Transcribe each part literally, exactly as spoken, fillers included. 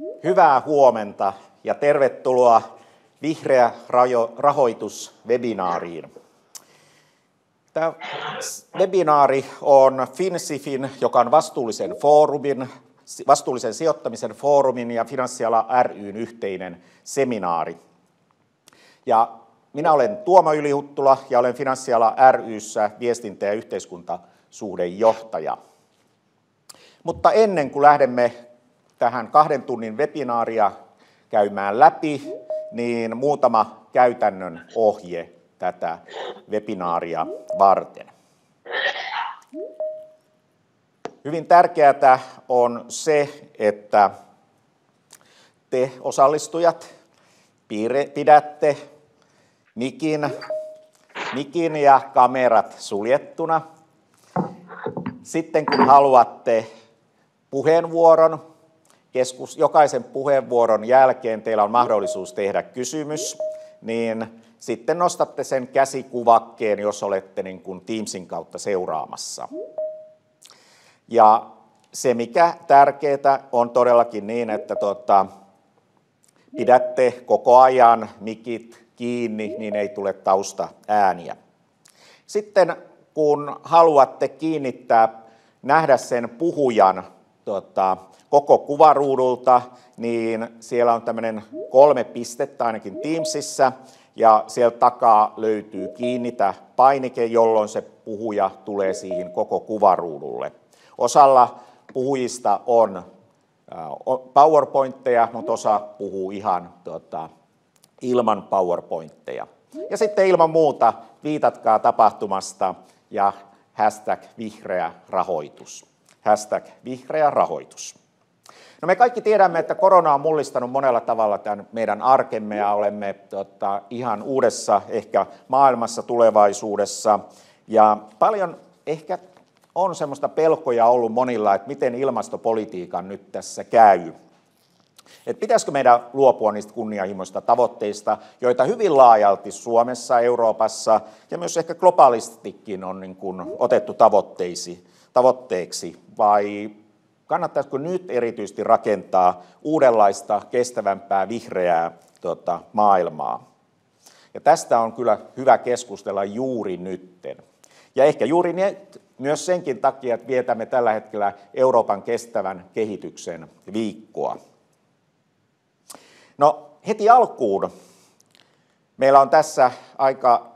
Hyvää huomenta ja tervetuloa Vihreä rahoitus -webinaariin. Tämä webinaari on FinSIFin, joka on vastuullisen, foorumin, vastuullisen sijoittamisen foorumin ja Finanssiala ry:n yhteinen seminaari. Ja minä olen Tuomo Ylihuttula ja olen Finanssiala ry:ssä viestintä- ja yhteiskuntasuhdejohtaja. Mutta ennen kuin lähdemme tähän kahden tunnin webinaaria käymään läpi, niin muutama käytännön ohje tätä webinaaria varten. Hyvin tärkeää on se, että te osallistujat pidätte mikin, mikin ja kamerat suljettuna. Sitten kun haluatte puheenvuoron, Keskus, jokaisen puheenvuoron jälkeen teillä on mahdollisuus tehdä kysymys, niin sitten nostatte sen käsikuvakkeen, jos olette niin kuin Teamsin kautta seuraamassa. Ja se, mikä tärkeää, on todellakin niin, että tuota, pidätte koko ajan mikit kiinni, niin ei tule taustaääniä. Sitten kun haluatte kiinnittää, nähdä sen puhujan tuota, koko kuvaruudulta, niin siellä on tämmöinen kolme pistettä ainakin Teamsissa, ja sieltä takaa löytyy kiinnitä painike, jolloin se puhuja tulee siihen koko kuvaruudulle. Osalla puhujista on PowerPointteja, mutta osa puhuu ihan tota, ilman PowerPointteja. Ja sitten ilman muuta viitatkaa tapahtumasta ja hashtag vihreä rahoitus. Hashtag vihreä rahoitus. No me kaikki tiedämme, että korona on mullistanut monella tavalla tämän meidän arkemme ja olemme tota, ihan uudessa ehkä maailmassa tulevaisuudessa. Ja paljon ehkä on semmoista pelkoja ollut monilla, että miten ilmastopolitiikan nyt tässä käy. Että pitäisikö meidän luopua niistä kunnianhimoista tavoitteista, joita hyvin laajalti Suomessa, Euroopassa ja myös ehkä globaalistikin on niin kuin otettu tavoitteiksi, tavoitteeksi, vai kannattaisiko nyt erityisesti rakentaa uudenlaista, kestävämpää, vihreää tota, maailmaa? Ja tästä on kyllä hyvä keskustella juuri nytten. Ja ehkä juuri nyt myös senkin takia, että vietämme tällä hetkellä Euroopan kestävän kehityksen viikkoa. No heti alkuun meillä on tässä aika,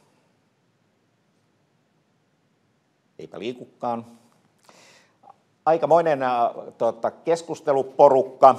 eipä liikukaan, aikamoinen äh, tota, keskusteluporukka.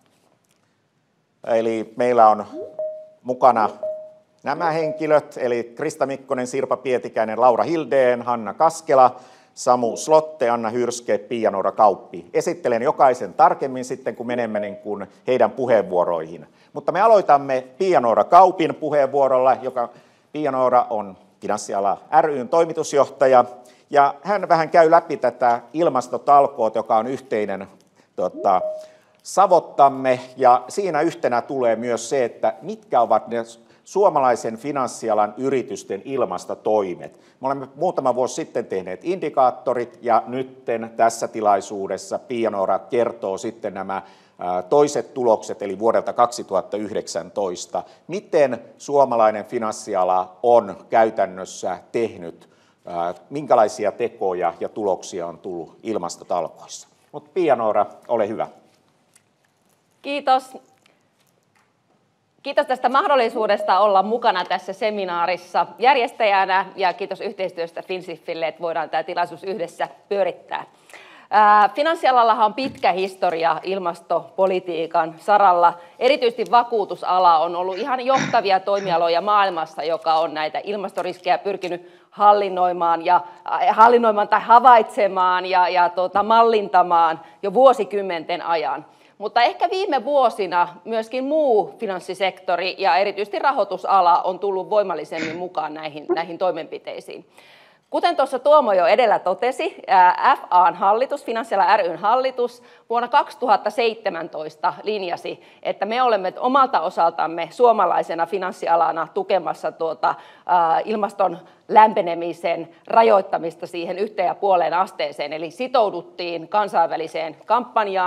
Eli meillä on mukana nämä henkilöt, eli Krista Mikkonen, Sirpa Pietikäinen, Laura Hildén, Hanna Kaskela, Samu Slotte, Anna Hyrske, Pia-Noora Kauppi. Esittelen jokaisen tarkemmin sitten, kun menemme niin kuin heidän puheenvuoroihin. Mutta me aloitamme Pia-Noora Kaupin puheenvuorolla, joka Pia-Noora on Finanssiala ry:n toimitusjohtaja. Ja hän vähän käy läpi tätä ilmastotalkoota, joka on yhteinen tota, savottamme. Ja siinä yhtenä tulee myös se, että mitkä ovat ne suomalaisen finanssialan yritysten ilmastotoimet. Me olemme muutama vuosi sitten tehneet indikaattorit ja nytten tässä tilaisuudessa Pia-Noora kertoo sitten nämä toiset tulokset, eli vuodelta kaksituhattayhdeksäntoista. Miten suomalainen finanssiala on käytännössä tehnyt, minkälaisia tekoja ja tuloksia on tullut ilmastotalkoissa. Mutta Pia-Noora, ole hyvä. Kiitos. Kiitos tästä mahdollisuudesta olla mukana tässä seminaarissa järjestäjänä ja kiitos yhteistyöstä FinSIFille, että voidaan tämä tilaisuus yhdessä pyörittää. Finanssialallahan on pitkä historia ilmastopolitiikan saralla. Erityisesti vakuutusala on ollut ihan johtavia toimialoja maailmassa, joka on näitä ilmastoriskejä pyrkinyt hallinnoimaan, ja, hallinnoimaan tai havaitsemaan ja, ja tota, mallintamaan jo vuosikymmenten ajan. Mutta ehkä viime vuosina myöskin muu finanssisektori ja erityisesti rahoitusala on tullut voimallisemmin mukaan näihin, näihin toimenpiteisiin. Kuten tuossa Tuomo jo edellä totesi, F A:n hallitus, Finanssiala ry:n hallitus, vuonna kaksituhattaseitsemäntoista linjasi, että me olemme omalta osaltamme suomalaisena finanssialana tukemassa tuota, ilmaston lämpenemisen rajoittamista siihen yhteen ja puoleen asteeseen. Eli sitouduttiin kansainväliseen kampanjaan,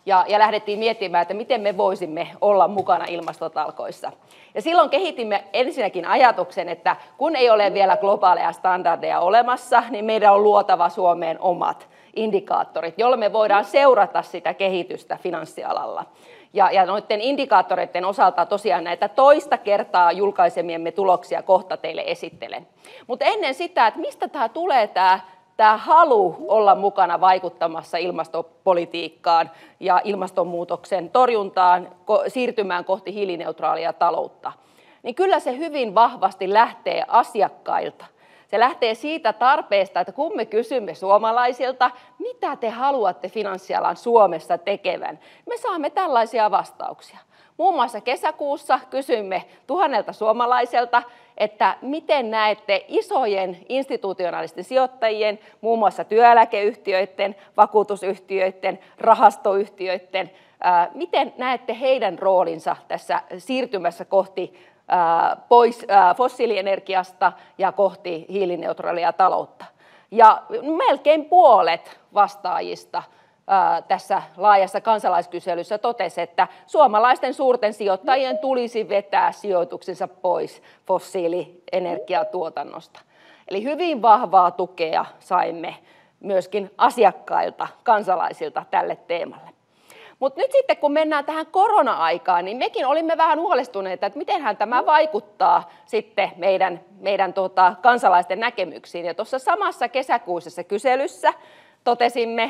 ja, ja lähdettiin miettimään, että miten me voisimme olla mukana ilmastotalkoissa. Ja silloin kehitimme ensinnäkin ajatuksen, että kun ei ole vielä globaaleja standardeja olemassa, niin meidän on luotava Suomeen omat indikaattorit, joilla me voidaan seurata sitä kehitystä finanssialalla. Ja, ja noiden indikaattoreiden osalta tosiaan näitä toista kertaa julkaisemiemme tuloksia kohta teille esittelen. Mutta ennen sitä, että mistä tämä tulee tämä, tämä halu olla mukana vaikuttamassa ilmastopolitiikkaan ja ilmastonmuutoksen torjuntaan, siirtymään kohti hiilineutraalia taloutta, niin kyllä se hyvin vahvasti lähtee asiakkailta. Se lähtee siitä tarpeesta, että kun me kysymme suomalaisilta, mitä te haluatte finanssialan Suomessa tekevän, me saamme tällaisia vastauksia. Muun muassa kesäkuussa kysymme tuhannelta suomalaiselta, että miten näette isojen institutionaalisten sijoittajien, muun muassa työeläkeyhtiöiden, vakuutusyhtiöiden, rahastoyhtiöiden, ää, miten näette heidän roolinsa tässä siirtymässä kohti pois fossiilienergiasta ja kohti hiilineutraalia taloutta. Ja melkein puolet vastaajista tässä laajassa kansalaiskyselyssä totesi, että suomalaisten suurten sijoittajien tulisi vetää sijoituksensa pois fossiilienergiatuotannosta. Eli hyvin vahvaa tukea saimme myöskin asiakkailta, kansalaisilta tälle teemalle. Mutta nyt sitten kun mennään tähän korona-aikaan, niin mekin olimme vähän huolestuneita, että mitenhän tämä vaikuttaa sitten meidän, meidän tota, kansalaisten näkemyksiin. Ja tuossa samassa kesäkuisessa kyselyssä totesimme,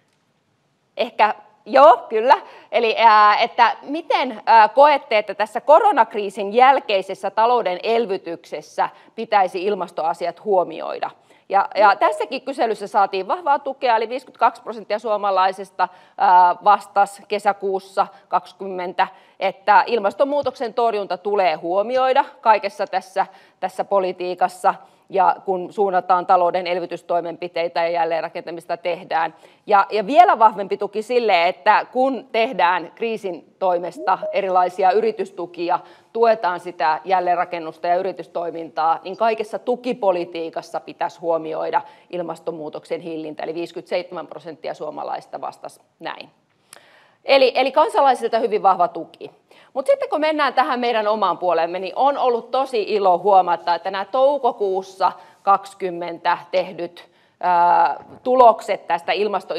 ehkä joo, kyllä, eli ää, että miten ää, koette, että tässä koronakriisin jälkeisessä talouden elvytyksessä pitäisi ilmastoasiat huomioida. Ja, ja tässäkin kyselyssä saatiin vahvaa tukea, eli viisikymmentäkaksi prosenttia suomalaisista ää, vastasi kesäkuussa kaksikymmentä, että ilmastonmuutoksen torjunta tulee huomioida kaikessa tässä, tässä politiikassa, ja kun suunnataan talouden elvytystoimenpiteitä ja jälleenrakentamista tehdään. Ja, ja vielä vahvempi tuki sille, että kun tehdään kriisin toimesta erilaisia yritystukia, tuetaan sitä jälleenrakennusta ja yritystoimintaa, niin kaikessa tukipolitiikassa pitäisi huomioida ilmastonmuutoksen hillintä, eli viisikymmentäseitsemän prosenttia suomalaista vastasi näin. Eli, eli kansalaisilta hyvin vahva tuki. Mutta sitten kun mennään tähän meidän omaan puolemme, niin on ollut tosi ilo huomata, että nämä toukokuussa kaksikymmentä tehdyt ää, tulokset tästä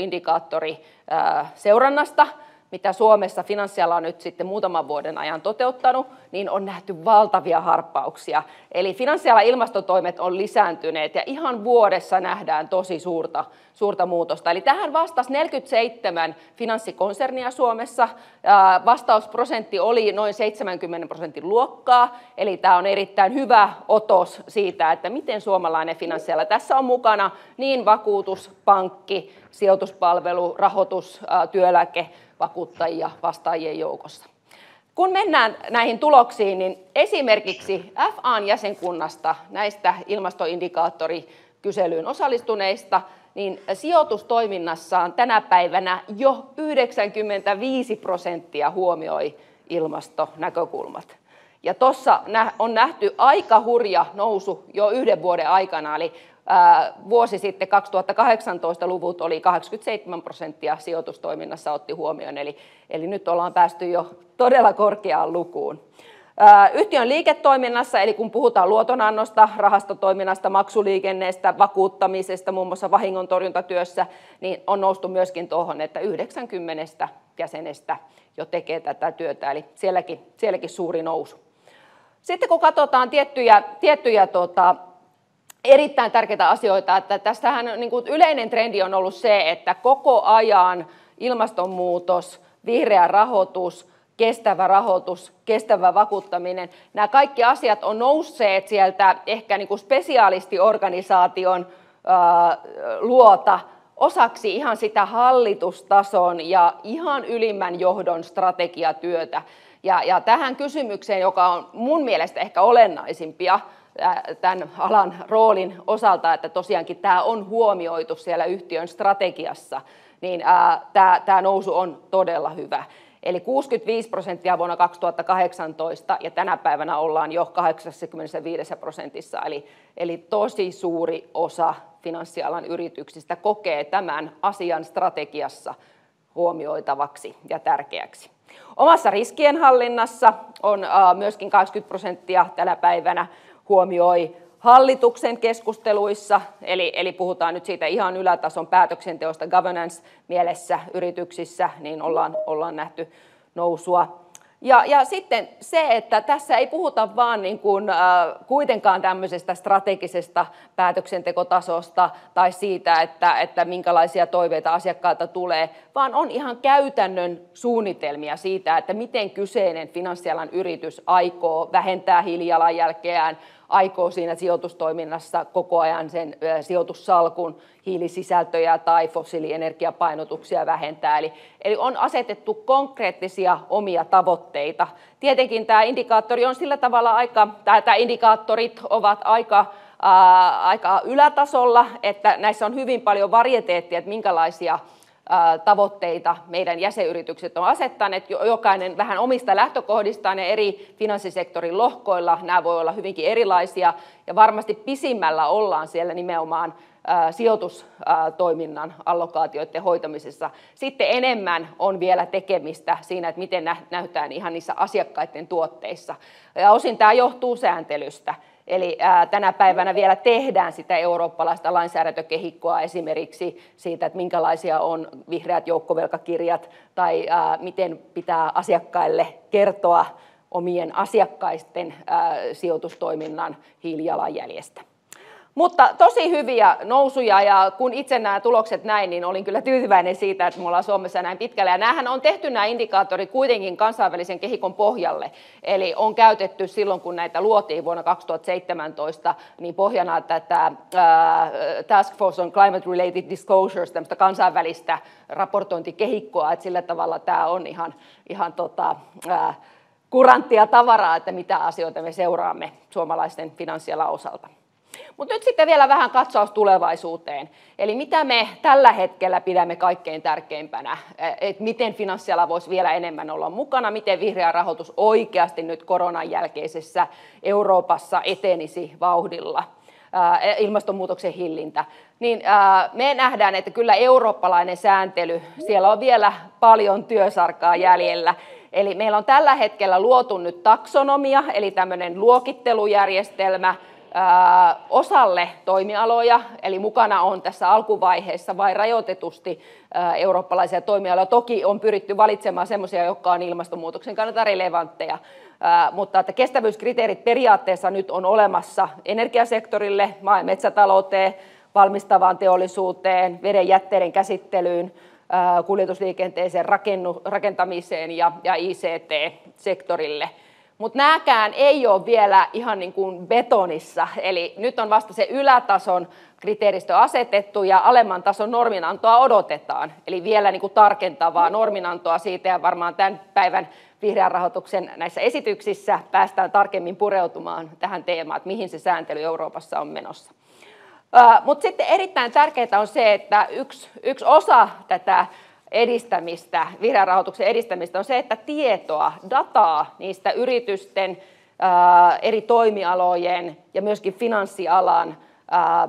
ilmastoindikaattoriseurannasta, mitä Suomessa finanssiala on nyt sitten muutaman vuoden ajan toteuttanut, niin on nähty valtavia harppauksia. Eli finanssialan ilmastotoimet on lisääntyneet ja ihan vuodessa nähdään tosi suurta, suurta muutosta. Eli tähän vastasi neljäkymmentäseitsemän finanssikonsernia Suomessa. Vastausprosentti oli noin seitsemänkymmentä prosentin luokkaa, eli tämä on erittäin hyvä otos siitä, että miten suomalainen finanssiala tässä on mukana, niin vakuutus, pankki, sijoituspalvelu, rahoitus, työeläke, vakuuttajia vastaajien joukossa. Kun mennään näihin tuloksiin, niin esimerkiksi F A:n jäsenkunnasta, näistä ilmastoindikaattorikyselyyn osallistuneista, niin sijoitustoiminnassaan tänä päivänä jo yhdeksänkymmentäviisi prosenttia huomioi ilmastonäkökulmat. Ja tuossa on nähty aika hurja nousu jo yhden vuoden aikana, eli vuosi sitten kaksituhattakahdeksantoista luvut oli kahdeksankymmentäseitsemän prosenttia sijoitustoiminnassa otti huomioon, eli, eli nyt ollaan päästy jo todella korkeaan lukuun. Yhtiön liiketoiminnassa, eli kun puhutaan luotonannosta, rahastotoiminnasta, maksuliikenneestä, vakuuttamisesta, muun muassa vahingontorjuntatyössä, niin on noustu myöskin tuohon, että yhdeksänkymmentä jäsenestä jo tekee tätä työtä, eli sielläkin, sielläkin suuri nousu. Sitten kun katsotaan tiettyjä, tiettyjä tuota, erittäin tärkeitä asioita, että tästähän niin kuin yleinen trendi on ollut se, että koko ajan ilmastonmuutos, vihreä rahoitus, kestävä rahoitus, kestävä vakuuttaminen, nämä kaikki asiat on nousseet sieltä ehkä niin kuin spesialistiorganisaation ää, luota osaksi ihan sitä hallitustason ja ihan ylimmän johdon strategiatyötä. Ja, ja tähän kysymykseen, joka on mun mielestä ehkä olennaisimpia tämän alan roolin osalta, että tosiaankin tämä on huomioitu siellä yhtiön strategiassa, niin ää, tämä, tämä nousu on todella hyvä. Eli kuusikymmentäviisi prosenttia vuonna kaksituhattakahdeksantoista ja tänä päivänä ollaan jo kahdeksankymmentäviisi prosentissa, eli, eli tosi suuri osa finanssialan yrityksistä kokee tämän asian strategiassa huomioitavaksi ja tärkeäksi. Omassa riskienhallinnassa on myöskin kaksikymmentä prosenttia tänä päivänä huomioi hallituksen keskusteluissa, eli, eli puhutaan nyt siitä ihan ylätason päätöksenteosta governance-mielessä yrityksissä, niin ollaan, ollaan nähty nousua. Ja, ja sitten se, että tässä ei puhuta vaan niin kuin, äh, kuitenkaan tämmöisestä strategisesta päätöksentekotasosta tai siitä, että, että minkälaisia toiveita asiakkailta tulee, vaan on ihan käytännön suunnitelmia siitä, että miten kyseinen finanssialan yritys aikoo vähentää hiilijalanjälkeään, aikoo siinä sijoitustoiminnassa koko ajan sen sijoitussalkun hiilisisältöjä tai fossiilienergiapainotuksia vähentää. Eli, eli on asetettu konkreettisia omia tavoitteita. Tietenkin tämä indikaattori on sillä tavalla aika, tai tämä indikaattorit ovat aika, ää, aika ylätasolla, että näissä on hyvin paljon varieteettia, että minkälaisia tavoitteita meidän jäsenyritykset on asettaneet, jokainen vähän omista lähtökohdistaan ja eri finanssisektorin lohkoilla. Nämä voi olla hyvinkin erilaisia ja varmasti pisimmällä ollaan siellä nimenomaan sijoitustoiminnan allokaatioiden hoitamisessa. Sitten enemmän on vielä tekemistä siinä, että miten näytetään ihan niissä asiakkaiden tuotteissa. Ja osin tämä johtuu sääntelystä. Eli ää, tänä päivänä vielä tehdään sitä eurooppalaista lainsäädäntökehikkoa esimerkiksi siitä, että minkälaisia on vihreät joukkovelkakirjat tai ää, miten pitää asiakkaille kertoa omien asiakkaisten ää, sijoitustoiminnan hiilijalanjäljestä. Mutta tosi hyviä nousuja, ja kun itse nämä tulokset näin, niin olin kyllä tyytyväinen siitä, että me ollaan Suomessa näin pitkällä. Ja näähän on tehty nämä indikaattorit kuitenkin kansainvälisen kehikon pohjalle. Eli on käytetty silloin, kun näitä luotiin vuonna kaksituhattaseitsemäntoista, niin pohjana tätä ää, Task Force on Climate Related Disclosures, tämmöistä kansainvälistä raportointikehikkoa, että sillä tavalla tämä on ihan, ihan tota, ää, kuranttia tavaraa, että mitä asioita me seuraamme suomalaisten finanssialan osalta. Mutta nyt sitten vielä vähän katsaus tulevaisuuteen. Eli mitä me tällä hetkellä pidämme kaikkein tärkeimpänä, että miten finanssiala voisi vielä enemmän olla mukana, miten vihreä rahoitus oikeasti nyt koronan jälkeisessä Euroopassa etenisi vauhdilla, ilmastonmuutoksen hillintä. Niin me nähdään, että kyllä eurooppalainen sääntely, siellä on vielä paljon työsarkaa jäljellä. Eli meillä on tällä hetkellä luotu nyt taksonomia, eli tämmöinen luokittelujärjestelmä, Ö, osalle toimialoja, eli mukana on tässä alkuvaiheessa vain rajoitetusti ö, eurooppalaisia toimialoja. Toki on pyritty valitsemaan sellaisia, jotka on ilmastonmuutoksen kannalta relevantteja, ö, mutta että kestävyyskriteerit periaatteessa nyt on olemassa energiasektorille, maa- ja metsätalouteen, valmistavaan teollisuuteen, veden jätteiden käsittelyyn, ö, kuljetusliikenteeseen, rakennu, rakentamiseen ja, ja I C T-sektorille. Mutta nämäkään ei ole vielä ihan niin kuin betonissa, eli nyt on vasta se ylätason kriteeristö asetettu ja alemman tason norminantoa odotetaan. Eli vielä niin kuin tarkentavaa norminantoa siitä, ja varmaan tämän päivän vihreän rahoituksen näissä esityksissä päästään tarkemmin pureutumaan tähän teemaan, että mihin se sääntely Euroopassa on menossa. Mutta sitten erittäin tärkeää on se, että yksi, yksi osa tätä edistämistä, vihreän rahoituksen edistämistä on se, että tietoa, dataa niistä yritysten, ää, eri toimialojen ja myöskin finanssialan ää,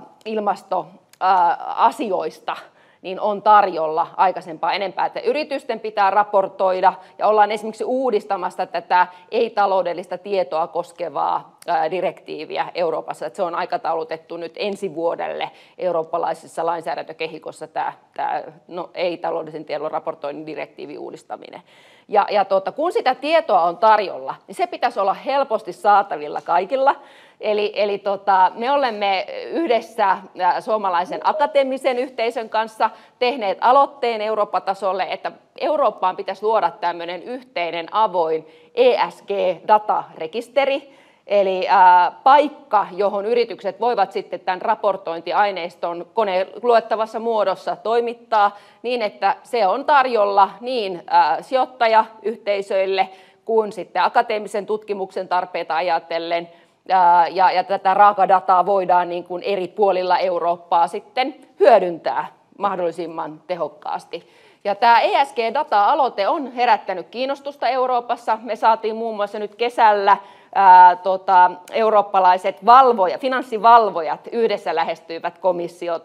ilmastoasioista niin on tarjolla aikaisempaa enempää. Että yritysten pitää raportoida ja ollaan esimerkiksi uudistamassa tätä ei-taloudellista tietoa koskevaa ää, direktiiviä Euroopassa. Että se on aikataulutettu nyt ensi vuodelle eurooppalaisessa lainsäädäntökehikossa tämä, tämä no, ei-taloudellisen tiedon raportoinnin direktiivin uudistaminen. Ja, ja tuota, kun sitä tietoa on tarjolla, niin se pitäisi olla helposti saatavilla kaikilla. Eli, eli tota, me olemme yhdessä suomalaisen akateemisen yhteisön kanssa tehneet aloitteen Eurooppa-tasolle, että Eurooppaan pitäisi luoda tämmöinen yhteinen avoin E S G-datarekisteri, eli ää, paikka, johon yritykset voivat sitten tämän raportointiaineiston koneen luettavassa muodossa toimittaa niin, että se on tarjolla niin ää, sijoittajayhteisöille kuin sitten akateemisen tutkimuksen tarpeita ajatellen. Ja, ja tätä raakadataa voidaan niin kuin eri puolilla Eurooppaa sitten hyödyntää mahdollisimman tehokkaasti. Ja tämä E S G-data-aloite on herättänyt kiinnostusta Euroopassa. Me saatiin muun muassa nyt kesällä ää, tota, eurooppalaiset valvoja, finanssivalvojat yhdessä lähestyivät komissiota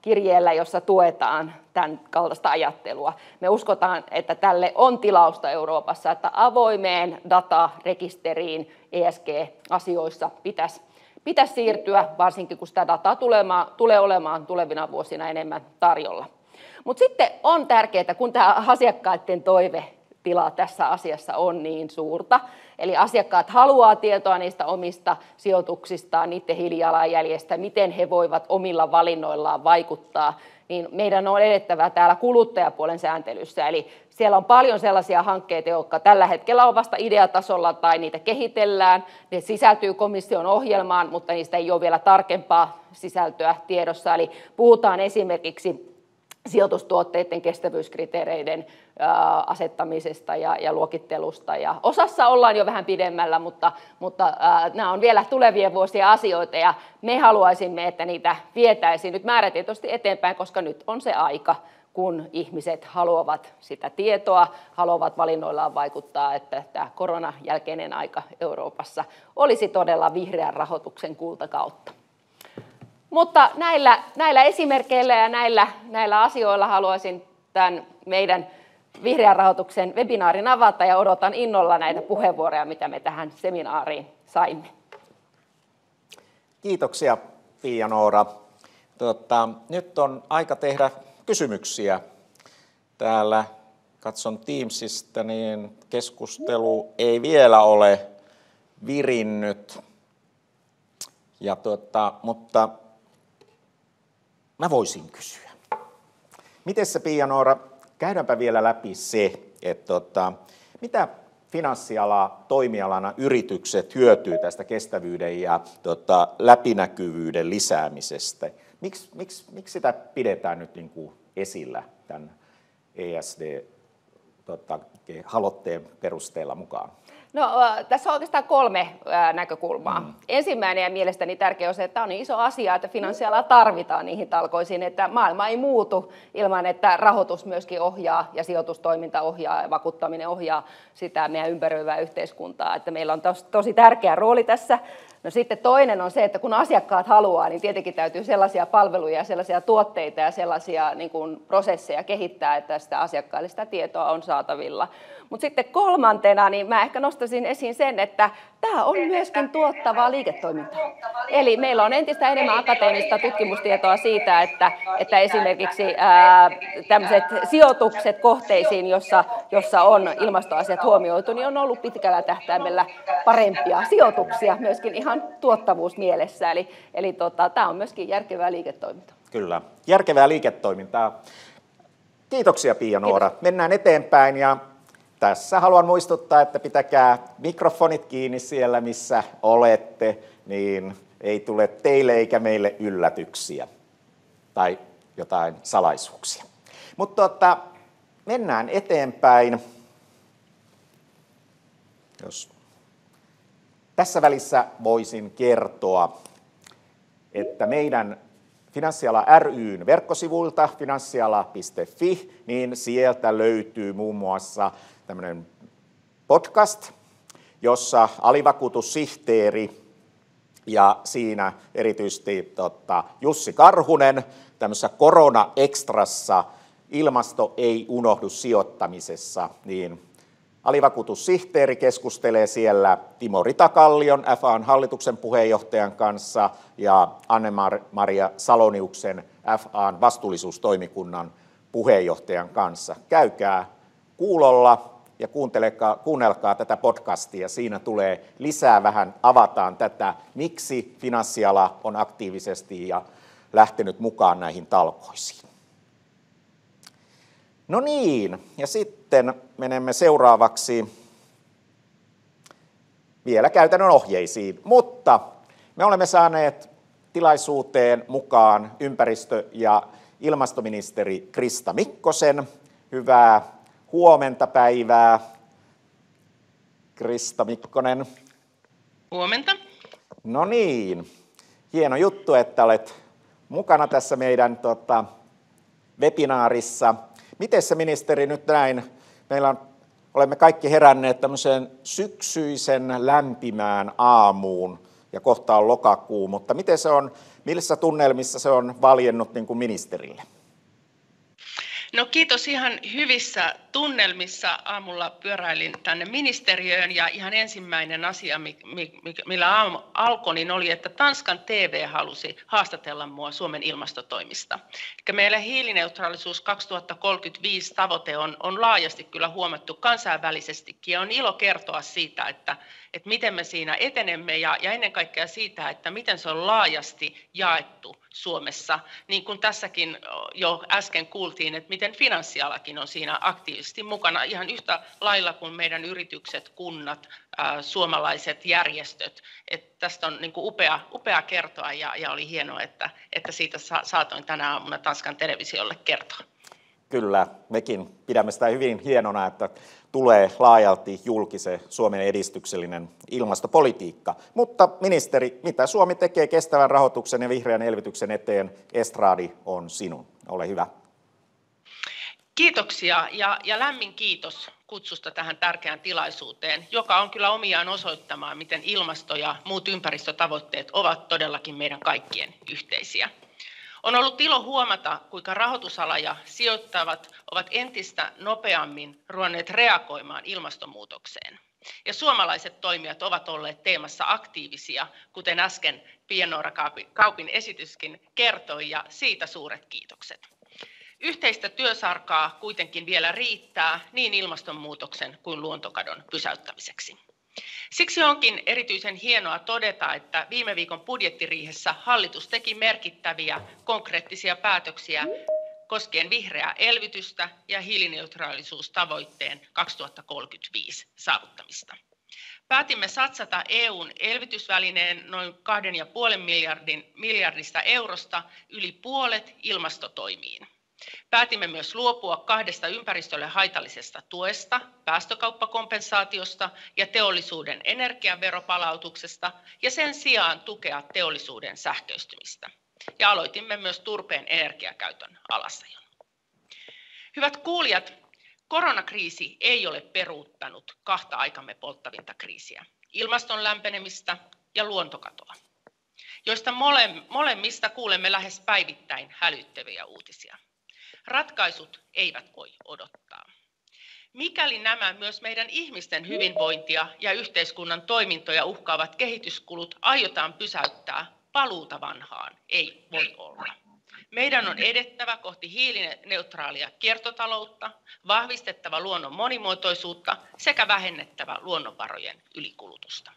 kirjeellä, jossa tuetaan tämän kaltaista ajattelua. Me uskotaan, että tälle on tilausta Euroopassa, että avoimeen datarekisteriin E S G-asioissa pitäisi, pitäisi siirtyä, varsinkin kun sitä dataa tulemaan, tulee olemaan tulevina vuosina enemmän tarjolla. Mutta sitten on tärkeää, kun tämä asiakkaiden toivetila tässä asiassa on niin suurta, eli asiakkaat haluaa tietoa niistä omista sijoituksistaan, niiden hiilijalanjäljestä, miten he voivat omilla valinnoillaan vaikuttaa, niin meidän on edettävä täällä kuluttajapuolen sääntelyssä. Eli siellä on paljon sellaisia hankkeita, jotka tällä hetkellä on vasta ideatasolla tai niitä kehitellään. Ne sisältyy komission ohjelmaan, mutta niistä ei ole vielä tarkempaa sisältöä tiedossa. Eli puhutaan esimerkiksi sijoitustuotteiden kestävyyskriteereiden asettamisesta ja, ja luokittelusta. Ja osassa ollaan jo vähän pidemmällä, mutta, mutta ää, nämä on vielä tulevien vuosien asioita ja me haluaisimme, että niitä vietäisiin nyt määrätietoisesti eteenpäin, koska nyt on se aika, kun ihmiset haluavat sitä tietoa, haluavat valinnoillaan vaikuttaa, että tämä koronan jälkeinen aika Euroopassa olisi todella vihreän rahoituksen kultakautta. Mutta näillä, näillä esimerkkeillä ja näillä, näillä asioilla haluaisin tämän meidän vihreän rahoituksen webinaarin avata ja odotan innolla näitä puheenvuoroja, mitä me tähän seminaariin saimme. Kiitoksia Pia-Noora. Tota, nyt on aika tehdä kysymyksiä. Täällä katson Teamsista, niin keskustelu ei vielä ole virinnyt, ja tota, mutta mä voisin kysyä. Miten se Pia-Noora, käydäänpä vielä läpi se, että tota, mitä finanssiala toimialana yritykset hyötyy tästä kestävyyden ja tota, läpinäkyvyyden lisäämisestä. Miks, miksi, miksi sitä pidetään nyt niin kuin esillä tämän E S D-aloitteen perusteella mukaan? No, tässä on oikeastaan kolme näkökulmaa. Mm. Ensimmäinen ja mielestäni tärkeä on se, että tämä on niin iso asia, että finanssialaa tarvitaan niihin talkoisiin, että maailma ei muutu ilman, että rahoitus myöskin ohjaa ja sijoitustoiminta ohjaa ja vakuuttaminen ohjaa sitä meidän ympäröivää yhteiskuntaa. Että meillä on tos, tosi tärkeä rooli tässä. No sitten toinen on se, että kun asiakkaat haluaa, niin tietenkin täytyy sellaisia palveluja, sellaisia tuotteita ja sellaisia niin kuin prosesseja kehittää, että sitä asiakkaille sitä tietoa on saatavilla. Mutta sitten kolmantena, niin mä ehkä nostaisin esiin sen, että tämä on myöskin tuottavaa liiketoimintaa. Eli meillä on entistä enemmän akateemista tutkimustietoa siitä, että, että esimerkiksi ää, tämmöiset sijoitukset kohteisiin, jossa, jossa on ilmastoasiat huomioitu, niin on ollut pitkällä tähtäimellä parempia sijoituksia myöskin ihan tuottavuusmielessä. Eli, eli tota, tämä on myöskin järkevää liiketoimintaa. Kyllä, järkevää liiketoimintaa. Kiitoksia Pia-Noora. Mennään eteenpäin ja tässä haluan muistuttaa, että pitäkää mikrofonit kiinni siellä, missä olette, niin ei tule teille eikä meille yllätyksiä tai jotain salaisuuksia. Mutta tota, mennään eteenpäin. Jos tässä välissä voisin kertoa, että meidän Finanssiala ry:n verkkosivuilta finanssiala piste fi, niin sieltä löytyy muun muassa tämmöinen podcast, jossa alivakuutussihteeri ja siinä erityisesti tota, Jussi Karhunen tämmöisessä korona-ekstrassa ilmasto ei unohdu sijoittamisessa, niin alivakuutussihteeri keskustelee siellä Timo Ritakallion F A:n hallituksen puheenjohtajan kanssa ja Anne-Maria Saloniuksen F A:n vastuullisuustoimikunnan puheenjohtajan kanssa. Käykää kuulolla ja kuuntelekaa, kuunnelkaa tätä podcastia. Siinä tulee lisää vähän, avataan tätä, miksi finanssiala on aktiivisesti ja lähtenyt mukaan näihin talkoisiin. No niin, ja sitten menemme seuraavaksi vielä käytännön ohjeisiin, mutta me olemme saaneet tilaisuuteen mukaan ympäristö- ja ilmastoministeri Krista Mikkosen. Hyvää huomenta päivää, Krista Mikkonen. Huomenta. No niin, hieno juttu, että olet mukana tässä meidän tota, webinaarissa. Miten se ministeri nyt näin? Meillä on, olemme kaikki heränneet tämmöiseen syksyisen lämpimään aamuun ja kohta on lokakuu, mutta miten se on, missä tunnelmissa se on valjennut niin kuin ministerille? No kiitos, ihan hyvissä tunnelmissa. Aamulla pyöräilin tänne ministeriöön ja ihan ensimmäinen asia, millä aamu alkoi, niin oli, että Tanskan T V halusi haastatella mua Suomen ilmastotoimista. Eli meillä hiilineutraalisuus kaksituhattakolmekymmentäviisi tavoite on, on laajasti kyllä huomattu kansainvälisestikin ja on ilo kertoa siitä, että, että miten me siinä etenemme ja, ja ennen kaikkea siitä, että miten se on laajasti jaettu Suomessa. Niin kuin tässäkin jo äsken kuultiin, että miten finanssialakin on siinä aktiivisesti mukana ihan yhtä lailla kuin meidän yritykset, kunnat, ää, suomalaiset järjestöt. Et tästä on niin kuin upea, upea kertoa ja, ja oli hienoa, että, että siitä sa- saatoin tänä aamuna Tanskan televisiolle kertoa. Kyllä, mekin pidämme sitä hyvin hienona, että tulee laajalti julki se Suomen edistyksellinen ilmastopolitiikka. Mutta ministeri, mitä Suomi tekee kestävän rahoituksen ja vihreän elvytyksen eteen? Estradi on sinun. Ole hyvä. Kiitoksia ja, ja lämmin kiitos kutsusta tähän tärkeään tilaisuuteen, joka on kyllä omiaan osoittamaan, miten ilmasto- ja muut ympäristötavoitteet ovat todellakin meidän kaikkien yhteisiä. On ollut ilo huomata, kuinka rahoitusala ja sijoittavat ovat entistä nopeammin ruvenneet reagoimaan ilmastonmuutokseen. Ja suomalaiset toimijat ovat olleet teemassa aktiivisia, kuten äsken Pia-Noora Kaupin esityskin kertoi, ja siitä suuret kiitokset. Yhteistä työsarkaa kuitenkin vielä riittää niin ilmastonmuutoksen kuin luontokadon pysäyttämiseksi. Siksi onkin erityisen hienoa todeta, että viime viikon budjettiriihessä hallitus teki merkittäviä konkreettisia päätöksiä koskien vihreää elvytystä ja hiilineutraalisuustavoitteen kaksituhattakolmekymmentäviisi saavuttamista. Päätimme satsata E U:n elvytysvälineen noin kaksi pilkku viisi miljardin, miljardista eurosta yli puolet ilmastotoimiin. Päätimme myös luopua kahdesta ympäristölle haitallisesta tuesta, päästökauppakompensaatiosta ja teollisuuden energiaveropalautuksesta ja sen sijaan tukea teollisuuden sähköistymistä. Ja aloitimme myös turpeen energiakäytön alasajon. Hyvät kuulijat, koronakriisi ei ole peruuttanut kahta aikamme polttavinta kriisiä, ilmaston lämpenemistä ja luontokatoa, joista mole, molemmista kuulemme lähes päivittäin hälyttäviä uutisia. Ratkaisut eivät voi odottaa. Mikäli nämä myös meidän ihmisten hyvinvointia ja yhteiskunnan toimintoja uhkaavat kehityskulut aiotaan pysäyttää, paluuta vanhaan ei voi olla. Meidän on edettävä kohti hiilineutraalia kiertotaloutta, vahvistettava luonnon monimuotoisuutta sekä vähennettävä luonnonvarojen ylikulutusta.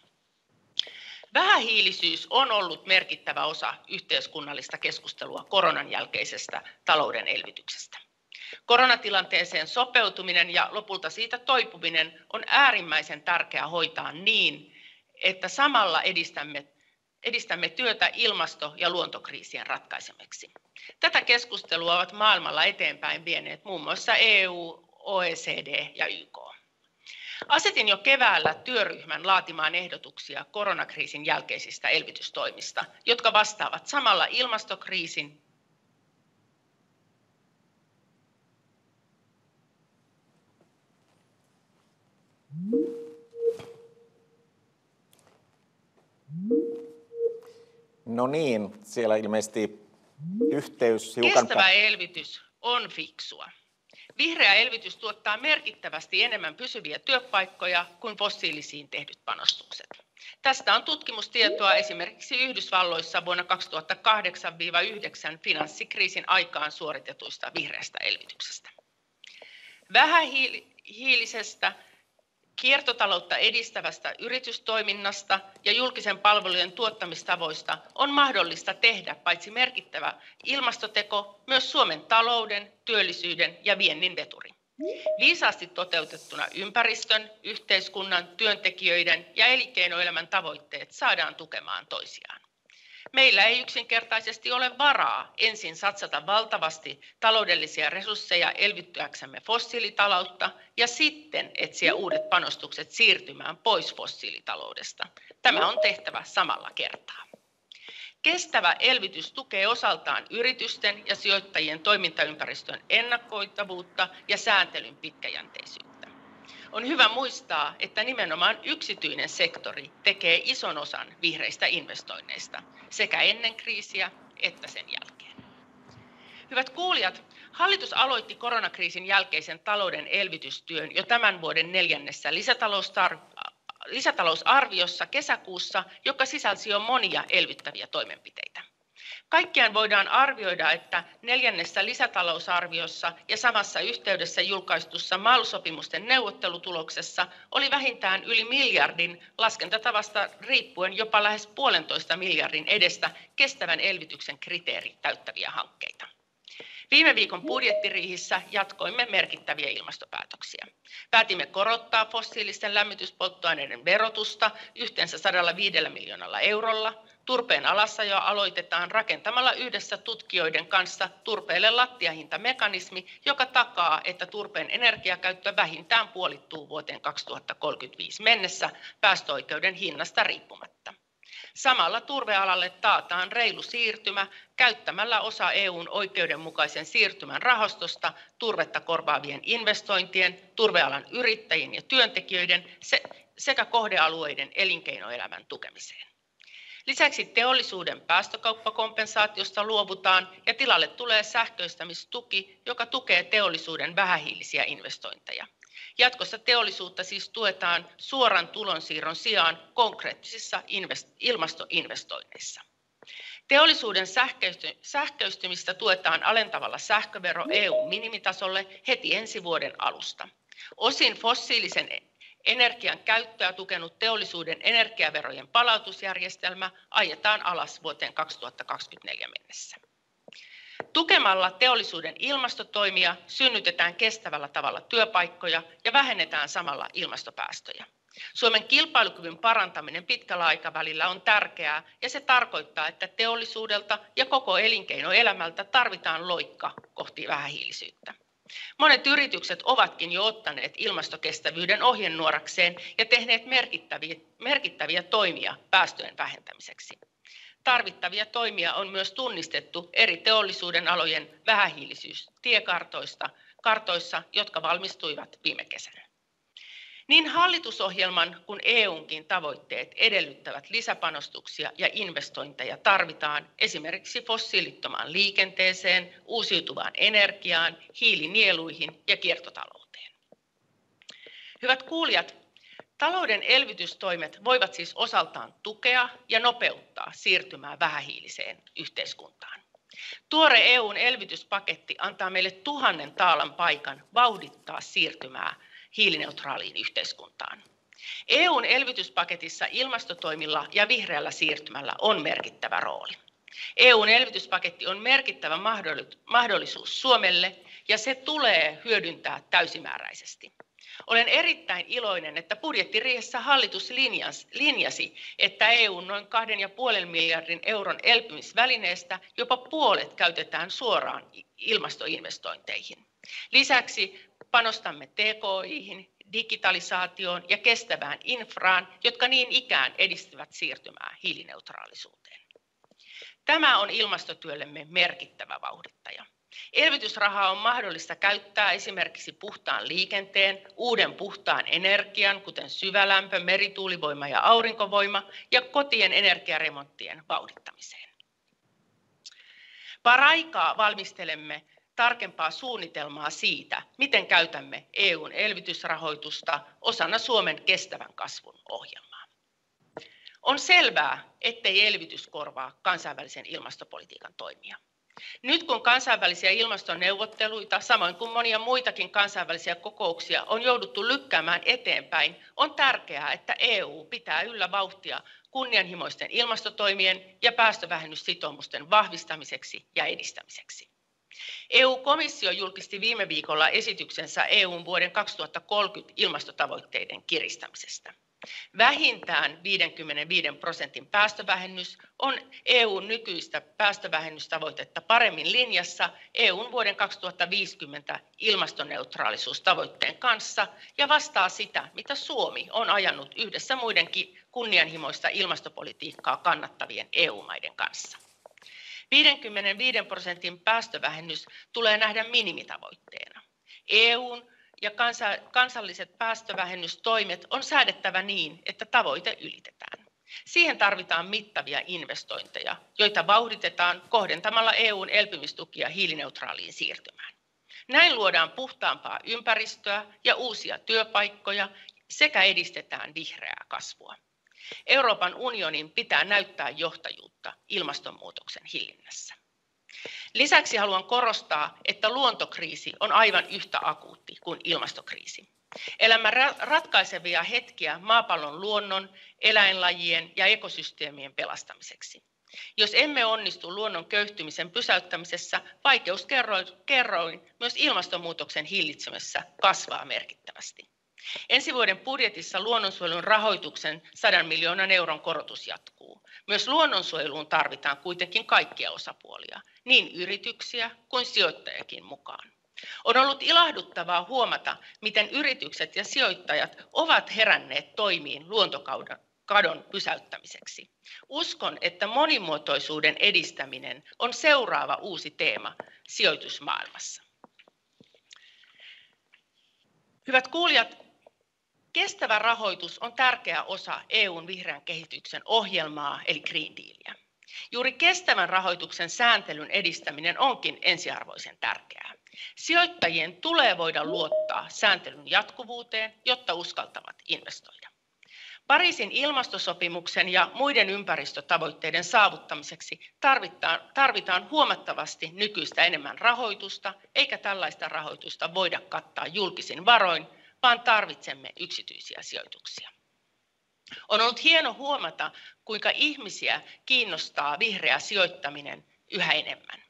Vähähiilisyys on ollut merkittävä osa yhteiskunnallista keskustelua koronan jälkeisestä talouden elvytyksestä. Koronatilanteeseen sopeutuminen ja lopulta siitä toipuminen on äärimmäisen tärkeää hoitaa niin, että samalla edistämme, edistämme työtä ilmasto- ja luontokriisien ratkaisemiseksi. Tätä keskustelua ovat maailmalla eteenpäin vieneet muun muassa E U, O E C D ja Y K. Asetin jo keväällä työryhmän laatimaan ehdotuksia koronakriisin jälkeisistä elvytystoimista, jotka vastaavat samalla ilmastokriisin No niin, siellä ilmeisesti yhteys hiukan... Kestävä elvytys on fiksua. Vihreä elvytys tuottaa merkittävästi enemmän pysyviä työpaikkoja kuin fossiilisiin tehdyt panostukset. Tästä on tutkimustietoa esimerkiksi Yhdysvalloissa vuonna kaksituhattakahdeksan yhdeksän finanssikriisin aikaan suoritetuista vihreästä elvytyksestä. Vähähiilisestä kiertotaloutta edistävästä yritystoiminnasta ja julkisen palvelujen tuottamistavoista on mahdollista tehdä paitsi merkittävä ilmastoteko, myös Suomen talouden, työllisyyden ja viennin veturi. Viisaasti toteutettuna ympäristön, yhteiskunnan, työntekijöiden ja elinkeinoelämän tavoitteet saadaan tukemaan toisiaan. Meillä ei yksinkertaisesti ole varaa ensin satsata valtavasti taloudellisia resursseja elvyttyäksemme fossiilitaloutta ja sitten etsiä uudet panostukset siirtymään pois fossiilitaloudesta. Tämä on tehtävä samalla kertaa. Kestävä elvytys tukee osaltaan yritysten ja sijoittajien toimintaympäristön ennakoitavuutta ja sääntelyn pitkäjänteisyyttä. On hyvä muistaa, että nimenomaan yksityinen sektori tekee ison osan vihreistä investoinneista sekä ennen kriisiä että sen jälkeen. Hyvät kuulijat, hallitus aloitti koronakriisin jälkeisen talouden elvytystyön jo tämän vuoden neljännessä lisätalousarviossa kesäkuussa, joka sisälsi jo monia elvyttäviä toimenpiteitä. Kaikkiaan voidaan arvioida, että neljännessä lisätalousarviossa ja samassa yhteydessä julkaistussa M A L-sopimusten neuvottelutuloksessa oli vähintään yli miljardin laskentatavasta riippuen jopa lähes puolentoista miljardin edestä kestävän elvytyksen kriteerit täyttäviä hankkeita. Viime viikon budjettiriihissä jatkoimme merkittäviä ilmastopäätöksiä. Päätimme korottaa fossiilisten lämmityspolttoaineiden verotusta yhteensä sadalla viidellä miljoonalla eurolla. Turpeen alasajo aloitetaan rakentamalla yhdessä tutkijoiden kanssa turpeelle lattiahintamekanismi, joka takaa, että turpeen energiakäyttö vähintään puolittuu vuoteen kaksituhattakolmekymmentäviisi mennessä päästöoikeuden hinnasta riippumatta. Samalla turvealalle taataan reilu siirtymä käyttämällä osa E U:n oikeudenmukaisen siirtymän rahastosta turvetta korvaavien investointien, turvealan yrittäjien ja työntekijöiden sekä kohdealueiden elinkeinoelämän tukemiseen. Lisäksi teollisuuden päästökauppakompensaatiosta luovutaan ja tilalle tulee sähköistämistuki, joka tukee teollisuuden vähähiilisiä investointeja. Jatkossa teollisuutta siis tuetaan suoran tulonsiirron sijaan konkreettisissa ilmastoinvestoinneissa. Teollisuuden sähköistymistä tuetaan alentavalla sähkövero E U-minimitasolle heti ensi vuoden alusta. Osin fossiilisen energian käyttöä tukenut teollisuuden energiaverojen palautusjärjestelmä ajetaan alas vuoteen kaksituhattakaksikymmentäneljä mennessä. Tukemalla teollisuuden ilmastotoimia synnytetään kestävällä tavalla työpaikkoja ja vähennetään samalla ilmastopäästöjä. Suomen kilpailukyvyn parantaminen pitkällä aikavälillä on tärkeää ja se tarkoittaa, että teollisuudelta ja koko elinkeinoelämältä tarvitaan loikka kohti vähähiilisyyttä. Monet yritykset ovatkin jo ottaneet ilmastokestävyyden ohjenuorakseen ja tehneet merkittäviä, merkittäviä toimia päästöjen vähentämiseksi. Tarvittavia toimia on myös tunnistettu eri teollisuuden alojen vähähiilisyystiekartoista, kartoissa, jotka valmistuivat viime kesänä. Niin hallitusohjelman kuin E U:nkin tavoitteet edellyttävät lisäpanostuksia ja investointeja tarvitaan esimerkiksi fossiilittomaan liikenteeseen, uusiutuvaan energiaan, hiilinieluihin ja kiertotalouteen. Hyvät kuulijat, talouden elvytystoimet voivat siis osaltaan tukea ja nopeuttaa siirtymää vähähiiliseen yhteiskuntaan. Tuore E U:n elvytyspaketti antaa meille tuhannen taalan paikan vauhdittaa siirtymää hiilineutraaliin yhteiskuntaan. E U:n elvytyspaketissa ilmastotoimilla ja vihreällä siirtymällä on merkittävä rooli. E U:n elvytyspaketti on merkittävä mahdollisuus Suomelle ja se tulee hyödyntää täysimääräisesti. Olen erittäin iloinen, että budjettiriihessä hallitus linjasi, että E U:n noin kahden pilkku viiden miljardin euron elpymisvälineestä jopa puolet käytetään suoraan ilmastoinvestointeihin. Lisäksi panostamme T K I:hin, digitalisaatioon ja kestävään infraan, jotka niin ikään edistävät siirtymää hiilineutraalisuuteen. Tämä on ilmastotyöllemme merkittävä vauhdittaja. Elvytysrahaa on mahdollista käyttää esimerkiksi puhtaan liikenteen, uuden puhtaan energian, kuten syvälämpö, merituulivoima ja aurinkovoima, ja kotien energiaremonttien vauhdittamiseen. Paraikaa valmistelemme tarkempaa suunnitelmaa siitä, miten käytämme E U:n elvytysrahoitusta osana Suomen kestävän kasvun ohjelmaa. On selvää, ettei elvytys korvaa kansainvälisen ilmastopolitiikan toimia. Nyt kun kansainvälisiä ilmastoneuvotteluita, samoin kuin monia muitakin kansainvälisiä kokouksia on jouduttu lykkäämään eteenpäin, on tärkeää, että E U pitää yllä vauhtia kunnianhimoisten ilmastotoimien ja päästövähennyssitoumusten vahvistamiseksi ja edistämiseksi. E U-komissio julkisti viime viikolla esityksensä E U:n vuoden kaksituhattakolmekymmentä ilmastotavoitteiden kiristämisestä. Vähintään viisikymmentäviisi prosentin päästövähennys on E U:n nykyistä päästövähennystavoitetta paremmin linjassa E U:n vuoden kaksituhattaviisikymmentä ilmastoneutraalisuustavoitteen kanssa ja vastaa sitä, mitä Suomi on ajanut yhdessä muidenkin kunnianhimoista ilmastopolitiikkaa kannattavien E U-maiden kanssa. viisikymmentäviisi prosentin päästövähennys tulee nähdä minimitavoitteena. E U:n ja kansalliset päästövähennystoimet on säädettävä niin, että tavoite ylitetään. Siihen tarvitaan mittavia investointeja, joita vauhditetaan kohdentamalla E U:n elpymistukia hiilineutraaliin siirtymään. Näin luodaan puhtaampaa ympäristöä ja uusia työpaikkoja sekä edistetään vihreää kasvua. Euroopan unionin pitää näyttää johtajuutta ilmastonmuutoksen hillinnässä. Lisäksi haluan korostaa, että luontokriisi on aivan yhtä akuutti kuin ilmastokriisi. Elämme ratkaisevia hetkiä maapallon luonnon, eläinlajien ja ekosysteemien pelastamiseksi. Jos emme onnistu luonnon köyhtymisen pysäyttämisessä, vaikeuskerroin myös ilmastonmuutoksen hillitsemisessä kasvaa merkittävästi. Ensi vuoden budjetissa luonnonsuojelun rahoituksen sadan miljoonan euron korotus jatkuu. Myös luonnonsuojeluun tarvitaan kuitenkin kaikkia osapuolia, niin yrityksiä kuin sijoittajakin mukaan. On ollut ilahduttavaa huomata, miten yritykset ja sijoittajat ovat heränneet toimiin luontokadon pysäyttämiseksi. Uskon, että monimuotoisuuden edistäminen on seuraava uusi teema sijoitusmaailmassa. Hyvät kuulijat, kestävä rahoitus on tärkeä osa E U:n vihreän kehityksen ohjelmaa eli Green Dealia. Juuri kestävän rahoituksen sääntelyn edistäminen onkin ensiarvoisen tärkeää. Sijoittajien tulee voida luottaa sääntelyn jatkuvuuteen, jotta uskaltavat investoida. Pariisin ilmastosopimuksen ja muiden ympäristötavoitteiden saavuttamiseksi tarvitaan, tarvitaan huomattavasti nykyistä enemmän rahoitusta, eikä tällaista rahoitusta voida kattaa julkisin varoin, vaan tarvitsemme yksityisiä sijoituksia. On ollut hieno huomata, kuinka ihmisiä kiinnostaa vihreä sijoittaminen yhä enemmän.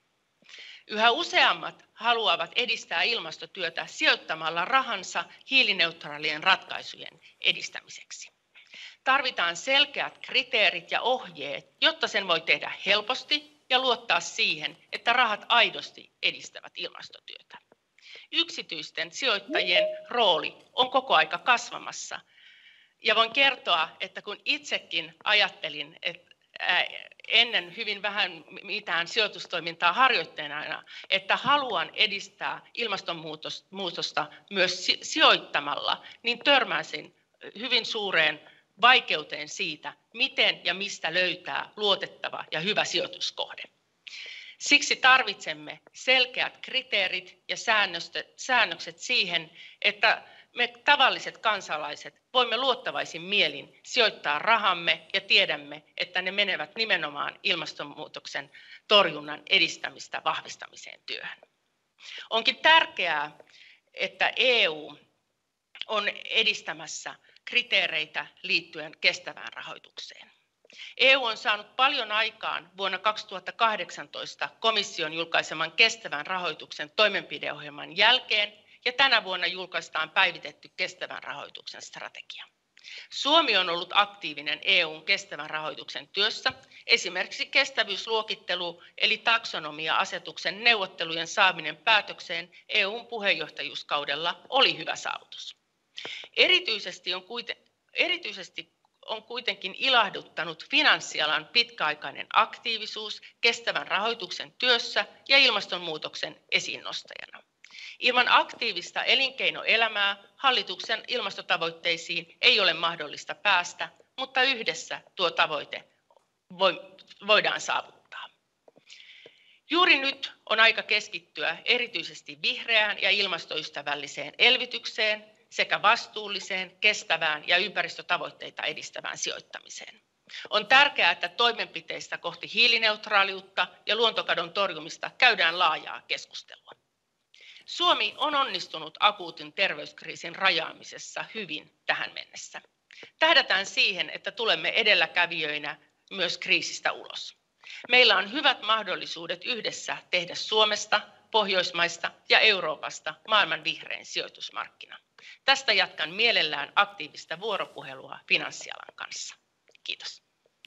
Yhä useammat haluavat edistää ilmastotyötä sijoittamalla rahansa hiilineutraalien ratkaisujen edistämiseksi. Tarvitaan selkeät kriteerit ja ohjeet, jotta sen voi tehdä helposti ja luottaa siihen, että rahat aidosti edistävät ilmastotyötä. Yksityisten sijoittajien rooli on koko aika kasvamassa. Ja voin kertoa, että kun itsekin ajattelin, että ennen hyvin vähän mitään sijoitustoimintaa harjoittajana, että haluan edistää ilmastonmuutosta myös sijoittamalla, niin törmäsin hyvin suureen vaikeuteen siitä, miten ja mistä löytää luotettava ja hyvä sijoituskohde. Siksi tarvitsemme selkeät kriteerit ja säännökset siihen, että me tavalliset kansalaiset voimme luottavaisin mielin sijoittaa rahamme ja tiedämme, että ne menevät nimenomaan ilmastonmuutoksen torjunnan edistämistä vahvistamiseen työhön. Onkin tärkeää, että E U on edistämässä kriteereitä liittyen kestävään rahoitukseen. E U on saanut paljon aikaan vuonna kaksituhattakahdeksantoista komission julkaiseman kestävän rahoituksen toimenpideohjelman jälkeen, ja tänä vuonna julkaistaan päivitetty kestävän rahoituksen strategia. Suomi on ollut aktiivinen E U:n kestävän rahoituksen työssä. Esimerkiksi kestävyysluokittelu eli taksonomia-asetuksen neuvottelujen saaminen päätökseen E U:n puheenjohtajuuskaudella oli hyvä saavutus. Erityisesti on, kuiten, erityisesti on kuitenkin ilahduttanut finanssialan pitkäaikainen aktiivisuus kestävän rahoituksen työssä ja ilmastonmuutoksen esiinnostajana. Ilman aktiivista elinkeinoelämää hallituksen ilmastotavoitteisiin ei ole mahdollista päästä, mutta yhdessä tuo tavoite voidaan saavuttaa. Juuri nyt on aika keskittyä erityisesti vihreään ja ilmastoystävälliseen elvytykseen sekä vastuulliseen, kestävään ja ympäristötavoitteita edistävään sijoittamiseen. On tärkeää, että toimenpiteistä kohti hiilineutraaliutta ja luontokadon torjumista käydään laajaa keskustelua. Suomi on onnistunut akuutin terveyskriisin rajaamisessa hyvin tähän mennessä. Tähdätään siihen, että tulemme edelläkävijöinä myös kriisistä ulos. Meillä on hyvät mahdollisuudet yhdessä tehdä Suomesta, Pohjoismaista ja Euroopasta maailman vihrein sijoitusmarkkina. Tästä jatkan mielellään aktiivista vuoropuhelua finanssialan kanssa. Kiitos.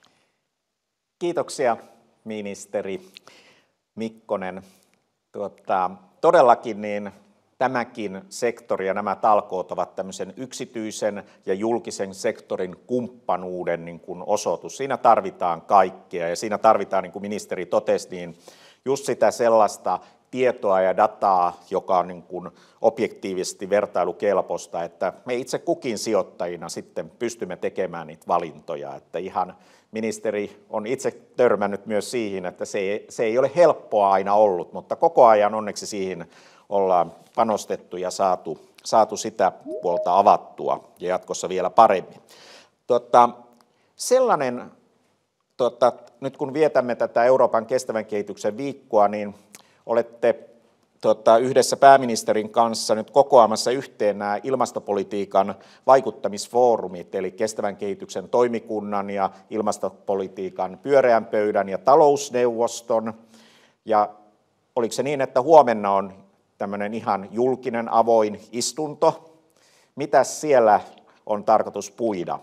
Kiitoksia, ministeri Mikkonen. Tuota, todellakin niin tämäkin sektori ja nämä talkoot ovat tämmöisen yksityisen ja julkisen sektorin kumppanuuden niin kuin osoitus. Siinä tarvitaan kaikkea ja siinä tarvitaan, niin kuin ministeri totesi, niin just sitä sellaista tietoa ja dataa, joka on niin kuin objektiivisesti vertailukelpoista, että me itse kukin sijoittajina sitten pystymme tekemään niitä valintoja. Että ihan ministeri on itse törmännyt myös siihen, että se ei, se ei ole helppoa aina ollut, mutta koko ajan onneksi siihen ollaan panostettu ja saatu, saatu sitä puolta avattua ja jatkossa vielä paremmin. Tota, sellainen, tota, nyt kun vietämme tätä Euroopan kestävän kehityksen viikkoa, niin olette tota, yhdessä pääministerin kanssa nyt kokoamassa yhteen nämä ilmastopolitiikan vaikuttamisfoorumit, eli kestävän kehityksen toimikunnan ja ilmastopolitiikan pyöreän pöydän ja talousneuvoston. Ja oliko se niin, että huomenna on tämmöinen ihan julkinen avoin istunto? Mitäs siellä on tarkoitus puida?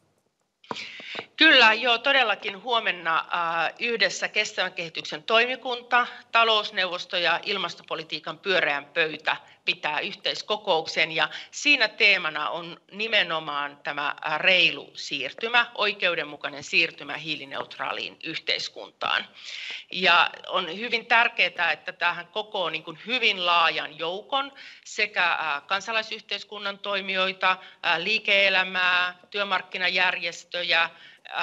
Kyllä, joo, todellakin huomenna äh, yhdessä kestävän kehityksen toimikunta, talousneuvosto ja ilmastopolitiikan pyöreän pöytä pitää yhteiskokouksen ja siinä teemana on nimenomaan tämä reilu siirtymä, oikeudenmukainen siirtymä hiilineutraaliin yhteiskuntaan. Ja on hyvin tärkeää, että tähän kokoaa niin kuin hyvin laajan joukon sekä äh, kansalaisyhteiskunnan toimijoita, äh, liike-elämää, työmarkkinajärjestöjä,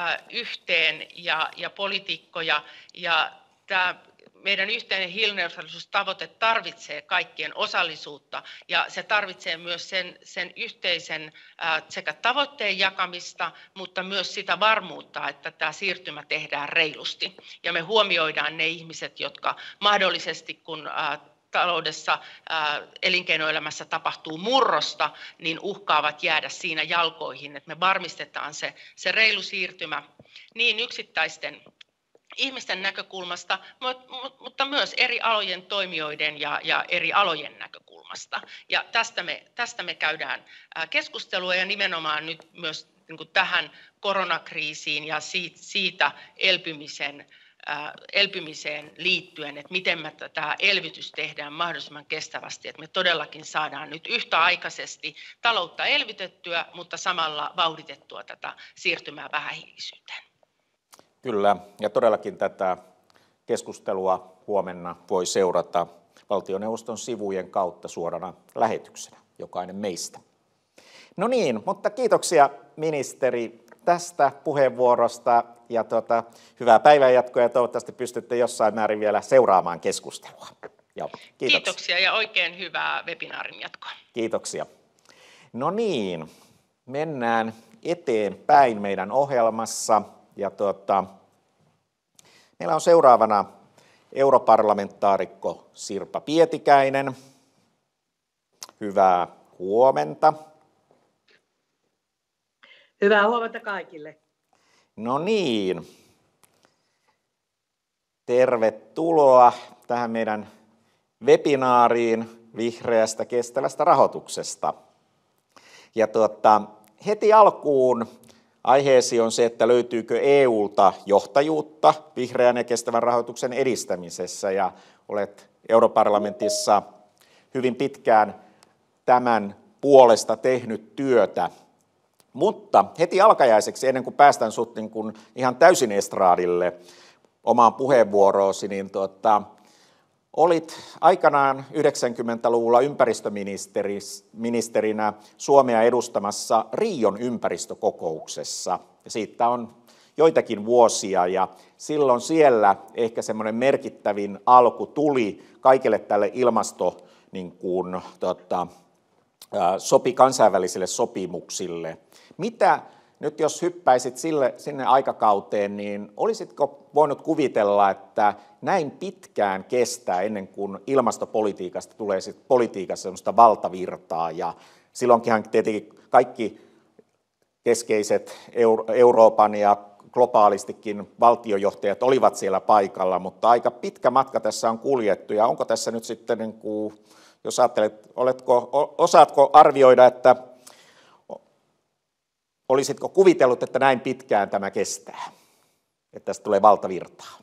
yhteen ja, ja poliitikkoja ja tämä meidän yhteinen hiilineutraalisuustavoite tarvitsee kaikkien osallisuutta ja se tarvitsee myös sen, sen yhteisen sekä tavoitteen jakamista, mutta myös sitä varmuutta, että tämä siirtymä tehdään reilusti ja me huomioidaan ne ihmiset, jotka mahdollisesti kun taloudessa, elinkeinoelämässä tapahtuu murrosta, niin uhkaavat jäädä siinä jalkoihin, että me varmistetaan se, se reilu siirtymä niin yksittäisten ihmisten näkökulmasta, mutta myös eri alojen toimijoiden ja, ja eri alojen näkökulmasta. Ja tästä me, tästä me käydään keskustelua ja nimenomaan nyt myös niin kuin tähän koronakriisiin ja siitä, siitä elpymisen elpymiseen liittyen, että miten me tämä elvytys tehdään mahdollisimman kestävästi, että me todellakin saadaan nyt yhtäaikaisesti taloutta elvytettyä, mutta samalla vauhditettua tätä siirtymää vähähiilisyyteen. Kyllä, ja todellakin tätä keskustelua huomenna voi seurata valtioneuvoston sivujen kautta suorana lähetyksenä, jokainen meistä. No niin, mutta kiitoksia ministeri tästä puheenvuorosta ja tuota, hyvää päivänjatkoa ja toivottavasti pystytte jossain määrin vielä seuraamaan keskustelua. Joo, kiitoksia. Kiitoksia ja oikein hyvää webinaarin jatkoa. Kiitoksia. No niin, mennään eteenpäin meidän ohjelmassa ja tuota, meillä on seuraavana europarlamentaarikko Sirpa Pietikäinen. Hyvää huomenta. Hyvää huomenta kaikille. No niin, tervetuloa tähän meidän webinaariin vihreästä kestävästä rahoituksesta. Ja tuota, heti alkuun aiheesi on se, että löytyykö E U:lta johtajuutta vihreän ja kestävän rahoituksen edistämisessä. Ja olet europarlamentissa hyvin pitkään tämän puolesta tehnyt työtä. Mutta heti alkajaiseksi, ennen kuin päästään sut niin kuin ihan täysin estraadille omaan puheenvuoroosi, niin tuota, olit aikanaan yhdeksänkymmentäluvulla ympäristöministerinä Suomea edustamassa Rion ympäristökokouksessa. Ja siitä on joitakin vuosia ja silloin siellä ehkä semmoinen merkittävin alku tuli kaikille tälle ilmasto niin kuin, tota, sopi kansainvälisille sopimuksille. Mitä nyt jos hyppäisit sille, sinne aikakauteen, niin olisitko voinut kuvitella, että näin pitkään kestää ennen kuin ilmastopolitiikasta tulee sit politiikassa sellaista valtavirtaa ja silloinkinhan tietenkin kaikki keskeiset Euroopan ja globaalistikin valtiojohtajat olivat siellä paikalla, mutta aika pitkä matka tässä on kuljettu ja onko tässä nyt sitten, niin kuin, jos ajattelet, oletko, osaatko arvioida, että olisitko kuvitellut, että näin pitkään tämä kestää, että tästä tulee valtavirtaa?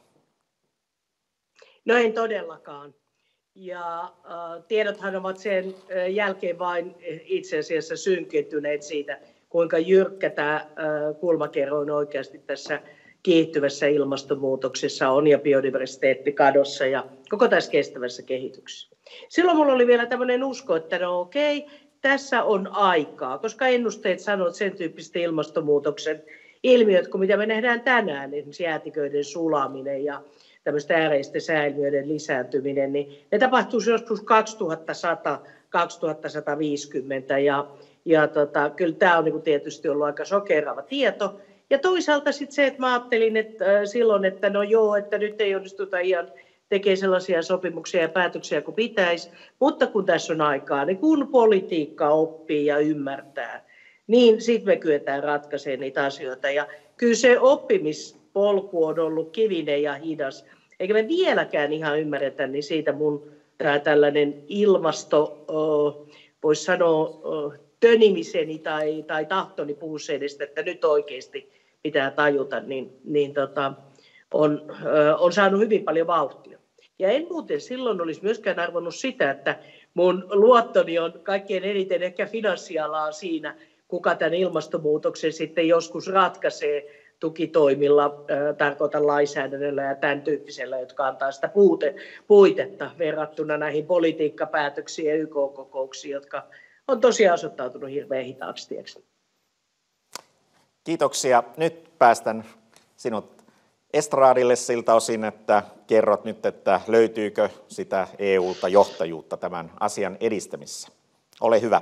No en todellakaan. Ja äh, tiedothan ovat sen äh, jälkeen vain itse asiassa synkentyneet siitä, kuinka jyrkkä tämä äh, kulmakerro on oikeasti tässä kiihtyvässä ilmastonmuutoksessa on ja biodiversiteetti kadossa ja koko tässä kestävässä kehityksessä. Silloin minulla oli vielä tämmöinen usko, että no okei, tässä on aikaa, koska ennusteet sanovat sen tyyppistä ilmastonmuutoksen ilmiöt, kuin mitä me nähdään tänään, esimerkiksi jäätiköiden sulaminen ja tämmöistä ääreisten sääilmiöiden lisääntyminen, niin ne tapahtuisi joskus kaksituhattasata kaksituhattasataviisikymmentä ja, ja tota, kyllä tämä on niin kuin tietysti ollut aika sokerava tieto. Ja toisaalta sitten se, että mä ajattelin että, äh, silloin, että no joo, että nyt ei onnistuta ihan tekemään sellaisia sopimuksia ja päätöksiä kuin pitäisi, mutta kun tässä on aikaa, niin kun politiikka oppii ja ymmärtää, niin sitten me kyetään ratkaisemaan niitä asioita. Ja kyllä se oppimispolku on ollut kivinen ja hidas, eikä me vieläkään ihan ymmärretä, niin siitä mun tää tällainen ilmasto, voisi sanoa, tönimiseni tai, tai tahtoni puhusedestä, että nyt oikeasti pitää tajuta, niin, niin tota, on, on saanut hyvin paljon vauhtia. Ja en muuten silloin olisi myöskään arvonnut sitä, että mun luottoni on kaikkein eniten ehkä finanssialaa siinä, kuka tämän ilmastonmuutoksen sitten joskus ratkaisee tukitoimilla, äh, tarkoitan lainsäädännöllä ja tämän tyyppisellä, jotka antaa sitä puute, puitetta verrattuna näihin politiikkapäätöksiin ja Y K-kokouksiin, jotka on tosiaan osoittautunut hirveän hitaaksi tieksi. Kiitoksia. Nyt päästän sinut estraadille siltä osin, että kerrot nyt, että löytyykö sitä E U:lta johtajuutta tämän asian edistämisessä. Ole hyvä.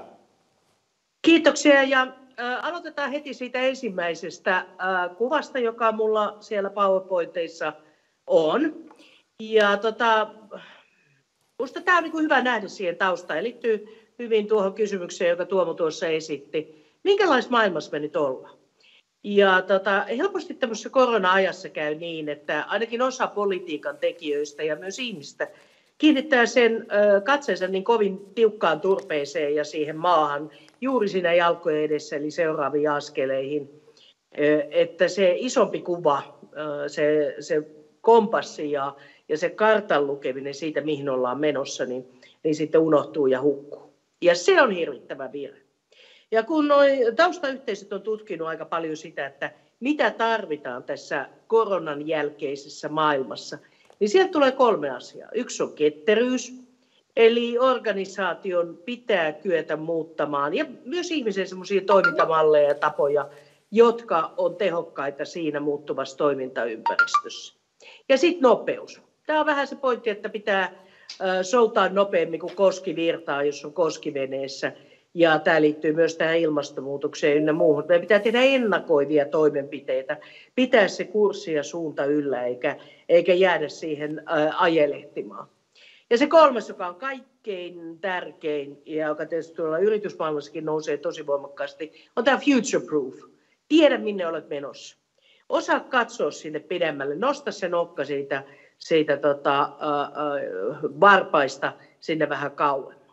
Kiitoksia ja äh, aloitetaan heti siitä ensimmäisestä äh, kuvasta, joka mulla siellä PowerPointeissa on. Ja tota, minusta tämä on niin kuin hyvä nähdä siihen taustaan ja liittyy hyvin tuohon kysymykseen, joka Tuomo tuossa esitti. Minkälaisessa maailmassa me nyt ollaan? Ja tota, helposti tämmöisessä korona-ajassa käy niin, että ainakin osa politiikan tekijöistä ja myös ihmistä kiinnittää sen katseensa niin kovin tiukkaan turpeeseen ja siihen maahan juuri siinä jalkojen edessä, eli seuraaviin askeleihin, että se isompi kuva, se, se kompassi ja, ja se kartan lukeminen siitä, mihin ollaan menossa, niin, niin sitten unohtuu ja hukkuu. Ja se on hirvittävä virhe. Ja kun noi taustayhteisöt on tutkinut aika paljon sitä, että mitä tarvitaan tässä koronan jälkeisessä maailmassa, niin sieltä tulee kolme asiaa. Yksi on ketteryys, eli organisaation pitää kyetä muuttamaan, ja myös ihmisen semmoisia toimintamalleja ja tapoja, jotka on tehokkaita siinä muuttuvassa toimintaympäristössä. Ja sitten nopeus. Tämä on vähän se pointti, että pitää soutaa nopeammin kuin koski virtaa, jos on koskiveneessä. Ja tämä liittyy myös tähän ilmastonmuutokseen ynnä muuhun. Meidän pitää tehdä ennakoivia toimenpiteitä, pitää se kurssi ja suunta yllä, eikä, eikä jäädä siihen ää, ajelehtimaan. Ja se kolmas, joka on kaikkein tärkein, ja joka tietysti tuolla yritysmaailmassakin nousee tosi voimakkaasti, on tämä future proof. Tiedä, minne olet menossa. Osaa katsoa sinne pidemmälle, nosta se nokka siitä, siitä tota, ää, ää, varpaista sinne vähän kauemmin.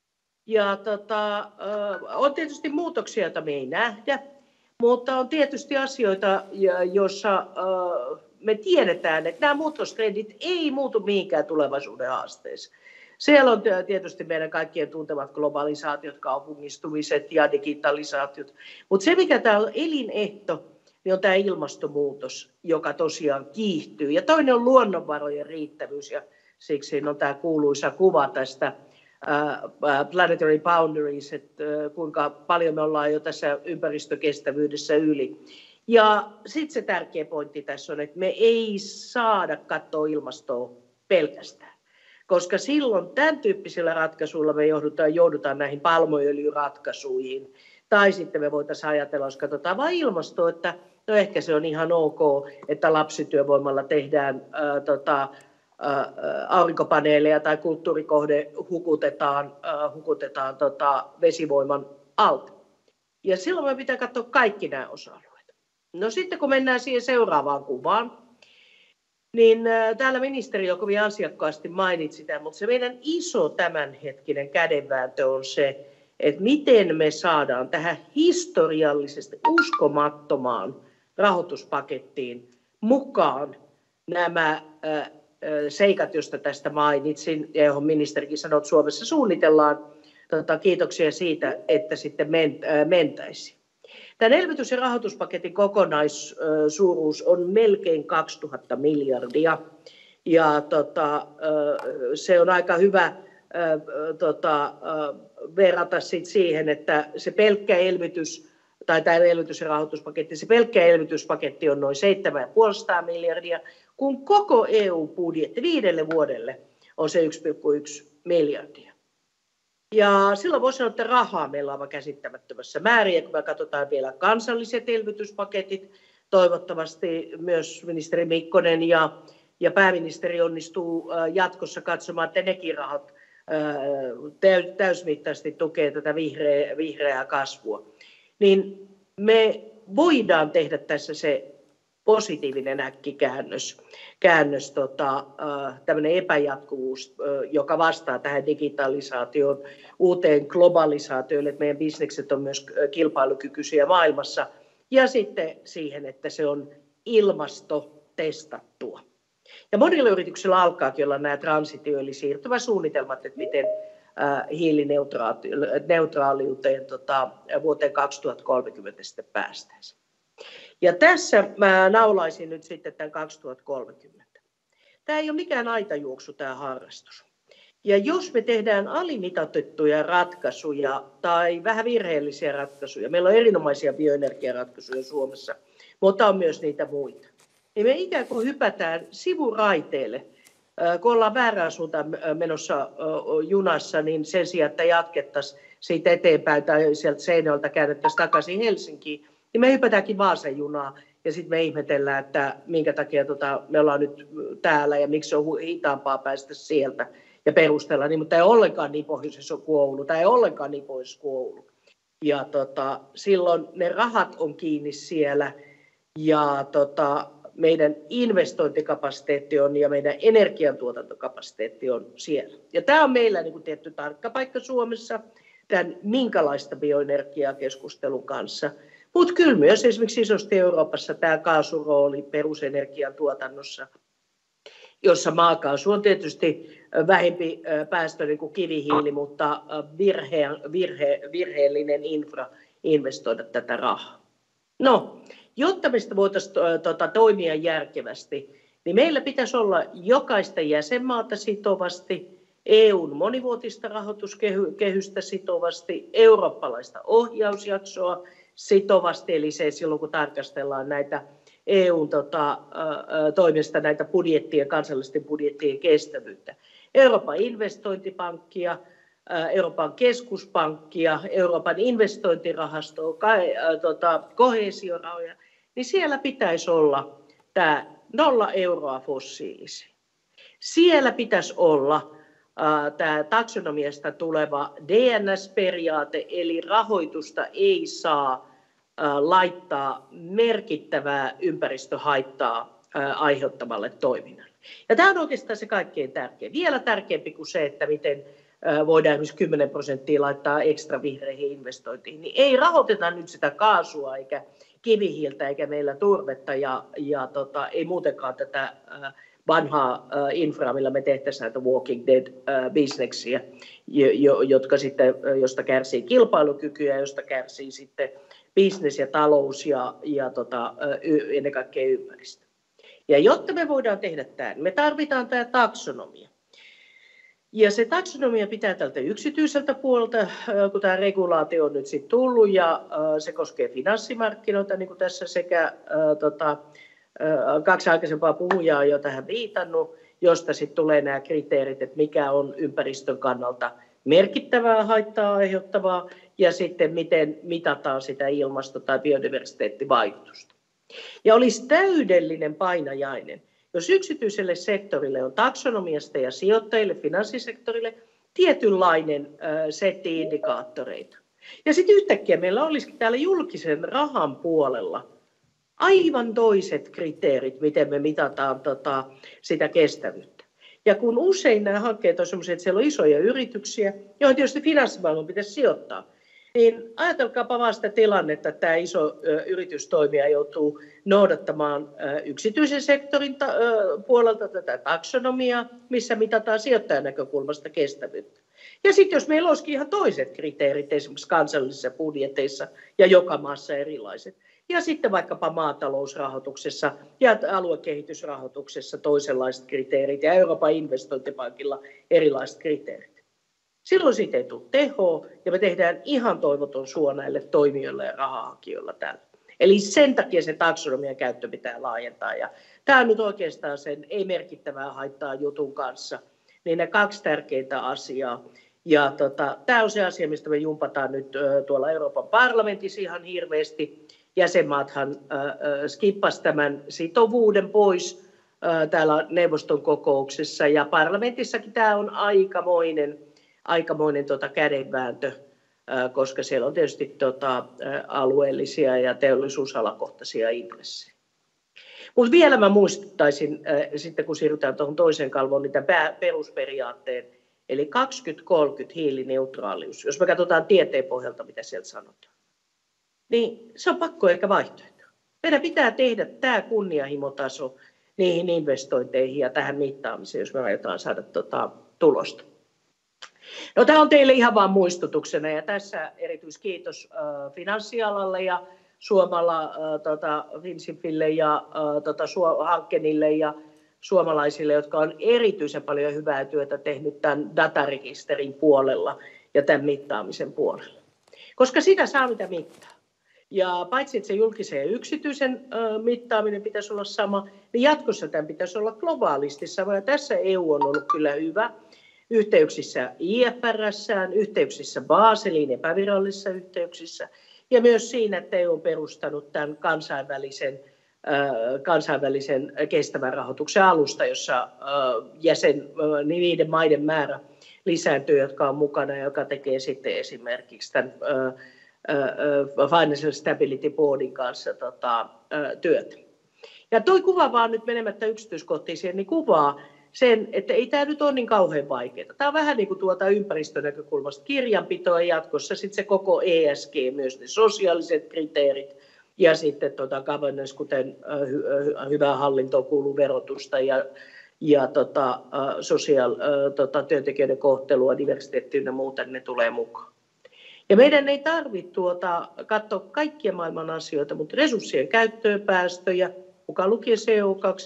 Ja tota, on tietysti muutoksia, joita me ei nähdä, mutta on tietysti asioita, joissa me tiedetään, että nämä muutostrendit ei muutu mihinkään tulevaisuuden haasteeseen. Siellä on tietysti meidän kaikkien tuntemat globalisaatiot, kaupungistumiset ja digitalisaatiot, mutta se mikä tämä on elinehto, niin on tämä ilmastonmuutos, joka tosiaan kiihtyy. Ja toinen on luonnonvarojen riittävyys ja siksi on tämä kuuluisa kuva tästä planetary boundaries, että kuinka paljon me ollaan jo tässä ympäristökestävyydessä yli. Ja sitten se tärkeä pointti tässä on, että me ei saada katsoa ilmastoa pelkästään, koska silloin tämän tyyppisillä ratkaisuilla me joudutaan, joudutaan näihin palmuöljyratkaisuihin, tai sitten me voitaisiin ajatella, jos katsotaan vain ilmastoa, että no ehkä se on ihan ok, että lapsityövoimalla tehdään ää, tota, aurinkopaneeleja tai kulttuurikohde hukutetaan, äh, hukutetaan tota, vesivoiman alta. Ja silloin me pitää katsoa kaikki nämä osa-alueet. No sitten kun mennään siihen seuraavaan kuvaan, niin äh, täällä ministeri jo kovin asiakkaasti mainitsi tämän, mutta se meidän iso tämänhetkinen kädenvääntö on se, että miten me saadaan tähän historiallisesti uskomattomaan rahoituspakettiin mukaan nämä äh, seikat, josta tästä mainitsin, ja johon ministerikin sanoi, että Suomessa suunnitellaan. Tota, kiitoksia siitä, että sitten mentäisiin. Tämän elvytys- ja rahoituspaketin kokonaissuuruus on melkein kaksituhatta miljardia. Ja tota, se on aika hyvä tota, verrata sit siihen, että se pelkkä elvytys, tai tämä elvytys- ja rahoituspaketti, se pelkkä elvytyspaketti on noin seitsemän pilkku viisisataa miljardia, kun koko E U-budjetti viidelle vuodelle on se yksi pilkku yksi miljardia. Ja silloin voisi sanoa, että rahaa meillä on käsittämättömässä määrin, ja kun me katsotaan vielä kansalliset elvytyspaketit, toivottavasti myös ministeri Mikkonen ja, ja pääministeri onnistuu jatkossa katsomaan, että nekin rahat täysmittaisesti tukee tätä vihreää, vihreää kasvua. Niin me voidaan tehdä tässä se positiivinen äkkikäännös, käännös, tota, tämmöinen epäjatkuvuus, joka vastaa tähän digitalisaatioon, uuteen globalisaatioon, että meidän bisnekset on myös kilpailukykyisiä maailmassa, ja sitten siihen, että se on ilmastotestattua. Ja monilla yrityksillä alkaakin olla nämä transitio- eli siirtymäsuunnitelmat, että miten hiilineutraaliuteen tota, vuoteen kaksituhattakolmekymmentä sitten päästäisiin. Ja tässä mä naulaisin nyt sitten tämän kaksituhattakolmekymmentä. Tämä ei ole mikään aitajuoksu, tämä harrastus. Ja jos me tehdään alimitoitettuja ratkaisuja tai vähän virheellisiä ratkaisuja, meillä on erinomaisia bioenergiaratkaisuja Suomessa, mutta on myös niitä muita, niin me ikään kuin hypätään sivuraiteelle. Kun ollaan väärään suuntaan menossa junassa, niin sen sijaan, että jatkettaisiin siitä eteenpäin tai sieltä Seinäjoelta käännettäisiin takaisin Helsinkiin, niin me hypätäänkin Vaasan junaa ja sitten me ihmetellään, että minkä takia tota, me ollaan nyt täällä ja miksi on hitaampaa päästä sieltä ja perustella. Niin, mutta ei ollenkaan niin pohjoisessa kuin Oulu, tai ei ollenkaan niin pohjoisessa kuin Oulu. Ja tota, silloin ne rahat on kiinni siellä ja tota, meidän investointikapasiteetti on ja meidän energiantuotantokapasiteetti on siellä. Ja tämä on meillä niin kuin tietty tarkka paikka Suomessa tämän minkälaista bioenergiaa keskustelun kanssa. Mutta kyllä myös esimerkiksi isosti Euroopassa tämä kaasurooli perusenergian tuotannossa, jossa maakaasu on tietysti vähempi päästöinen kuin kivihiili, mutta virhe, virhe, virheellinen infra investoida tätä rahaa. No, jotta me voitaisiin tuota, toimia järkevästi, niin meillä pitäisi olla jokaista jäsenmaata sitovasti, E U:n monivuotista rahoituskehystä sitovasti, eurooppalaista ohjausjaksoa sitovasti, eli se silloin kun tarkastellaan näitä E U:n tota, toimesta näitä budjettien, kansallisten budjettien kestävyyttä. Euroopan investointipankkia, Euroopan keskuspankkia, Euroopan investointirahastoa, tota, koheesiorahoja, niin siellä pitäisi olla tämä nolla euroa fossiilisiin. Siellä pitäisi olla tämä taksonomiasta tuleva D N S-periaate, eli rahoitusta ei saa laittaa merkittävää ympäristöhaittaa aiheuttavalle toiminnalle. Ja tämä on oikeastaan se kaikkein tärkein. Vielä tärkeämpi kuin se, että miten voidaan esimerkiksi kymmenen prosenttia laittaa ekstra vihreihin investointiin, niin ei rahoiteta nyt sitä kaasua eikä kivihiiltä eikä meillä turvetta ja, ja tota, ei muutenkaan tätä vanhaa infraa, millä me tehtäisiin näitä Walking Dead-bisneksiä, jotka sitten, josta kärsii kilpailukyky ja josta kärsii sitten bisnes ja talous ja, ja tota, ennen kaikkea ympäristö. Ja jotta me voidaan tehdä tämä, niin me tarvitaan tämä taksonomia. Ja se taksonomia pitää tältä yksityiseltä puolelta, kun tämä regulaatio on nyt sitten tullut ja se koskee finanssimarkkinoita, niin kuin tässä sekä tota, kaksi aikaisempaa puhujaa on jo tähän viitannut, josta sitten tulee nämä kriteerit, että mikä on ympäristön kannalta merkittävää haittaa aiheuttavaa ja sitten miten mitataan sitä ilmasto- tai biodiversiteettivaikutusta. Ja olisi täydellinen painajainen, jos yksityiselle sektorille on taksonomiasta ja sijoittajille, finanssisektorille, tietynlainen setti indikaattoreita. Ja sitten yhtäkkiä meillä olisikin täällä julkisen rahan puolella aivan toiset kriteerit, miten me mitataan tota, sitä kestävyyttä. Ja kun usein nämä hankkeet on sellaisia, että siellä on isoja yrityksiä, joihin tietysti finanssimaailman pitäisi sijoittaa, niin ajatelkaapa vaan sitä tilannetta, että tämä iso yritystoimija joutuu noudattamaan yksityisen sektorin puolelta tätä taksonomiaa, missä mitataan sijoittajan näkökulmasta kestävyyttä. Ja sitten jos meillä olisikin ihan toiset kriteerit esimerkiksi kansallisissa budjeteissa ja joka maassa erilaiset. Ja sitten vaikkapa maatalousrahoituksessa ja aluekehitysrahoituksessa toisenlaiset kriteerit ja Euroopan investointipankilla erilaiset kriteerit. Silloin siitä ei tule tehoa ja me tehdään ihan toivoton suo näille toimijoille ja rahahakijoille täällä. Eli sen takia se taksonomian käyttö pitää laajentaa. Ja tämä on nyt oikeastaan sen ei merkittävää haittaa jutun kanssa. Niin ne kaksi tärkeintä asiaa. Ja tota, tämä on se asia, mistä me jumpataan nyt ö, tuolla Euroopan parlamentissa ihan hirveästi. Jäsenmaathan ö, skippasi tämän sitovuuden pois ö, täällä neuvoston kokouksessa. Ja parlamentissakin tämä on aikamoinen, aikamoinen tota, kädenvääntö, ö, koska siellä on tietysti tota, ö, alueellisia ja teollisuusalakohtaisia intressejä. Mutta vielä mä muistuttaisin, äh, sitten kun siirrytään tuohon toiseen kalvoon, niin tämän perusperiaatteen, eli kaksikymmentä kolmekymmentä hiilineutraalius, jos me katsotaan tieteen pohjalta, mitä sieltä sanotaan, niin se on pakko eikä vaihtoehto. Meidän pitää tehdä tämä kunnianhimotaso niihin investointeihin ja tähän mittaamiseen, jos me aiotaan saada tota, tulosta. No, tämä on teille ihan vain muistutuksena ja tässä erityiskiitos äh, finanssialalle ja Suomalla, äh, tota, Finsifille ja äh, tota, Hankkenille ja suomalaisille, jotka on erityisen paljon hyvää työtä tehnyt tämän datarekisterin puolella ja tämän mittaamisen puolella. Koska sitä saa mitä mittaa. Ja paitsi, että se julkisen ja yksityisen äh, mittaaminen pitäisi olla sama, niin jatkossa tämän pitäisi olla globaalisti sama. Ja tässä E U on ollut kyllä hyvä. Yhteyksissä I F R S:ään, yhteyksissä Baseliin epävirallisissa yhteyksissä. Ja myös siinä, että E U on perustanut tämän kansainvälisen, äh, kansainvälisen kestävän rahoituksen alusta, jossa äh, jäsen, äh, niiden maiden määrä lisääntyy, jotka on mukana, joka tekee sitten esimerkiksi tämän äh, äh, Financial Stability Boardin kanssa tota, äh, työtä. Ja toi kuva vaan nyt menemättä yksityiskohtiin siihen, niin kuvaa sen, että ei tämä nyt ole niin kauhean vaikeaa. Tämä on vähän niin kuin tuolta ympäristönäkökulmasta kirjanpitoa ja jatkossa sitten se koko E S G, myös ne sosiaaliset kriteerit ja sitten tuota governance, kuten hy- hyvää hallintoon kuuluu verotusta ja, ja tota, sosiaal, tota, työntekijöiden kohtelua, diversiteettiä ja muuta, ne tulee mukaan. Ja meidän ei tarvitse tuota, katsoa kaikkia maailman asioita, mutta resurssien käyttöön, päästöjä, mukaan lukien C O kaksi,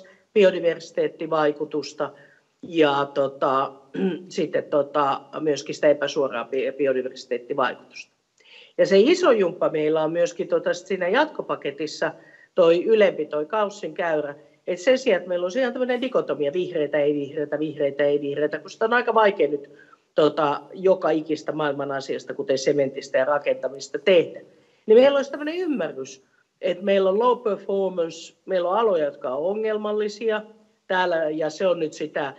biodiversiteettivaikutusta ja tota, sitten tota, myöskin sitä epäsuoraa biodiversiteettivaikutusta. Ja se iso jumppa meillä on myöskin tota, siinä jatkopaketissa toi ylempi, toi Gaussin käyrä, että sen sijaan, että meillä on ihan tämmöinen dikotomia, vihreitä, ei vihreitä, vihreitä, ei vihreitä, kun sitä on aika vaikea nyt tota, joka ikistä maailman asiasta, kuten sementistä ja rakentamista tehdä, niin meillä olisi tämmöinen ymmärrys, että meillä on low performance, meillä on aloja, jotka on ongelmallisia täällä, ja se on nyt sitä ää,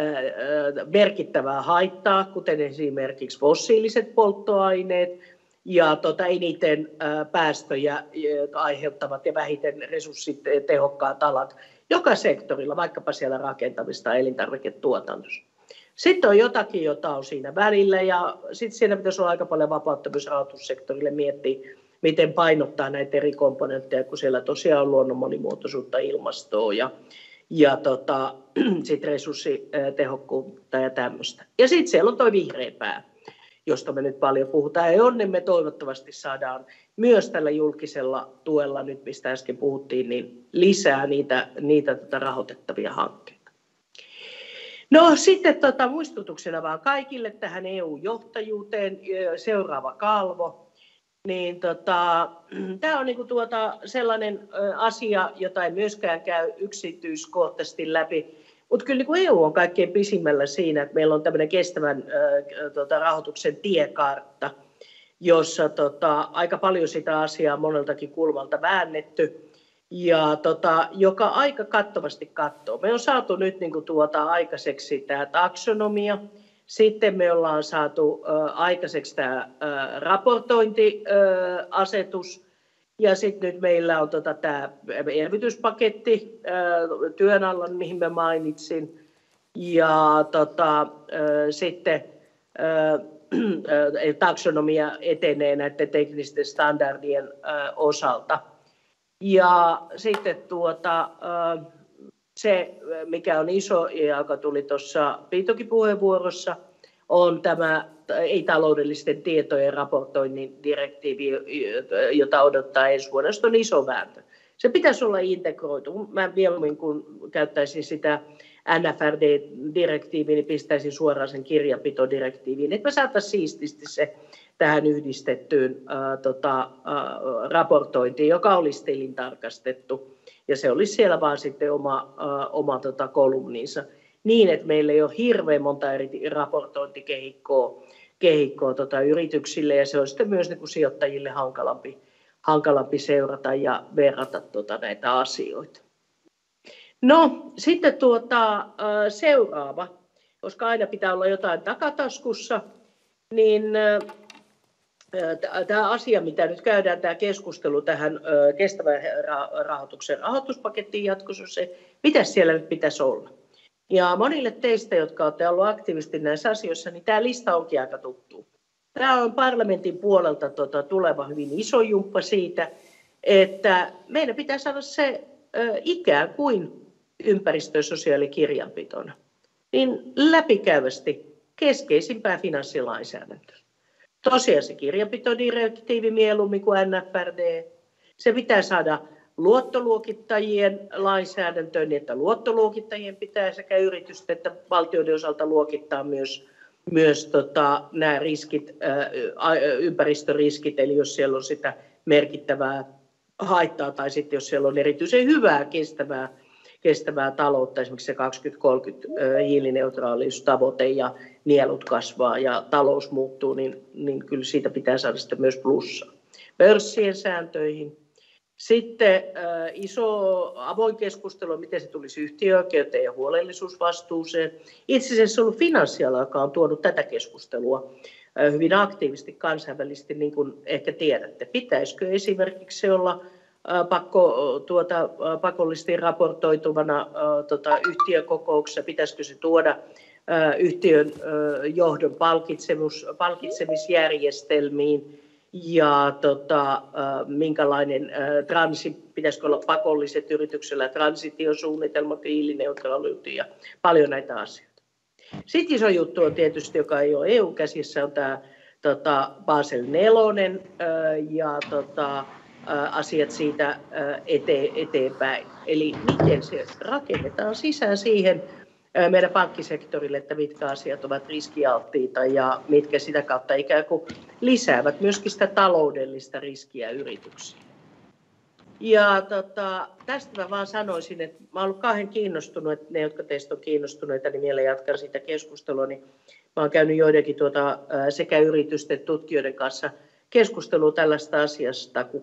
merkittävää haittaa, kuten esimerkiksi fossiiliset polttoaineet, ja tota, eniten ää, päästöjä aiheuttavat ja vähiten resurssitehokkaat alat joka sektorilla, vaikkapa siellä rakentamista ja elintarviketuotannossa. Sitten on jotakin, jota on siinä välillä, ja sitten siinä pitäisi olla aika paljon vapautta myös rahoitussektorille miettiä, miten painottaa näitä eri komponentteja, kun siellä tosiaan on luonnon monimuotoisuutta, ilmastoa ja, ja tota, sit resurssitehokkuutta ja tämmöistä. Ja sitten siellä on tuo vihreä pää, josta me nyt paljon puhutaan. Ja onne me toivottavasti saadaan myös tällä julkisella tuella, nyt mistä äsken puhuttiin, niin lisää niitä, niitä tota rahoitettavia hankkeita. No sitten tota, muistutuksena vaan kaikille tähän E U-johtajuuteen seuraava kalvo. Niin tota, tämä on niinku tuota sellainen ö, asia, jota ei myöskään käy yksityiskohtaisesti läpi, mutta kyllä niinku E U on kaikkein pisimmällä siinä, että meillä on tämmöinen kestävän ö, tota, rahoituksen tiekartta, jossa tota, aika paljon sitä asiaa moneltakin kulmalta väännetty, ja tota, joka aika kattavasti katsoo. Me on saatu nyt niinku tuota aikaiseksi tämä taksonomia. Sitten me ollaan saatu äh, aikaiseksi tämä äh, raportointiasetus äh, ja sitten nyt meillä on tota, tämä elvytyspaketti äh, työn alla, mihin mä mainitsin. Ja tota, äh, sitten äh, äh, taksonomia etenee näiden teknisten standardien äh, osalta. Ja sitten tuota... Äh, Se, mikä on iso ja joka tuli tuossa Piitokin puheenvuorossa, on tämä ei-taloudellisten tietojen raportoinnin direktiivi, jota odottaa ensi vuonna. Se on iso vääntö. Se pitäisi olla integroitu. Mä mieluummin kun käyttäisin sitä N F R D-direktiiviä, niin pistäisin suoraan sen kirjanpitodirektiiviin, että me saataisiin siististi se tähän yhdistettyyn ää, tota, ää, raportointiin, joka olisi tilintarkastettu. Ja se olisi siellä vaan sitten oma, ää, oma tota, kolumninsa. Niin, että meillä ei ole hirveän monta eri raportointikehikkoa kehikkoa, tota, yrityksille, ja se on sitten myös niin kuin sijoittajille hankalampi, hankalampi seurata ja verrata tota, näitä asioita. No, sitten tuota, seuraava, koska aina pitää olla jotain takataskussa, niin tämä asia, mitä nyt käydään, tämä keskustelu tähän kestävän rahoituksen rahoituspakettiin jatkossa, se, mitä siellä nyt pitäisi olla. Ja monille teistä, jotka olette olleet aktiivisesti näissä asioissa, niin tämä lista onkin aika tuttu. Tämä on parlamentin puolelta tuota, tuleva hyvin iso jumppa siitä, että meidän pitää saada se ö, ikään kuin ympäristö- ja sosiaalikirjanpitona niin läpikäyvästi keskeisimpää finanssilainsäädäntöä. Tosiaan se kirjanpitodirektiivi mieluummin kuin N F R D. Se pitää saada luottoluokittajien lainsäädäntöön, niin että luottoluokittajien pitää sekä yritysten että valtioiden osalta luokittaa myös, myös tota, nämä riskit, ää, ympäristöriskit, eli jos siellä on sitä merkittävää haittaa tai sitten jos siellä on erityisen hyvää kestävää, kestävää taloutta, esimerkiksi se kaksituhattakolmekymmentä hiilineutraaliustavoite ja nielut kasvaa ja talous muuttuu, niin, niin kyllä siitä pitää saada sitten myös plussaa. Pörssien sääntöihin. Sitten äh, iso avoin keskustelu, miten se tulisi yhtiöoikeuteen ja huolellisuusvastuuseen. Itse asiassa se on ollut finanssiala, joka on tuonut tätä keskustelua äh, hyvin aktiivisesti kansainvälisesti, niin kuin ehkä tiedätte. Pitäisikö esimerkiksi se olla äh, pakko, tuota, äh, pakollisesti raportoituvana äh, tota, yhtiökokouksessa, pitäisikö se tuoda äh, yhtiön äh, johdon palkitsemus, palkitsemisjärjestelmiin, ja tota, minkälainen transi, pitäisikö olla pakolliset yrityksellä transitiosuunnitelmat, hiilineutraaliuteen ja paljon näitä asioita. Sitten iso juttu on tietysti, joka ei ole E U-käsissä, on tämä tota, Basel neljä ja tota, asiat siitä ete, eteenpäin. Eli miten se rakennetaan sisään siihen meidän pankkisektorille, että mitkä asiat ovat riskialttiita ja mitkä sitä kautta ikään kuin lisäävät myöskin sitä taloudellista riskiä yrityksiin. Ja tota, tästä mä vaan sanoisin, että mä olen ollut kauhean kiinnostunut, että ne, jotka teistä on kiinnostuneita, niin vielä jatkan siitä keskustelua, niin mä olen käynyt joidenkin tuota, sekä yritysten että tutkijoiden kanssa keskustelua tällaista asiasta kuin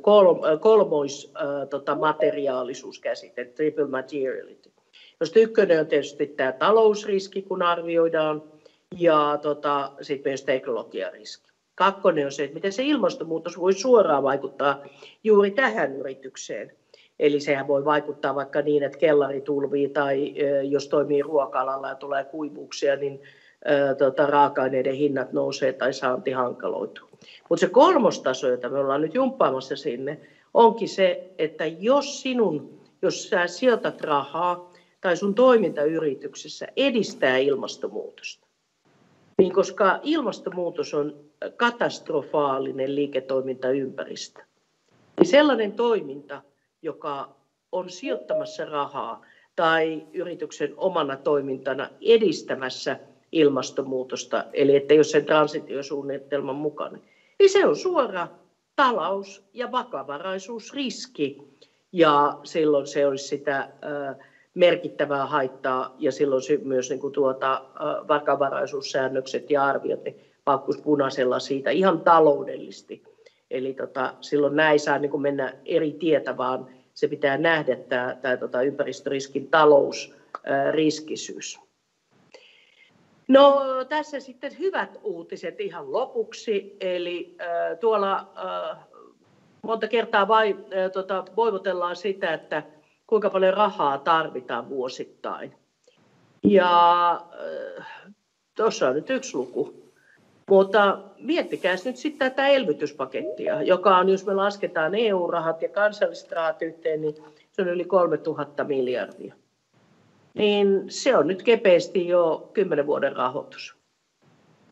kolmoismateriaalisuuskäsite, tota, triple materiality. Josta ykkönen on tietysti tämä talousriski, kun arvioidaan, ja tota, sitten myös teknologiariski. Kakkonen on se, että miten se ilmastonmuutos voi suoraan vaikuttaa juuri tähän yritykseen. Eli sehän voi vaikuttaa vaikka niin, että kellari tulvii tai jos toimii ruoka-alalla ja tulee kuivuuksia, niin ä, tota, raaka-aineiden hinnat nousee tai saanti hankaloituu. Mutta se kolmostaso, jota me ollaan nyt jumppaamassa sinne, onkin se, että jos sinun, jos sä sijoitat rahaa, tai sun toimintayrityksessä edistää ilmastonmuutosta. Niin koska ilmastonmuutos on katastrofaalinen liiketoimintaympäristö, niin sellainen toiminta, joka on sijoittamassa rahaa tai yrityksen omana toimintana edistämässä ilmastonmuutosta, eli että jos sen transitiosuunnitelman mukana, niin se on suora talous- ja vakavaraisuusriski. Ja silloin se olisi sitä merkittävää haittaa ja silloin myös niin kuin tuota, vakavaraisuussäännökset ja arviot niin paukkuisi punaisella siitä ihan taloudellisesti. Eli tota, silloin nämä ei saa niin kuin mennä eri tietä, vaan se pitää nähdä tämä, tämä tota, ympäristöriskin talousriskisyys. No tässä sitten hyvät uutiset ihan lopuksi. Eli äh, tuolla äh, monta kertaa vai, äh, tota, voivotellaan sitä, että kuinka paljon rahaa tarvitaan vuosittain. Ja äh, tuossa on nyt yksi luku. Mutta miettikää nyt sitten tätä elvytyspakettia, joka on, jos me lasketaan E U-rahat ja kansalliset rahat yhteen, niin se on yli kolmetuhatta miljardia. Niin se on nyt kepeästi jo kymmenen vuoden rahoitus.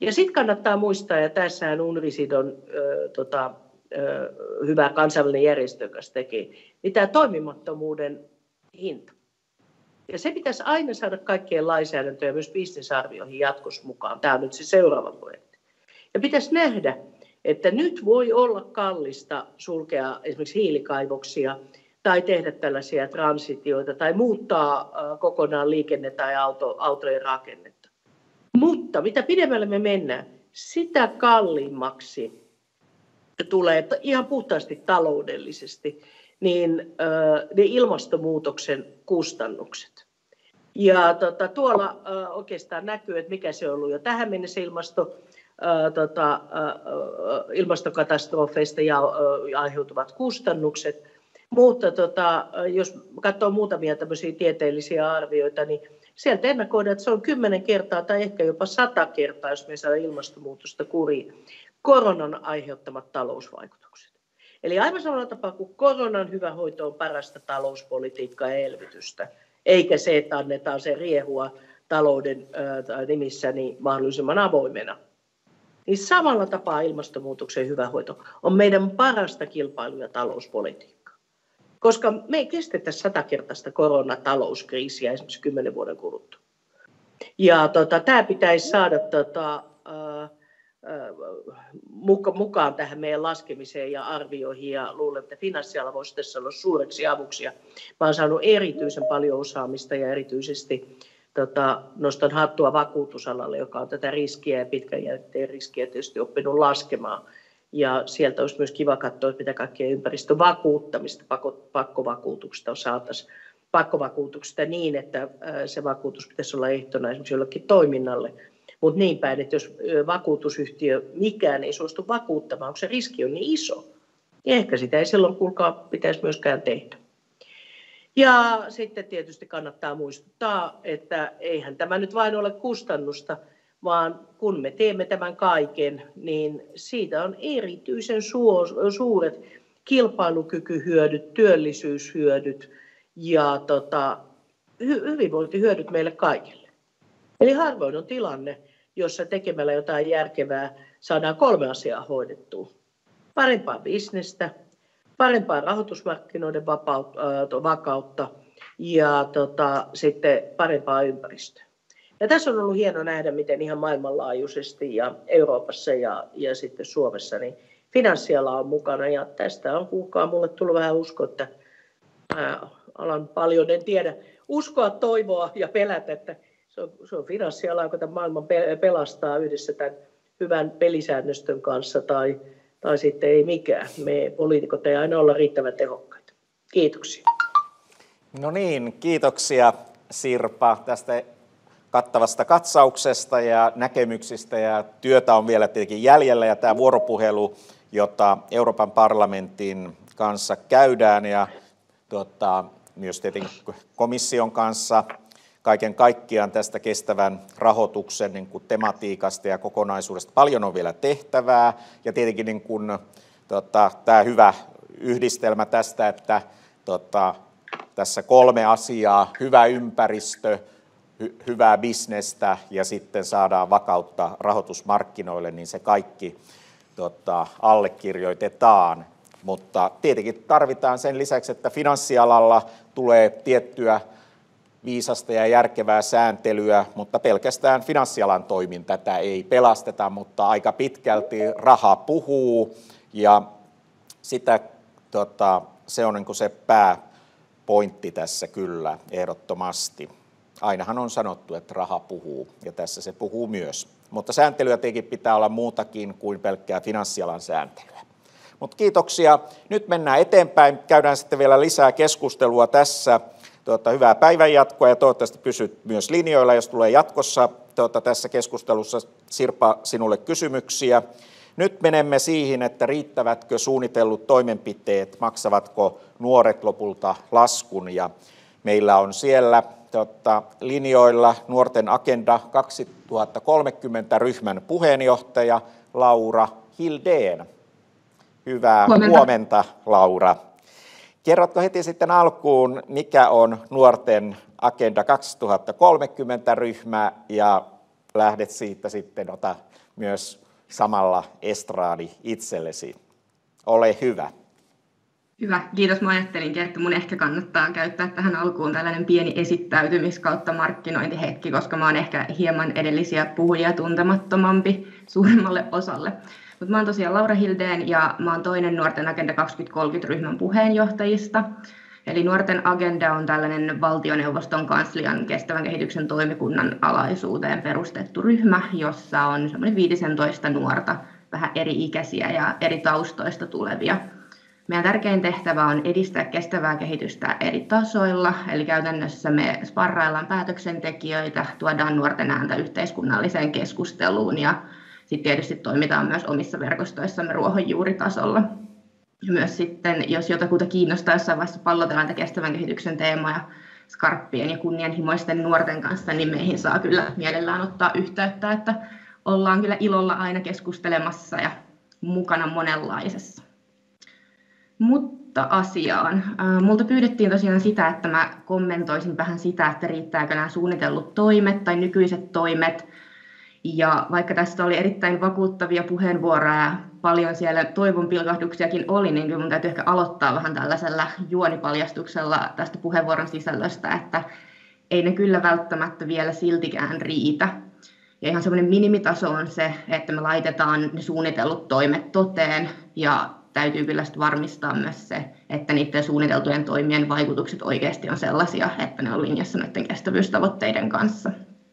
Ja sitten kannattaa muistaa, ja tässähän UNRISID on ö, tota, ö, hyvä kansainvälinen järjestö, joka teki, niin tämä toimimattomuuden hinta. Ja se pitäisi aina saada kaikkien lainsäädäntöön ja myös bisnesarvioihin jatkossa mukaan. Tämä on nyt se seuraava projekti. Ja pitäisi nähdä, että nyt voi olla kallista sulkea esimerkiksi hiilikaivoksia tai tehdä tällaisia transitioita tai muuttaa kokonaan liikenne- tai auto, autojen rakennetta. Mutta mitä pidemmälle me mennään, sitä kalliimmaksi tulee ihan puhtaasti taloudellisesti niin ne ilmastonmuutoksen kustannukset. Ja tota, tuolla äh, oikeastaan näkyy, että mikä se on ollut jo tähän mennessä ilmasto, äh, tota, äh, ilmastokatastrofeista ja äh, aiheutuvat kustannukset. Mutta tota, jos katsoo muutamia tämmöisiä tieteellisiä arvioita, niin sieltä ennakoidaan, että se on kymmenen kertaa tai ehkä jopa sata kertaa, jos me saadaan ilmastonmuutosta kuriin, koronan aiheuttamat talousvaikutukset. Eli aivan samalla tapaa kuin koronan hyvä hoito on parasta talouspolitiikkaa ja elvytystä, eikä se, että annetaan se riehua talouden äh, nimissä niin mahdollisimman avoimena. Niin samalla tapaa ilmastonmuutoksen hyvä hoito on meidän parasta kilpailu- ja talouspolitiikkaa. Koska me ei kestetä satakertaista koronatalouskriisiä esimerkiksi kymmenen vuoden kuluttua. Ja tota, tämä pitäisi saada tota, äh, mukaan tähän meidän laskemiseen ja arvioihin, ja luulen, että finanssiala voisi tässä olla suureksi avuksi. Mä olen saanut erityisen paljon osaamista ja erityisesti tota, nostan hattua vakuutusalalle, joka on tätä riskiä ja pitkäjänteen riskiä tietysti oppinut laskemaan. Ja sieltä olisi myös kiva katsoa, että mitä kaikkea ympäristövakuuttamista, pakkovakuutuksesta saataisiin pakkovakuutuksesta niin, että se vakuutus pitäisi olla ehtona esimerkiksi jollekin toiminnalle. Mutta niin päin, että jos vakuutusyhtiö mikään ei suostu vakuuttamaan, kun se riski on niin iso, niin ehkä sitä ei silloin kuulkaa pitäisi myöskään tehdä. Ja sitten tietysti kannattaa muistuttaa, että eihän tämä nyt vain ole kustannusta, vaan kun me teemme tämän kaiken, niin siitä on erityisen suuret kilpailukykyhyödyt, työllisyyshyödyt ja tota, hyvinvointihyödyt meille kaikille. Eli harvoin on tilanne, jossa tekemällä jotain järkevää saadaan kolme asiaa hoidettua. Parempaa bisnestä, parempaa rahoitusmarkkinoiden vakautta ja tota, sitten parempaa ympäristöä. Ja tässä on ollut hieno nähdä, miten ihan maailmanlaajuisesti ja Euroopassa ja, ja sitten Suomessa niin finanssiala on mukana. Ja tästä on kuulkaa mulle tullut vähän usko, että ää, alan paljon, en tiedä, uskoa, toivoa ja pelätä, että se on, se on finanssiala, joka tämän maailman pelastaa yhdessä tämän hyvän pelisäännöstön kanssa tai, tai sitten ei mikään. Me poliitikot ei aina olla riittävän tehokkaita. Kiitoksia. No niin, kiitoksia Sirpa tästä kattavasta katsauksesta ja näkemyksistä, ja työtä on vielä tietenkin jäljellä, ja tämä vuoropuhelu, jota Euroopan parlamentin kanssa käydään ja tuota, myös tietenkin komission kanssa kaiken kaikkiaan tästä kestävän rahoituksen niin kuin tematiikasta ja kokonaisuudesta paljon on vielä tehtävää, ja tietenkin niin kuin, tuota, tämä hyvä yhdistelmä tästä, että tuota, tässä kolme asiaa, hyvä ympäristö, hy- hyvää bisnestä ja sitten saadaan vakautta rahoitusmarkkinoille, niin se kaikki tota, allekirjoitetaan. Mutta tietenkin tarvitaan sen lisäksi, että finanssialalla tulee tiettyä viisasta ja järkevää sääntelyä, mutta pelkästään finanssialan toimin tätä ei pelasteta, mutta aika pitkälti raha puhuu, ja sitä, tota, se on niin kuin se pääpointti tässä kyllä ehdottomasti. Ainahan on sanottu, että raha puhuu, ja tässä se puhuu myös. Mutta sääntelyä tietenkin pitää olla muutakin kuin pelkkää finanssialan sääntelyä. Mutta kiitoksia. Nyt mennään eteenpäin. Käydään sitten vielä lisää keskustelua tässä. Tuota, hyvää päivänjatkoa ja toivottavasti pysyt myös linjoilla, jos tulee jatkossa tuota, tässä keskustelussa, Sirpa, sinulle kysymyksiä. Nyt menemme siihen, että riittävätkö suunnitellut toimenpiteet, maksavatko nuoret lopulta laskun. Ja meillä on siellä tuota, linjoilla Nuorten Agenda kaksituhattakolmekymmentä ryhmän puheenjohtaja Laura Hildén. Hyvää huomenta, huomenta Laura. Kerrotko heti sitten alkuun, mikä on Nuorten Agenda kaksituhattakolmekymmentä ryhmä ja lähdet siitä sitten, ota myös samalla estraadi itsellesi. Ole hyvä. Hyvä, kiitos. Mä ajattelinkin, että mun ehkä kannattaa käyttää tähän alkuun tällainen pieni esittäytymis kautta markkinointihetki, koska mä oon ehkä hieman edellisiä puhujia tuntemattomampi suurimmalle osalle. Mutta mä oon tosiaan Laura Hildén ja mä oon toinen Nuorten Agenda kaksituhattakolmekymmentä-ryhmän puheenjohtajista. Eli Nuorten Agenda on tällainen valtioneuvoston kanslian kestävän kehityksen toimikunnan alaisuuteen perustettu ryhmä, jossa on semmoinen viisitoista nuorta, vähän eri ikäisiä ja eri taustoista tulevia. Meidän tärkein tehtävä on edistää kestävää kehitystä eri tasoilla, eli käytännössä me sparraillaan päätöksentekijöitä, tuodaan nuorten ääntä yhteiskunnalliseen keskusteluun ja sitten tietysti toimitaan myös omissa verkostoissamme ruohonjuuritasolla. Ja myös sitten, jos jotakuta kiinnostaa jossain vaiheessa pallotellaan tätä kestävän kehityksen teemoja skarppien ja kunnianhimoisten nuorten kanssa, niin meihin saa kyllä mielellään ottaa yhteyttä, että ollaan kyllä ilolla aina keskustelemassa ja mukana monenlaisessa. Mutta asiaan. Multa pyydettiin tosiaan sitä, että mä kommentoisin vähän sitä, että riittääkö nämä suunnitellut toimet tai nykyiset toimet. Ja vaikka tästä oli erittäin vakuuttavia puheenvuoroja ja paljon siellä toivon pilkahduksiakin oli, niin kyllä mun täytyy ehkä aloittaa vähän tällaisella juonipaljastuksella tästä puheenvuoron sisällöstä, että ei ne kyllä välttämättä vielä siltikään riitä. Ja ihan semmoinen minimitaso on se, että me laitetaan ne suunnitellut toimet toteen ja täytyy kyllä sitten varmistaa myös se, että niiden suunniteltujen toimien vaikutukset oikeasti on sellaisia, että ne on linjassa noiden kestävyystavoitteiden kanssa.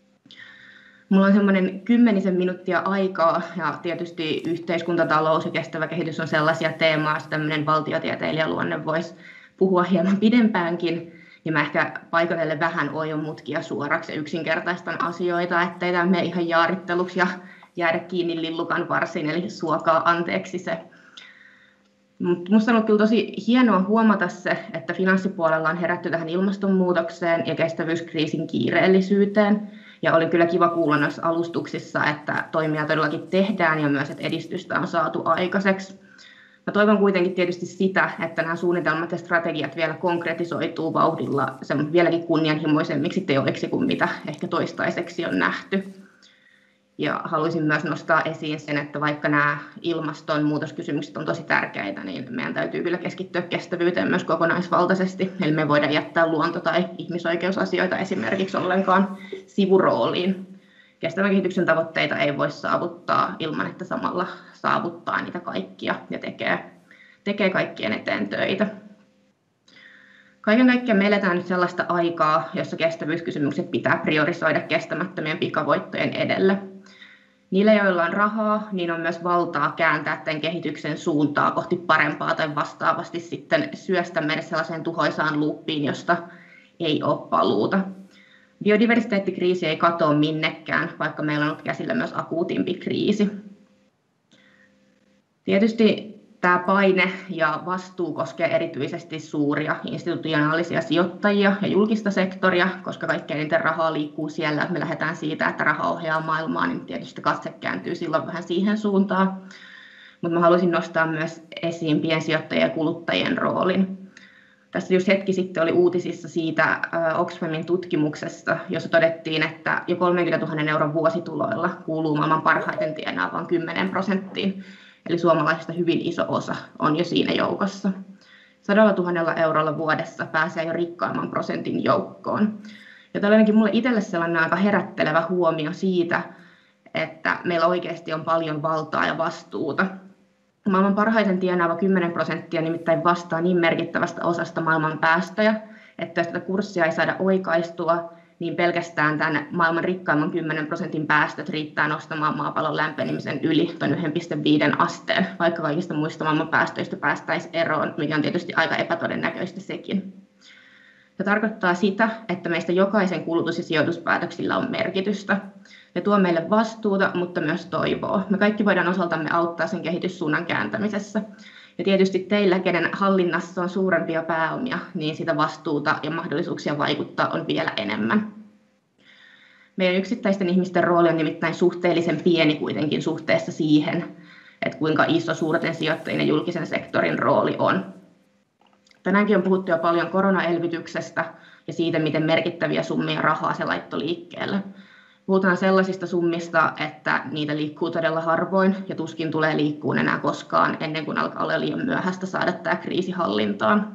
Mulla on semmoinen kymmenisen minuuttia aikaa ja tietysti yhteiskuntatalous ja kestävä kehitys on sellaisia teemoja, että tämmöinen valtiotieteilijäluonne voisi puhua hieman pidempäänkin. Niin mä ehkä paikotellen vähän oion mutkia suoraksi ja yksinkertaistan asioita, ettei tämä mene ihan jaaritteluksi ja jäädä kiinni lillukan varsiin, eli suokaa anteeksi se. Minusta on ollut kyllä tosi hienoa huomata se, että finanssipuolella on herätty tähän ilmastonmuutokseen ja kestävyyskriisin kiireellisyyteen. Ja oli kyllä kiva kuulla noissa alustuksissa, että toimia todellakin tehdään ja myös, että edistystä on saatu aikaiseksi. Mä toivon kuitenkin tietysti sitä, että nämä suunnitelmat ja strategiat vielä konkretisoituu vauhdilla vieläkin kunnianhimoisemmiksi teoiksi kuin mitä ehkä toistaiseksi on nähty. Ja haluaisin myös nostaa esiin sen, että vaikka nämä ilmastonmuutoskysymykset on tosi tärkeitä, niin meidän täytyy kyllä keskittyä kestävyyteen myös kokonaisvaltaisesti. Eli me voidaan jättää luonto- tai ihmisoikeusasioita esimerkiksi ollenkaan sivurooliin. Kestävän kehityksen tavoitteita ei voi saavuttaa ilman, että samalla saavuttaa niitä kaikkia ja tekee, tekee kaikkien eteen töitä. Kaiken kaikkiaan me eletään nyt sellaista aikaa, jossa kestävyyskysymykset pitää priorisoida kestämättömien pikavoittojen edelle. Niillä, joilla on rahaa, niin on myös valtaa kääntää tämän kehityksen suuntaa kohti parempaa tai vastaavasti sitten syöstä meidät sellaiseen tuhoisaan luuppiin, josta ei ole paluuta. Biodiversiteettikriisi ei katoa minnekään, vaikka meillä on ollut käsillä myös akuutimpi kriisi. Tietysti tämä paine ja vastuu koskee erityisesti suuria institutionaalisia sijoittajia ja julkista sektoria, koska kaikkein eniten rahaa liikkuu siellä. Me lähdetään siitä, että raha ohjaa maailmaa, niin tietysti katse kääntyy silloin vähän siihen suuntaan. Mutta mä haluaisin nostaa myös esiin piensijoittajien ja kuluttajien roolin. Tässä just hetki sitten oli uutisissa siitä Oxfamin tutkimuksesta, jossa todettiin, että jo kolmekymmentätuhatta euron vuosituloilla kuuluu maailman parhaiten tienaavaan kymmenen prosenttiin. Eli suomalaisista hyvin iso osa on jo siinä joukossa. Sadalla tuhannella eurolla vuodessa pääsee jo rikkaimman prosentin joukkoon. Ja tällainenkin mulle itselle sellainen aika herättelevä huomio siitä, että meillä oikeasti on paljon valtaa ja vastuuta. Maailman parhaiten tienaava kymmenen prosenttia nimittäin vastaa niin merkittävästä osasta maailman päästöjä, että jos tätä kurssia ei saada oikaistua, niin pelkästään tämän maailman rikkaimman kymmenen prosentin päästöt riittää nostamaan maapallon lämpenemisen yli tuon yksi pilkku viisi asteen, vaikka kaikista muista maailman päästöistä päästäisiin eroon, mikä on tietysti aika epätodennäköistä sekin. Se tarkoittaa sitä, että meistä jokaisen kulutus- ja sijoituspäätöksillä on merkitystä. Ne tuo meille vastuuta, mutta myös toivoa. Me kaikki voidaan osaltamme auttaa sen kehityssuunnan kääntämisessä. Ja tietysti teillä, kenen hallinnassa on suurempia pääomia, niin sitä vastuuta ja mahdollisuuksia vaikuttaa on vielä enemmän. Meidän yksittäisten ihmisten rooli on nimittäin suhteellisen pieni kuitenkin suhteessa siihen, että kuinka iso suurten sijoittajien ja julkisen sektorin rooli on. Tänäänkin on puhuttu jo paljon koronaelvytyksestä ja siitä, miten merkittäviä summia rahaa se laittoi liikkeelle. Puhutaan sellaisista summista, että niitä liikkuu todella harvoin ja tuskin tulee liikkuun enää koskaan ennen kuin alkaa olla liian myöhäistä saada tämä kriisi hallintaan.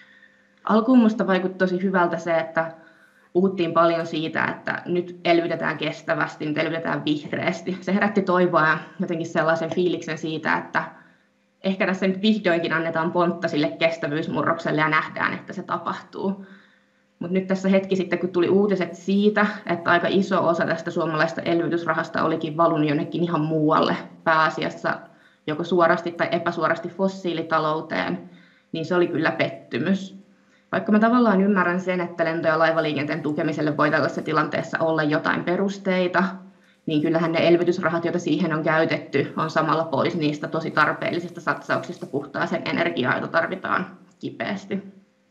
Alkuun minusta vaikutti tosi hyvältä se, että puhuttiin paljon siitä, että nyt elvytetään kestävästi, nyt elvytetään vihreästi. Se herätti toivoa ja jotenkin sellaisen fiiliksen siitä, että ehkä tässä nyt vihdoinkin annetaan pontta sille kestävyysmurrokselle ja nähdään, että se tapahtuu. Mutta nyt tässä hetki sitten, kun tuli uutiset siitä, että aika iso osa tästä suomalaista elvytysrahasta olikin valunut jonnekin ihan muualle, pääasiassa joko suorasti tai epäsuorasti fossiilitalouteen, niin se oli kyllä pettymys. Vaikka mä tavallaan ymmärrän sen, että lento- ja laivaliikenteen tukemiselle voi tällaisessa tilanteessa olla jotain perusteita, niin kyllähän ne elvytysrahat, joita siihen on käytetty, on samalla pois niistä tosi tarpeellisista satsauksista puhtaaseen energiaan, jota tarvitaan kipeästi.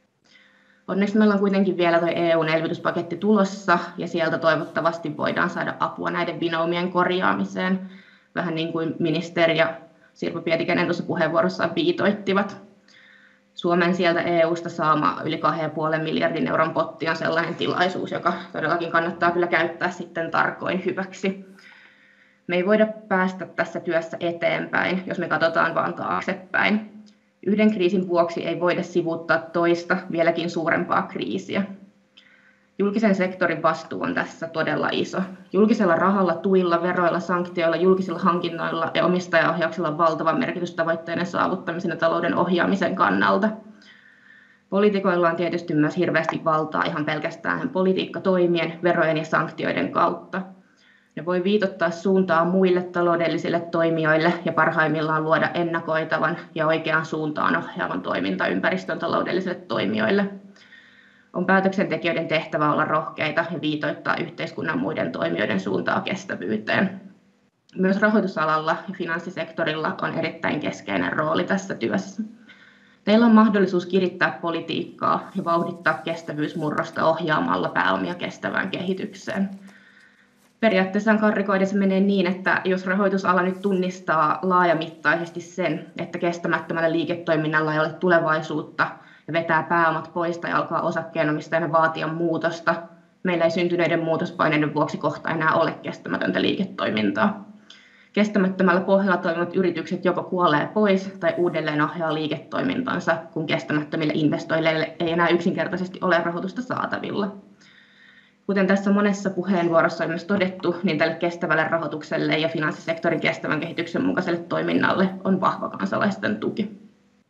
Onneksi meillä on kuitenkin vielä tuo E U:n elvytyspaketti tulossa, ja sieltä toivottavasti voidaan saada apua näiden vinoumien korjaamiseen, vähän niin kuin ministeri ja Sirpa Pietikäinen tuossa puheenvuorossaan viitoittivat. Suomen sieltä E U:sta saama yli kaksi pilkku viisi miljardin euron potti on sellainen tilaisuus, joka todellakin kannattaa kyllä käyttää sitten tarkoin hyväksi. Me ei voida päästä tässä työssä eteenpäin, jos me katsotaan vaan taaksepäin. Yhden kriisin vuoksi ei voida sivuuttaa toista, vieläkin suurempaa kriisiä. Julkisen sektorin vastuu on tässä todella iso. Julkisella rahalla, tuilla, veroilla, sanktioilla, julkisilla hankinnoilla ja omistajaohjauksella on valtava merkitys tavoitteiden saavuttamisen ja talouden ohjaamisen kannalta. Poliitikoilla on tietysti myös hirveästi valtaa ihan pelkästään politiikkatoimien, verojen ja sanktioiden kautta. Ne voi viitottaa suuntaa muille taloudellisille toimijoille ja parhaimmillaan luoda ennakoitavan ja oikeaan suuntaan ohjaavan toimintaympäristön taloudellisille toimijoille. On päätöksentekijöiden tehtävä olla rohkeita ja viitoittaa yhteiskunnan muiden toimijoiden suuntaa kestävyyteen. Myös rahoitusalalla ja finanssisektorilla on erittäin keskeinen rooli tässä työssä. Teillä on mahdollisuus kirittää politiikkaa ja vauhdittaa kestävyysmurrosta ohjaamalla pääomia kestävään kehitykseen. Periaatteessa karrikoiden se menee niin, että jos rahoitusala nyt tunnistaa laajamittaisesti sen, että kestämättömällä liiketoiminnalla ei ole tulevaisuutta ja vetää pääomat pois tai alkaa osakkeenomistajana vaatia muutosta, meillä ei syntyneiden muutospaineiden vuoksi kohta enää ole kestämätöntä liiketoimintaa. Kestämättömällä pohjalla toimivat yritykset joko kuolee pois tai uudelleen ohjaa liiketoimintansa, kun kestämättömille investoille ei enää yksinkertaisesti ole rahoitusta saatavilla. Kuten tässä monessa puheenvuorossa on myös todettu, niin tälle kestävälle rahoitukselle ja finanssisektorin kestävän kehityksen mukaiselle toiminnalle on vahva kansalaisten tuki.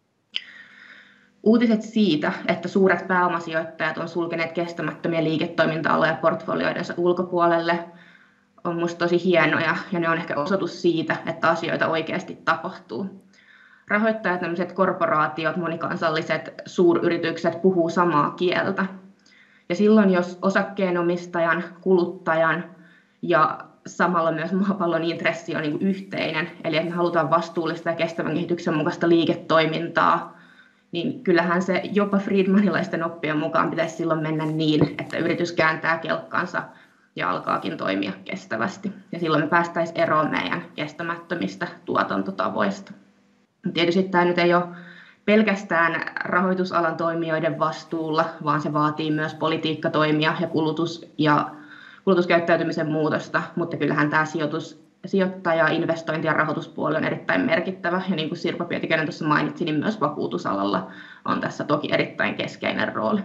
Uutiset siitä, että suuret pääomasijoittajat on sulkeneet kestämättömiä liiketoiminta-aloja portfolioidensa ulkopuolelle, on minusta tosi hienoja ja ne on ehkä osoitus siitä, että asioita oikeasti tapahtuu. Rahoittajat, tämmöiset korporaatiot, monikansalliset suuryritykset puhuu samaa kieltä. Ja silloin, jos osakkeenomistajan, kuluttajan ja samalla myös maapallon intressi on niin kuin yhteinen, eli että me halutaan vastuullista ja kestävän kehityksen mukaista liiketoimintaa, niin kyllähän se jopa Friedmanilaisten oppien mukaan pitäisi silloin mennä niin, että yritys kääntää kelkkansa ja alkaakin toimia kestävästi. Ja silloin me päästäisiin eroon meidän kestämättömistä tuotantotavoista. Tietysti tämä nyt ei ole pelkästään rahoitusalan toimijoiden vastuulla, vaan se vaatii myös politiikkatoimia ja kulutus- ja kulutuskäyttäytymisen muutosta, mutta kyllähän tämä sijoitus, sijoittaja-, investointi- ja rahoituspuoli on erittäin merkittävä, ja niin kuin Sirpa Pietikäinen tuossa mainitsi, niin myös vakuutusalalla on tässä toki erittäin keskeinen rooli.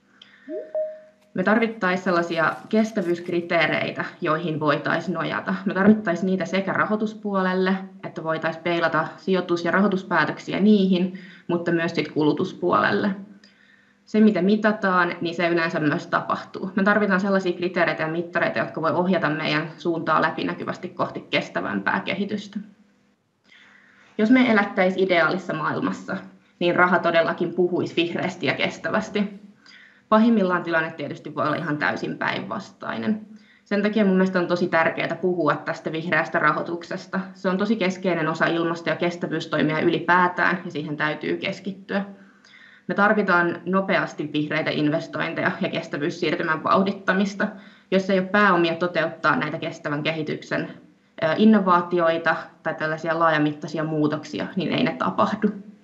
Me tarvittaisiin sellaisia kestävyyskriteereitä, joihin voitaisiin nojata. Me tarvittaisiin niitä sekä rahoituspuolelle, että voitaisiin peilata sijoitus- ja rahoituspäätöksiä niihin, mutta myös sit kulutuspuolelle. Se, mitä mitataan, niin se yleensä myös tapahtuu. Me tarvitaan sellaisia kriteereitä ja mittareita, jotka voi ohjata meidän suuntaa läpinäkyvästi kohti kestävämpää kehitystä. Jos me elättäisiin ideaalissa maailmassa, niin raha todellakin puhuisi vihreästi ja kestävästi. Pahimmillaan tilanne tietysti voi olla ihan täysin päinvastainen. Sen takia mun mielestä on tosi tärkeää puhua tästä vihreästä rahoituksesta. Se on tosi keskeinen osa ilmasto- ja kestävyystoimia ylipäätään, ja siihen täytyy keskittyä. Me tarvitaan nopeasti vihreitä investointeja ja kestävyyssiirtymän vauhdittamista. Jos ei ole pääomia toteuttaa näitä kestävän kehityksen innovaatioita tai tällaisia laajamittaisia muutoksia, niin ei ne tapahdu.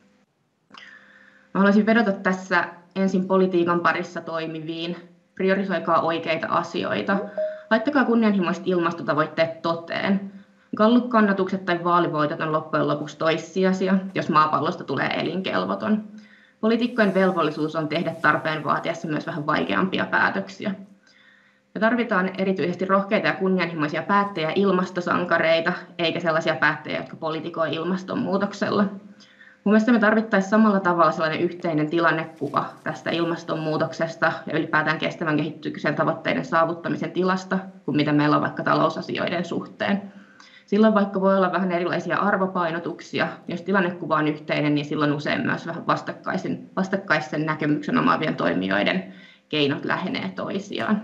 Mä haluaisin vedota tässä ensin politiikan parissa toimiviin. Priorisoikaa oikeita asioita. Laittakaa kunnianhimoiset ilmastotavoitteet toteen. Gallup-kannatukset tai vaalivoitot on loppujen lopuksi toissijaisia, jos maapallosta tulee elinkelvoton. Poliitikkojen velvollisuus on tehdä tarpeen vaatiessa myös vähän vaikeampia päätöksiä. Me tarvitaan erityisesti rohkeita ja kunnianhimoisia päättäjiä, ilmastosankareita, eikä sellaisia päättäjiä, jotka politikoi ilmastonmuutoksella. Mun mielestä me tarvittaisiin samalla tavalla sellainen yhteinen tilannekuva tästä ilmastonmuutoksesta ja ylipäätään kestävän kehityksen tavoitteiden saavuttamisen tilasta, kuin mitä meillä on vaikka talousasioiden suhteen. Silloin vaikka voi olla vähän erilaisia arvopainotuksia, jos tilannekuva on yhteinen, niin silloin usein myös vähän vastakkaisen, vastakkaisen näkemyksen omaavien toimijoiden keinot lähenee toisiaan.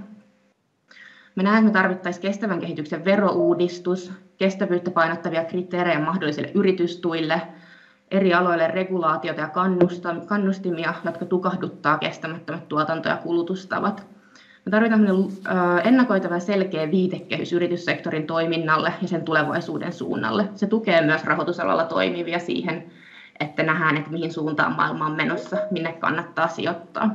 Me näemme, että me tarvittaisiin kestävän kehityksen verouudistus, kestävyyttä painottavia kriteerejä mahdollisille yritystuille, eri aloille regulaatiota ja kannustimia, jotka tukahduttaa kestämättömät tuotanto- ja kulutustavat. Me tarvitaan ennakoitava selkeä viitekehys yrityssektorin toiminnalle ja sen tulevaisuuden suunnalle. Se tukee myös rahoitusalalla toimivia siihen, että nähdään, että mihin suuntaan maailma on menossa, minne kannattaa sijoittaa.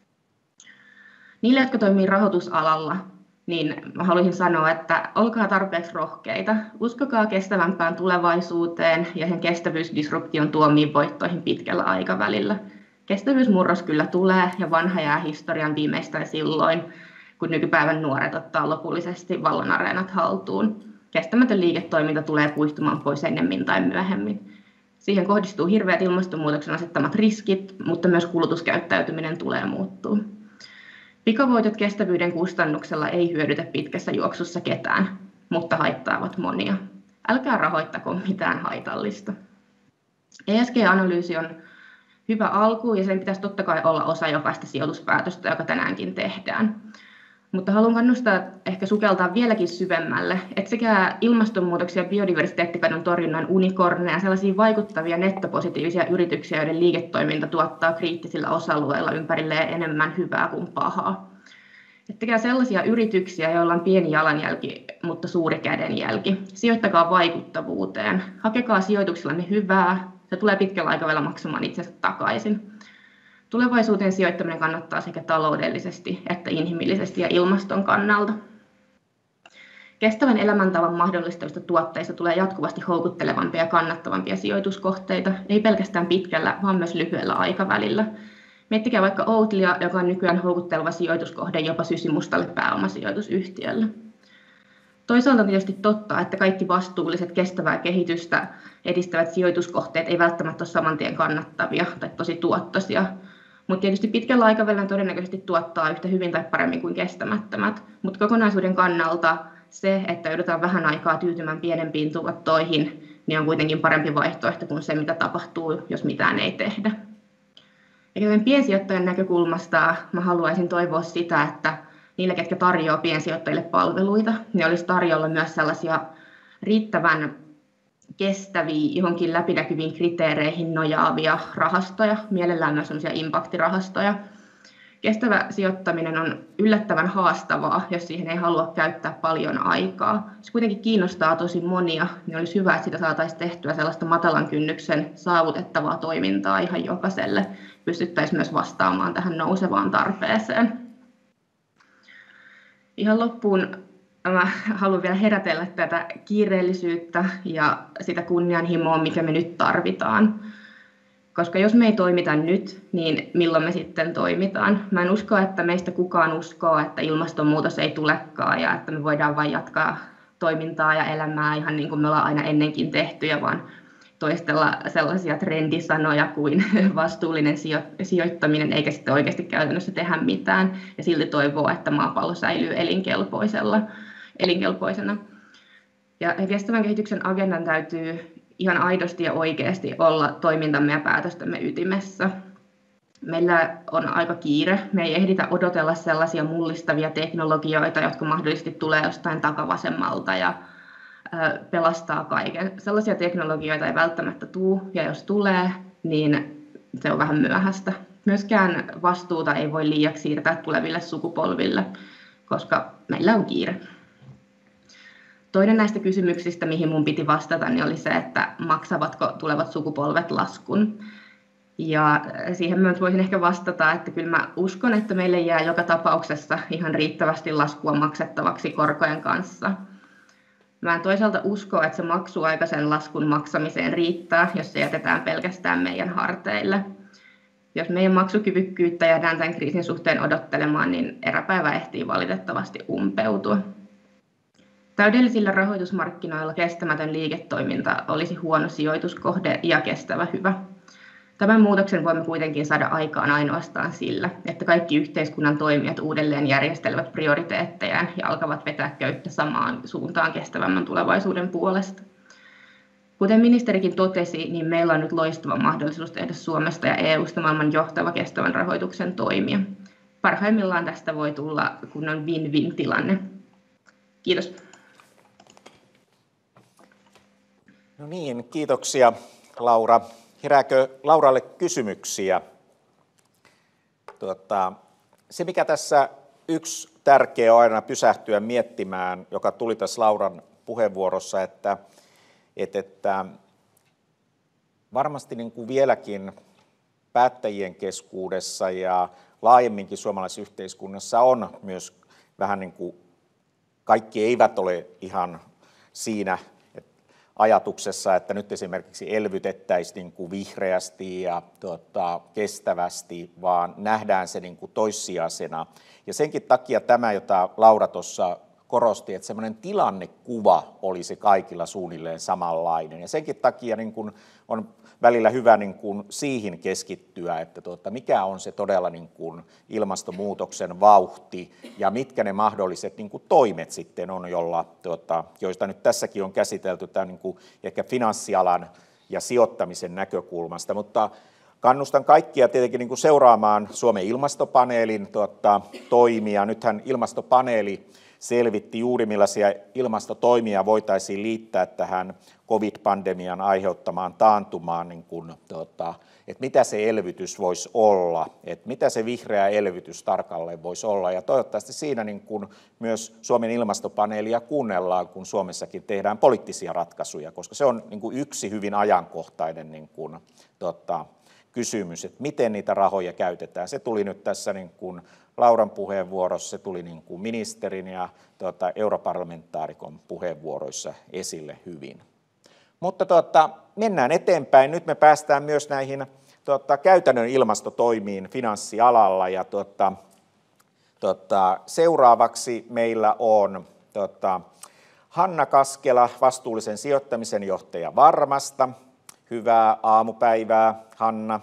Niille, jotka toimii rahoitusalalla, niin mä haluaisin sanoa, että olkaa tarpeeksi rohkeita, uskokaa kestävämpään tulevaisuuteen ja sen kestävyysdisruption tuomiin voittoihin pitkällä aikavälillä. Kestävyysmurros kyllä tulee ja vanha jää historian viimeistään silloin, kun nykypäivän nuoret ottaa lopullisesti vallan areenat haltuun. Kestämätön liiketoiminta tulee kuihtumaan pois ennemmin tai myöhemmin. Siihen kohdistuu hirveät ilmastonmuutoksen asettamat riskit, mutta myös kulutuskäyttäytyminen tulee muuttua. Pikavoitot kestävyyden kustannuksella ei hyödytä pitkässä juoksussa ketään, mutta haittaavat monia. Älkää rahoittako mitään haitallista. E S G-analyysi on hyvä alku ja sen pitäisi totta kai olla osa jokaista sijoituspäätöstä, joka tänäänkin tehdään. Mutta haluan kannustaa ehkä sukeltaa vieläkin syvemmälle, että sekä ilmastonmuutoksen ja biodiversiteettikadon torjunnan unikorneja, sellaisia vaikuttavia nettopositiivisia yrityksiä, joiden liiketoiminta tuottaa kriittisillä osa-alueilla ympärilleen enemmän hyvää kuin pahaa. Ettekä sellaisia yrityksiä, joilla on pieni jalanjälki, mutta suuri kädenjälki. Sijoittakaa vaikuttavuuteen, hakekaa sijoituksillanne hyvää, se tulee pitkällä aikavälillä maksamaan itsensä takaisin. Tulevaisuuteen sijoittaminen kannattaa sekä taloudellisesti että inhimillisesti ja ilmaston kannalta. Kestävän elämäntavan mahdollistavista tuotteista tulee jatkuvasti houkuttelevampia ja kannattavampia sijoituskohteita, ei pelkästään pitkällä, vaan myös lyhyellä aikavälillä. Miettikää vaikka Oatlia, joka on nykyään houkutteleva sijoituskohde jopa sysimustalle pääomasijoitusyhtiölle. Toisaalta on tietysti totta, että kaikki vastuulliset kestävää kehitystä edistävät sijoituskohteet ei välttämättä ole saman tien kannattavia tai tosi tuottoisia. Mutta tietysti pitkällä aikavälillä todennäköisesti tuottaa yhtä hyvin tai paremmin kuin kestämättömät. Mutta kokonaisuuden kannalta se, että joudutaan vähän aikaa tyytymään pienempiin tuottoihin, niin on kuitenkin parempi vaihtoehto kuin se, mitä tapahtuu, jos mitään ei tehdä. Ja piensijoittajan näkökulmasta mä haluaisin toivoa sitä, että niille, ketkä tarjoaa piensijoittajille palveluita, niin olisi tarjolla myös sellaisia riittävän kestäviä, johonkin läpinäkyviin kriteereihin nojaavia rahastoja, mielellään myös sellaisia impact-rahastoja. Kestävä sijoittaminen on yllättävän haastavaa, jos siihen ei halua käyttää paljon aikaa. Se kuitenkin kiinnostaa tosi monia, niin olisi hyvä, että sitä saataisiin tehtyä sellaista matalan kynnyksen saavutettavaa toimintaa ihan jokaiselle. Pystyttäisiin myös vastaamaan tähän nousevaan tarpeeseen. Ihan loppuun mä haluan vielä herätellä tätä kiireellisyyttä ja sitä kunnianhimoa, mikä me nyt tarvitaan. Koska jos me ei toimita nyt, niin milloin me sitten toimitaan? Mä en usko, että meistä kukaan uskoo, että ilmastonmuutos ei tulekaan ja että me voidaan vain jatkaa toimintaa ja elämää ihan niin kuin me ollaan aina ennenkin tehty, ja vaan toistella sellaisia trendisanoja kuin vastuullinen sijo- sijoittaminen, eikä sitten oikeasti käytännössä tehdä mitään ja silti toivoo, että maapallo säilyy elinkelpoisella, elinkelpoisena. Ja kestävän kehityksen agendan täytyy ihan aidosti ja oikeasti olla toimintamme ja päätöstämme ytimessä. Meillä on aika kiire. Me ei ehditä odotella sellaisia mullistavia teknologioita, jotka mahdollisesti tulee jostain takavasemmalta ja pelastaa kaiken. Sellaisia teknologioita ei välttämättä tule, ja jos tulee, niin se on vähän myöhäistä. Myöskään vastuuta ei voi liiaksi siirtää tuleville sukupolville, koska meillä on kiire. Toinen näistä kysymyksistä, mihin mun piti vastata, niin oli se, että maksavatko tulevat sukupolvet laskun. Ja siihen myös voisin ehkä vastata, että kyllä mä uskon, että meille jää joka tapauksessa ihan riittävästi laskua maksettavaksi korkojen kanssa. Mä en toisaalta usko, että se maksuaika sen laskun maksamiseen riittää, jos se jätetään pelkästään meidän harteille. Jos meidän maksukyvykkyyttä jäädään tämän kriisin suhteen odottelemaan, niin eräpäivä ehtii valitettavasti umpeutua. Täydellisillä rahoitusmarkkinoilla kestämätön liiketoiminta olisi huono sijoituskohde ja kestävä hyvä. Tämän muutoksen voimme kuitenkin saada aikaan ainoastaan sillä, että kaikki yhteiskunnan toimijat uudelleen järjestelevät prioriteettejaan ja alkavat vetää köyttä samaan suuntaan kestävämmän tulevaisuuden puolesta. Kuten ministerikin totesi, niin meillä on nyt loistava mahdollisuus tehdä Suomesta ja E U:sta maailman johtava kestävän rahoituksen toimija. Parhaimmillaan tästä voi tulla kunnon win-win-tilanne. Kiitos. No niin, kiitoksia Laura. Herääkö Lauralle kysymyksiä? Tuota, se, mikä tässä yksi tärkeä on aina pysähtyä miettimään, joka tuli tässä Lauran puheenvuorossa, että, että, että varmasti niin kuin vieläkin päättäjien keskuudessa ja laajemminkin suomalaisessa yhteiskunnassa on myös vähän niin kuin, kaikki eivät ole ihan siinä ajatuksessa, että nyt esimerkiksi elvytettäisiin niin kuin vihreästi ja tuota, kestävästi, vaan nähdään se niin kuin toissijaisena. Ja senkin takia tämä, jota Laura tuossa korosti, että semmoinen tilannekuva olisi kaikilla suunnilleen samanlainen. Ja senkin takia niin kuin on välillä hyvä niin kuin siihen keskittyä, että tuota, mikä on se todella niin kuin ilmastonmuutoksen vauhti ja mitkä ne mahdolliset niin kuin toimet sitten on, jolla, tuota, joista nyt tässäkin on käsitelty tämän niin kuin ehkä finanssialan ja sijoittamisen näkökulmasta, mutta kannustan kaikkia tietenkin niin kuin seuraamaan Suomen ilmastopaneelin tuota, toimia. Nythän ilmastopaneeli selvitti juuri millaisia ilmastotoimia voitaisiin liittää tähän covid-pandemian aiheuttamaan taantumaan, niin kuin, tuota, että mitä se elvytys voisi olla, että mitä se vihreä elvytys tarkalleen voisi olla. Ja toivottavasti siinä niin kuin myös Suomen ilmastopaneelia kuunnellaan, kun Suomessakin tehdään poliittisia ratkaisuja, koska se on niin kuin yksi hyvin ajankohtainen niin kuin, tuota, kysymys, että miten niitä rahoja käytetään. Se tuli nyt tässä niin kuin Lauran puheenvuorossa, se tuli niin kuin ministerin ja tuota, europarlamentaarikon puheenvuoroissa esille hyvin. Mutta tuota, mennään eteenpäin. Nyt me päästään myös näihin tuota, käytännön ilmastotoimiin finanssialalla. Ja, tuota, tuota, seuraavaksi meillä on tuota, Hanna Kaskela, vastuullisen sijoittamisen johtaja Varmasta. Hyvää aamupäivää, Hanna.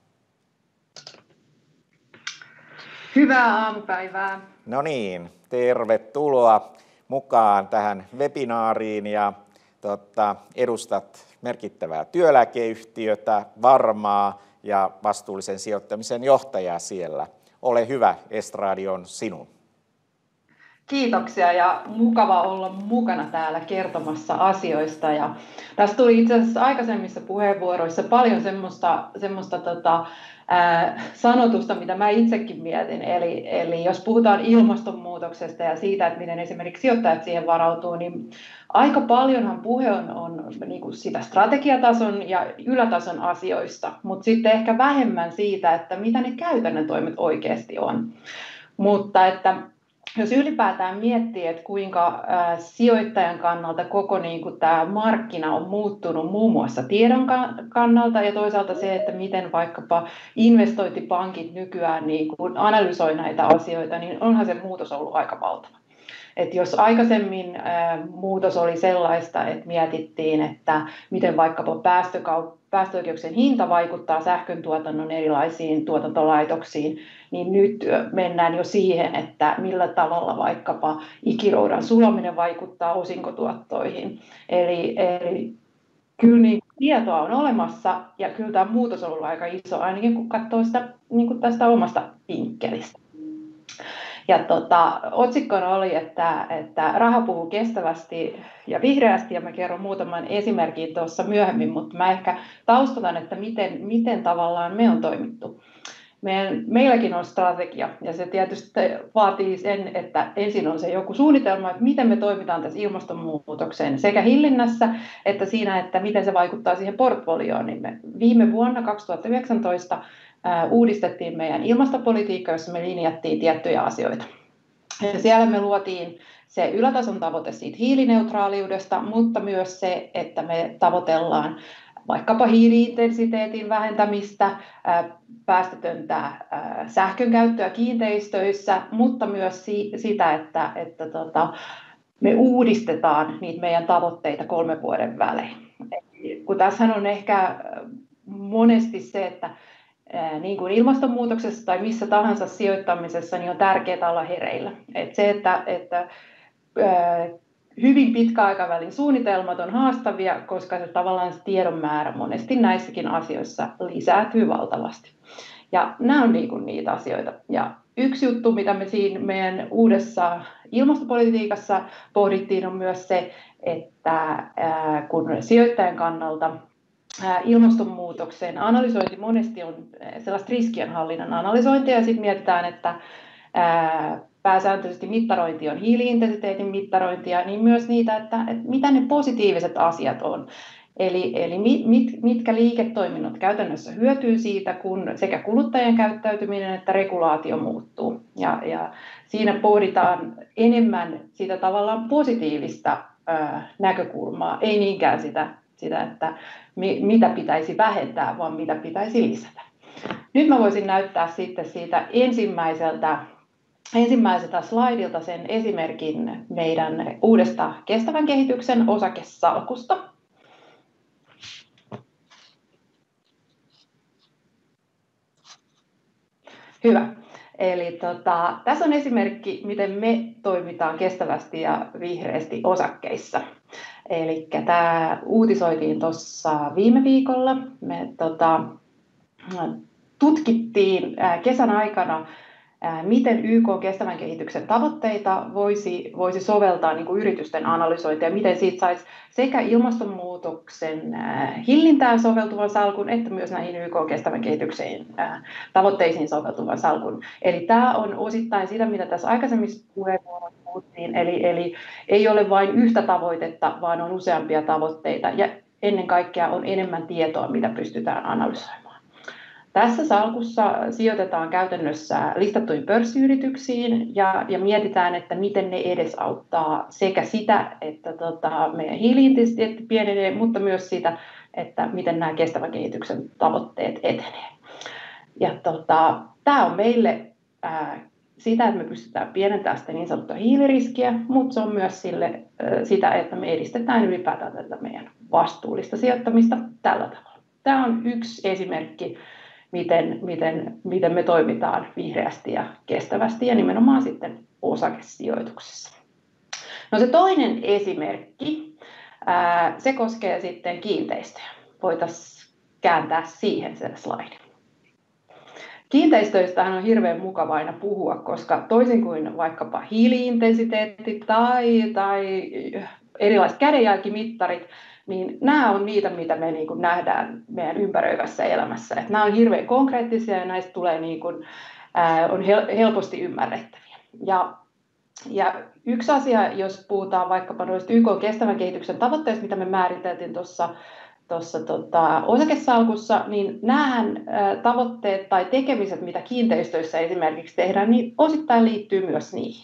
Hyvää aamupäivää. No niin, tervetuloa mukaan tähän webinaariin ja tota, edustat merkittävää työeläkeyhtiötä, Varmaa ja vastuullisen sijoittamisen johtajaa siellä. Ole hyvä, estradi on sinun. Kiitoksia ja mukava olla mukana täällä kertomassa asioista. Ja tässä tuli itse asiassa aikaisemmissa puheenvuoroissa paljon semmoista, semmoista tota, ää, sanotusta, mitä mä itsekin mietin. Eli, eli jos puhutaan ilmastonmuutoksesta ja siitä, että miten esimerkiksi sijoittajat siihen varautuu, niin aika paljonhan puhe on, on niin kuin sitä strategiatason ja ylätason asioista, mutta sitten ehkä vähemmän siitä, että mitä ne käytännön toimet oikeasti on. Mutta että jos ylipäätään miettii, että kuinka sijoittajan kannalta koko niin kuin tämä markkina on muuttunut muun muassa tiedon kannalta ja toisaalta se, että miten vaikkapa investointipankit nykyään niin kuin analysoi näitä asioita, niin onhan se muutos ollut aika valtava. Et jos aikaisemmin muutos oli sellaista, että mietittiin, että miten vaikkapa päästökaup- päästöoikeuksien hinta vaikuttaa sähköntuotannon erilaisiin tuotantolaitoksiin, niin nyt mennään jo siihen, että millä tavalla vaikkapa ikiroudan sulaminen vaikuttaa osinkotuottoihin. Eli, eli kyllä niin tietoa on olemassa ja kyllä tämä muutos on ollut aika iso, ainakin kun katsoo sitä niin kuin tästä omasta vinkkelistä. Ja tota, otsikkona oli, että, että raha puhuu kestävästi ja vihreästi, ja mä kerron muutaman esimerkin tuossa myöhemmin, mutta mä ehkä taustatan, että miten, miten tavallaan me on toimittu. meidän, meilläkin on strategia, ja se tietysti vaatii sen, että ensin on se joku suunnitelma, että miten me toimitaan tässä ilmastonmuutoksen sekä hillinnässä, että siinä, että miten se vaikuttaa siihen portfolioon. Niin me viime vuonna kaksituhattayhdeksäntoista ää, uudistettiin meidän ilmastopolitiikka, jossa me linjattiin tiettyjä asioita. Ja siellä me luotiin se ylätason tavoite siitä hiilineutraaliudesta, mutta myös se, että me tavoitellaan vaikkapa hiili-intensiteetin vähentämistä, päästötöntä sähkön käyttöä kiinteistöissä, mutta myös sitä, että, että tota, me uudistetaan niitä meidän tavoitteita kolmen vuoden välein. Kun tässähän on ehkä monesti se, että niin kuin ilmastonmuutoksessa tai missä tahansa sijoittamisessa, niin on tärkeää olla hereillä. Et se, että, että hyvin pitkäaikavälin suunnitelmat on haastavia, koska se tavallaan se tiedon määrä monesti näissäkin asioissa lisääntyy valtavasti. Ja nämä on niin kuin niitä asioita. Ja yksi juttu, mitä me siinä meidän uudessa ilmastopolitiikassa pohdittiin, on myös se, että kun sijoittajan kannalta ilmastonmuutoksen analysointi monesti on sellaista riskienhallinnan analysointia, ja sitten mietitään, että pääsääntöisesti mittarointi on hiili-intensiteetin mittarointia, niin myös niitä, että, että mitä ne positiiviset asiat on. Eli, eli mit, mitkä liiketoiminnot käytännössä hyötyy siitä, kun sekä kuluttajien käyttäytyminen että regulaatio muuttuu. Ja, ja siinä pohditaan enemmän sitä tavallaan positiivista ää, näkökulmaa, ei niinkään sitä, sitä että mi, mitä pitäisi vähentää, vaan mitä pitäisi lisätä. Nyt mä voisin näyttää sitten siitä ensimmäiseltä Ensimmäiseltä slaidilta sen esimerkin meidän uudesta kestävän kehityksen osakesalkusta. Hyvä. Eli tota, tässä on esimerkki, miten me toimitaan kestävästi ja vihreästi osakkeissa. Eli tämä uutisoitiin tuossa viime viikolla. Me tota, tutkittiin kesän aikana, miten Y K:n kestävän kehityksen tavoitteita voisi, voisi soveltaa niin kuin yritysten analysointia, ja miten siitä saisi sekä ilmastonmuutoksen hillintään soveltuvan salkun, että myös näihin Y K:n kestävän kehityksen tavoitteisiin soveltuvan salkun. Eli tämä on osittain sitä, mitä tässä aikaisemmissa puheenvuoroissa puhuttiin, eli, eli ei ole vain yhtä tavoitetta, vaan on useampia tavoitteita, ja ennen kaikkea on enemmän tietoa, mitä pystytään analysoimaan. Tässä salkussa sijoitetaan käytännössä listattuihin pörssiyrityksiin ja, ja mietitään, että miten ne edesauttaa sekä sitä, että tota, meidän hiili-intensiteetti pienenee, mutta myös sitä, että miten nämä kestävän kehityksen tavoitteet etenee. Ja tota, tämä on meille ää, sitä, että me pystytään pienentämään sitä niin sanottua hiiliriskiä, mutta se on myös sille, ää, sitä, että me edistetään ylipäätään tätä meidän vastuullista sijoittamista tällä tavalla. Tämä on yksi esimerkki, Miten, miten, miten me toimitaan vihreästi ja kestävästi ja nimenomaan sitten osakesijoituksessa. No se toinen esimerkki, ää, se koskee sitten kiinteistöjä. Voitaisiin kääntää siihen sen slaidin. Kiinteistöistähän on hirveän mukava aina puhua, koska toisin kuin vaikkapa hiili-intensiteetti tai, tai erilaiset kädenjälkimittarit, niin nämä on niitä, mitä me niin kuin nähdään meidän ympäröivässä elämässä. Että nämä on hirveän konkreettisia ja näistä tulee niin kuin, ää, on helposti ymmärrettäviä. Ja, ja yksi asia, jos puhutaan vaikkapa noista Y K:n kestävän kehityksen tavoitteista, mitä me määriteltiin tuossa tuossa tota, osakesalkussa, niin nämä tavoitteet tai tekemiset, mitä kiinteistöissä esimerkiksi tehdään, niin osittain liittyy myös niihin.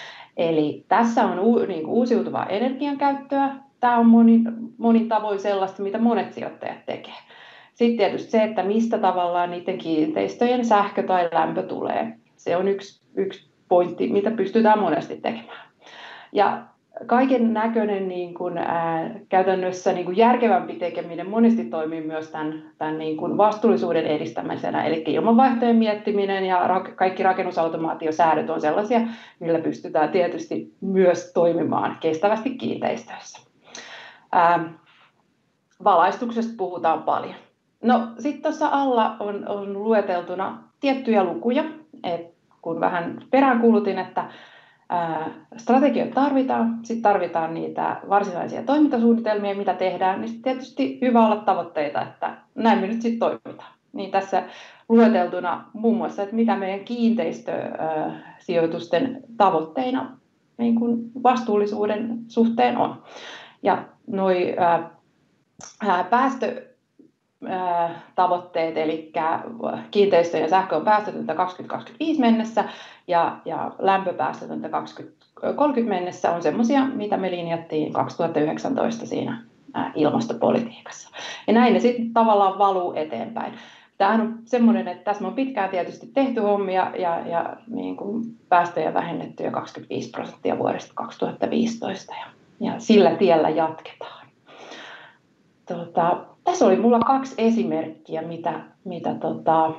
Eli tässä on u, niin kuin uusiutuvaa energiankäyttöä. Tämä on monin, monin tavoin sellaista, mitä monet sijoittajat tekee. Sitten tietysti se, että mistä tavallaan niiden kiinteistöjen sähkö tai lämpö tulee. Se on yksi, yksi pointti, mitä pystytään monesti tekemään. Ja kaiken näköinen niin kuin, ää, käytännössä niin kuin järkevämpi tekeminen monesti toimii myös tämän, tämän niin kuin vastuullisuuden edistämisenä. Eli ilmanvaihtojen miettiminen ja rak- kaikki rakennusautomaatiosäädöt on sellaisia, millä pystytään tietysti myös toimimaan kestävästi kiinteistöissä. Ää, valaistuksesta puhutaan paljon. No sitten tuossa alla on, on lueteltuna tiettyjä lukuja, et kun vähän peräänkuulutin, että strategioita tarvitaan, sitten tarvitaan niitä varsinaisia toimintasuunnitelmia, mitä tehdään, niin sitten tietysti hyvä olla tavoitteita, että näin me nyt sitten toimitaan. niin tässä lueteltuna muun muassa, että mitä meidän kiinteistösijoitusten tavoitteina niin kuin vastuullisuuden suhteen on. Ja noi ää, ää, päästötavoitteet, eli kiinteistö- ja sähkö on päästötöntä kaksituhattakaksikymmentäviisi mennessä ja, ja lämpöpäästötöntä kaksituhattakolmekymmentä mennessä, on semmoisia, mitä me linjattiin kaksituhattayhdeksäntoista siinä ää, ilmastopolitiikassa. Ja näin ne sitten tavallaan valuu eteenpäin. Tämähän on semmoinen, että tässä on pitkään tietysti tehty hommia ja, ja niin kuin päästöjä vähennetty jo kaksikymmentäviisi prosenttia vuodesta kaksituhattaviisitoista ja, ja sillä tiellä jatketaan. Tota, tässä oli mulla kaksi esimerkkiä, mitä, mitä tota,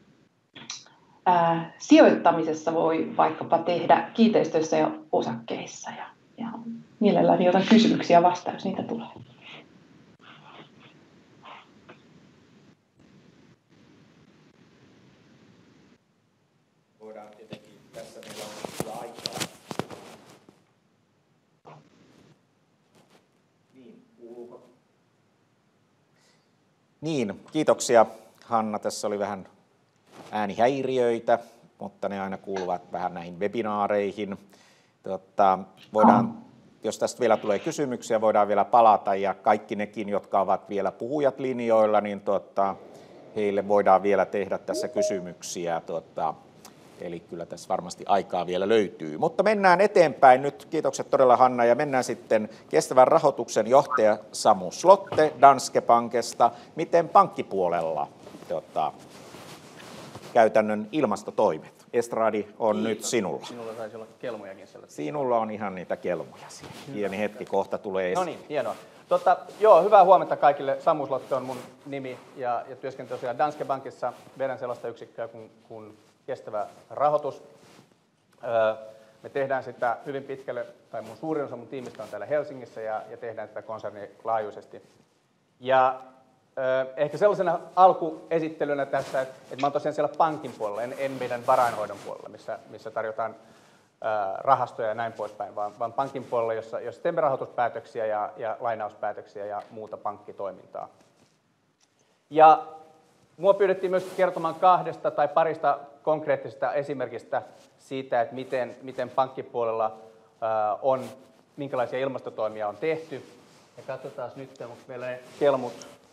ää, sijoittamisessa voi vaikkapa tehdä kiinteistöissä ja osakkeissa. Ja, ja mielelläni otan kysymyksiä vastaan, jos niitä tulee. Voidaan tietenkin, tässä meillä on kyllä aikaa. Niin, kuuluuko? Niin, kiitoksia Hanna. Tässä oli vähän äänihäiriöitä, mutta ne aina kuuluvat vähän näihin webinaareihin. Tota, voidaan, jos tästä vielä tulee kysymyksiä, voidaan vielä palata ja kaikki nekin, jotka ovat vielä puhujat linjoilla, niin tota, heille voidaan vielä tehdä tässä kysymyksiä. Tota, Eli kyllä tässä varmasti aikaa vielä löytyy. Mutta mennään eteenpäin nyt. Kiitokset todella Hanna ja mennään sitten kestävän rahoituksen johtaja Samu Slotte Danske Bankista. Miten pankkipuolella tota, käytännön ilmastotoimet? Estradi on Kiitos. Nyt sinulla. Sinulla saisi olla kelmojakin siellä. Sinulla on ihan niitä kelmoja siellä. Pieni hetki kohta tulee esiin. No niin, hienoa. Tota, joo, hyvää huomenta kaikille. Samu Slotte on mun nimi ja, ja työskentelen tosiaan Danske Bankissa. Vedän sellaista yksikköä kuin, kuin kestävä rahoitus. Me tehdään sitä hyvin pitkälle, tai mun suurin osa mun tiimistä on täällä Helsingissä ja, ja tehdään sitä konsernilaajuisesti. Ja eh, ehkä sellaisena alkuesittelynä tässä, että, että mä oon tosiaan siellä pankin puolella, en, en meidän varainhoidon puolella, missä, missä tarjotaan eh, rahastoja ja näin poispäin, vaan, vaan pankin puolella, jossa, jossa teemme rahoituspäätöksiä ja, ja lainauspäätöksiä ja muuta pankkitoimintaa. Ja mua pyydettiin myös kertomaan kahdesta tai parista konkreettisesta esimerkistä siitä, että miten, miten pankkipuolella ää, on, minkälaisia ilmastotoimia on tehty. Ja katsotaan nyt, onko meillä ne kelmut,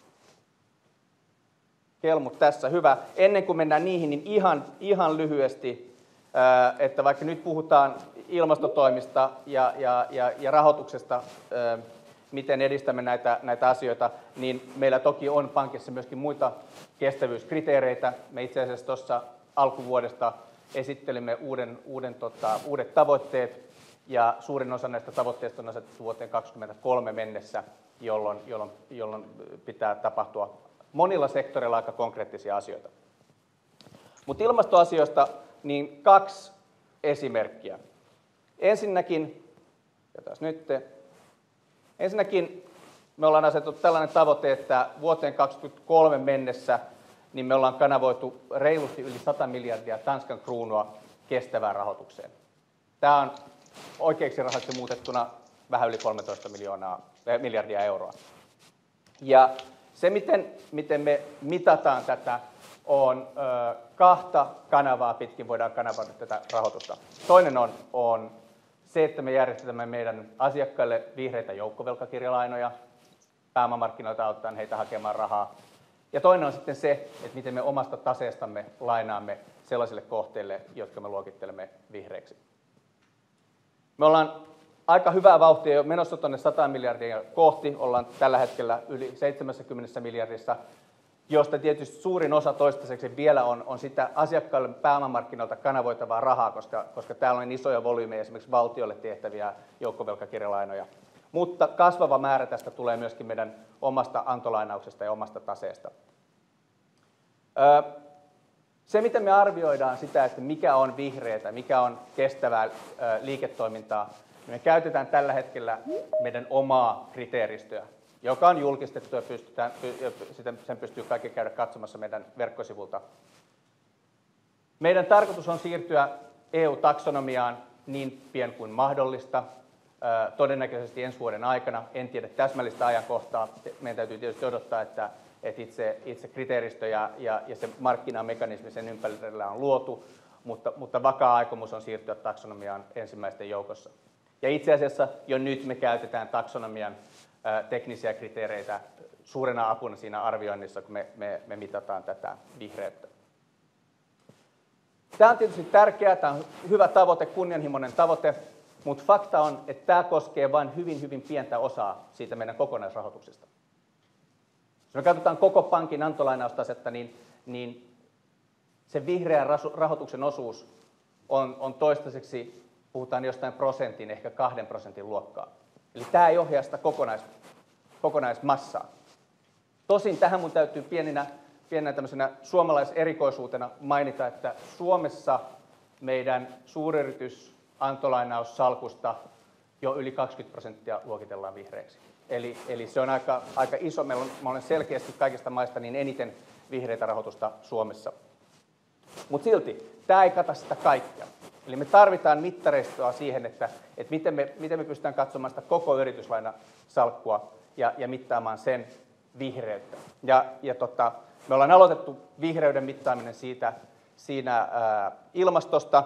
kelmut tässä. Hyvä. Ennen kuin mennään niihin, niin ihan, ihan lyhyesti, ää, että vaikka nyt puhutaan ilmastotoimista ja, ja, ja, ja rahoituksesta, ää, miten edistämme näitä, näitä asioita, niin meillä toki on pankissa myöskin muita kestävyyskriteereitä. Me itse asiassa tuossa alkuvuodesta esittelimme uuden, uuden, tota, uudet tavoitteet, ja suurin osa näistä tavoitteista on asetettu vuoteen kaksituhattakaksikymmentäkolme mennessä, jolloin, jolloin, jolloin pitää tapahtua monilla sektoreilla aika konkreettisia asioita. Mutta ilmastoasioista niin kaksi esimerkkiä. Ensinnäkin, jotas nyt, ensinnäkin me ollaan asetettu tällainen tavoite, että vuoteen kaksituhattakaksikymmentäkolme mennessä niin me ollaan kanavoitu reilusti yli sata miljardia Tanskan kruunua kestävään rahoitukseen. Tämä on oikeiksi rahaksi muutettuna vähän yli kolmetoista miljoonaa, eh, miljardia euroa. Ja se, miten, miten me mitataan tätä, on ö, kahta kanavaa pitkin voidaan kanavoida tätä rahoitusta. Toinen on, on se, että me järjestämme meidän asiakkaille vihreitä joukkovelkakirjalainoja, pääomamarkkinoilta auttaen heitä hakemaan rahaa. Ja toinen on sitten se, että miten me omasta taseestamme lainaamme sellaisille kohteille, jotka me luokittelemme vihreiksi. Me ollaan aika hyvää vauhtia jo menossa tuonne sata miljardia kohti, ollaan tällä hetkellä yli seitsemänkymmentä miljardissa, josta tietysti suurin osa toistaiseksi vielä on, on sitä asiakkaille pääomamarkkinoilta kanavoitavaa rahaa, koska, koska täällä on isoja volyymeja esimerkiksi valtiolle tehtäviä joukkovelkakirjalainoja. Mutta kasvava määrä tästä tulee myöskin meidän omasta antolainauksesta ja omasta taseesta. Se, miten me arvioidaan sitä, että mikä on vihreätä, mikä on kestävää liiketoimintaa, niin me käytetään tällä hetkellä meidän omaa kriteeristöä, joka on julkistettu ja pystytään, sen pystyy kaikki käydä katsomassa meidän verkkosivulta. Meidän tarkoitus on siirtyä E U-taksonomiaan niin pian kuin mahdollista, todennäköisesti ensi vuoden aikana. En tiedä täsmällistä ajankohtaa. Meidän täytyy tietysti odottaa, että, että itse, itse kriteeristö ja, ja, ja se markkinamekanismi sen ympärillä on luotu, mutta, mutta vakaa aikomus on siirtyä taksonomiaan ensimmäisten joukossa. Ja itse asiassa jo nyt me käytetään taksonomian ää, teknisiä kriteereitä suurena apuna siinä arvioinnissa, kun me, me, me mitataan tätä vihreyttä. Tämä on tietysti tärkeää, tämä on hyvä tavoite, kunnianhimoinen tavoite, mutta fakta on, että tämä koskee vain hyvin, hyvin pientä osaa siitä meidän kokonaisrahoituksesta. Jos me katsotaan koko pankin antolainaustasetta, niin, niin se vihreän rahoituksen osuus on, on toistaiseksi, puhutaan jostain prosentin, ehkä kahden prosentin luokkaa. Eli tämä ei ohjaa sitä kokonais, kokonaismassaa. Tosin tähän mun täytyy pieninä, pieninä tämmöisenä suomalaiserikoisuutena mainita, että Suomessa meidän suuryritys antolainaussalkusta jo yli kaksikymmentä prosenttia luokitellaan vihreäksi. Eli, eli se on aika, aika iso. Meillä on, mä olen selkeästi kaikista maista niin eniten vihreitä rahoitusta Suomessa. Mutta silti, tämä ei kata sitä kaikkea. Eli me tarvitaan mittareistoa siihen, että, että miten, me, miten me pystytään katsomaan sitä koko yrityslainasalkkua ja, ja mittaamaan sen vihreyttä. Ja, ja tota, me ollaan aloitettu vihreyden mittaaminen siitä, siinä ää, ilmastosta.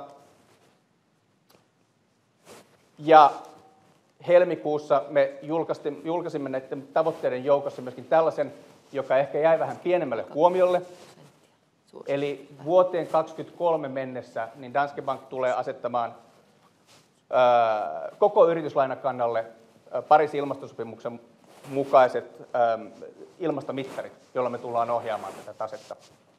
Ja helmikuussa me julkaisimme näiden tavoitteiden joukossa myöskin tällaisen, joka ehkä jäi vähän pienemmälle huomiolle. Eli vuoteen kaksituhattakaksikymmentäkolme mennessä niin Danske Bank tulee asettamaan ää, koko yrityslainakannalle ää, Pariisin ilmastosopimuksen mukaiset ää, ilmastomittarit, joilla me tullaan ohjaamaan tätä tasetta.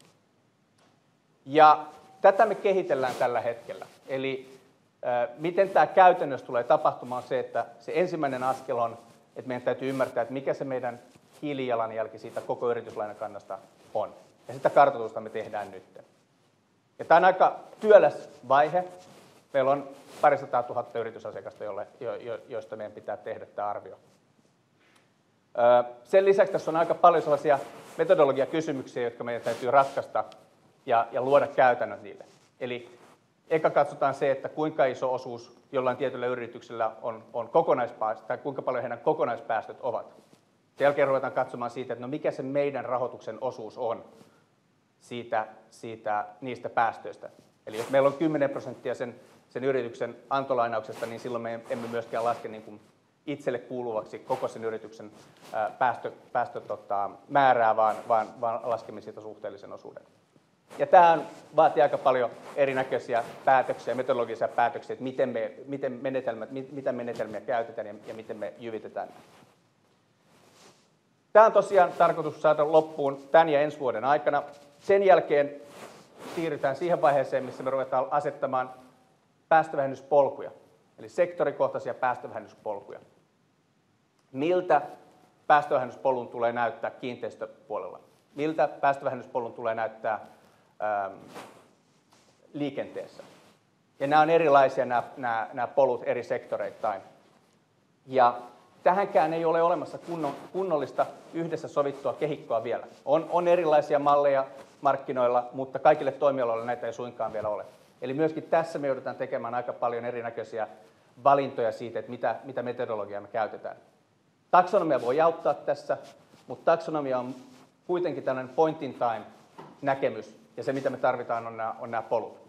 Ja tätä me kehitellään tällä hetkellä. Eli ää, miten tämä käytännössä tulee tapahtumaan se, että se ensimmäinen askel on, että meidän täytyy ymmärtää, että mikä se meidän hiilijalanjälki siitä koko yrityslainakannasta on. Ja sitä kartoitusta me tehdään nyt. Ja tämä on aika työläs vaihe. Meillä on parisataa tuhatta yritysasiakasta, jolle, jo, jo, joista meidän pitää tehdä tämä arvio. Sen lisäksi tässä on aika paljon sellaisia metodologiakysymyksiä, jotka meidän täytyy ratkaista ja, ja luoda käytännöt niille. Eli eka katsotaan se, että kuinka iso osuus jollain tietyllä yrityksellä on, on kokonaispäästöt, tai kuinka paljon heidän kokonaispäästöt ovat. Sen jälkeen ruvetaan katsomaan siitä, että no mikä se meidän rahoituksen osuus on siitä, siitä, niistä päästöistä. Eli jos meillä on kymmenen prosenttia sen, sen yrityksen antolainauksesta, niin silloin me emme myöskään laske niin kuin itselle kuuluvaksi koko sen yrityksen ää, päästö, päästö, tota, määrää, vaan, vaan, vaan laskemme siitä suhteellisen osuuden. Ja tämä vaatii aika paljon erinäköisiä päätöksiä, metodologisia päätöksiä, että miten, me, miten menetelmät, mit, mitä menetelmiä käytetään ja, ja miten me jyvitetään. Tämä on tosiaan tarkoitus saada loppuun tämän ja ensi vuoden aikana. Sen jälkeen siirrytään siihen vaiheeseen, missä me ruvetaan asettamaan päästövähennyspolkuja, eli sektorikohtaisia päästövähennyspolkuja. Miltä päästövähennyspolun tulee näyttää kiinteistöpuolella? Miltä päästövähennyspolun tulee näyttää ähm, liikenteessä? Ja nämä on erilaisia nämä, nämä, nämä polut eri sektoreittain. Ja tähänkään ei ole olemassa kunnon, kunnollista yhdessä sovittua kehikkoa vielä. On, on erilaisia malleja markkinoilla, mutta kaikille toimialoille näitä ei suinkaan vielä ole. Eli myöskin tässä me joudutaan tekemään aika paljon erinäköisiä valintoja siitä, että mitä, mitä metodologiaa me käytetään. Taksonomia voi auttaa tässä, mutta taksonomia on kuitenkin tällainen point in time näkemys, ja se mitä me tarvitaan on nämä, on nämä polut.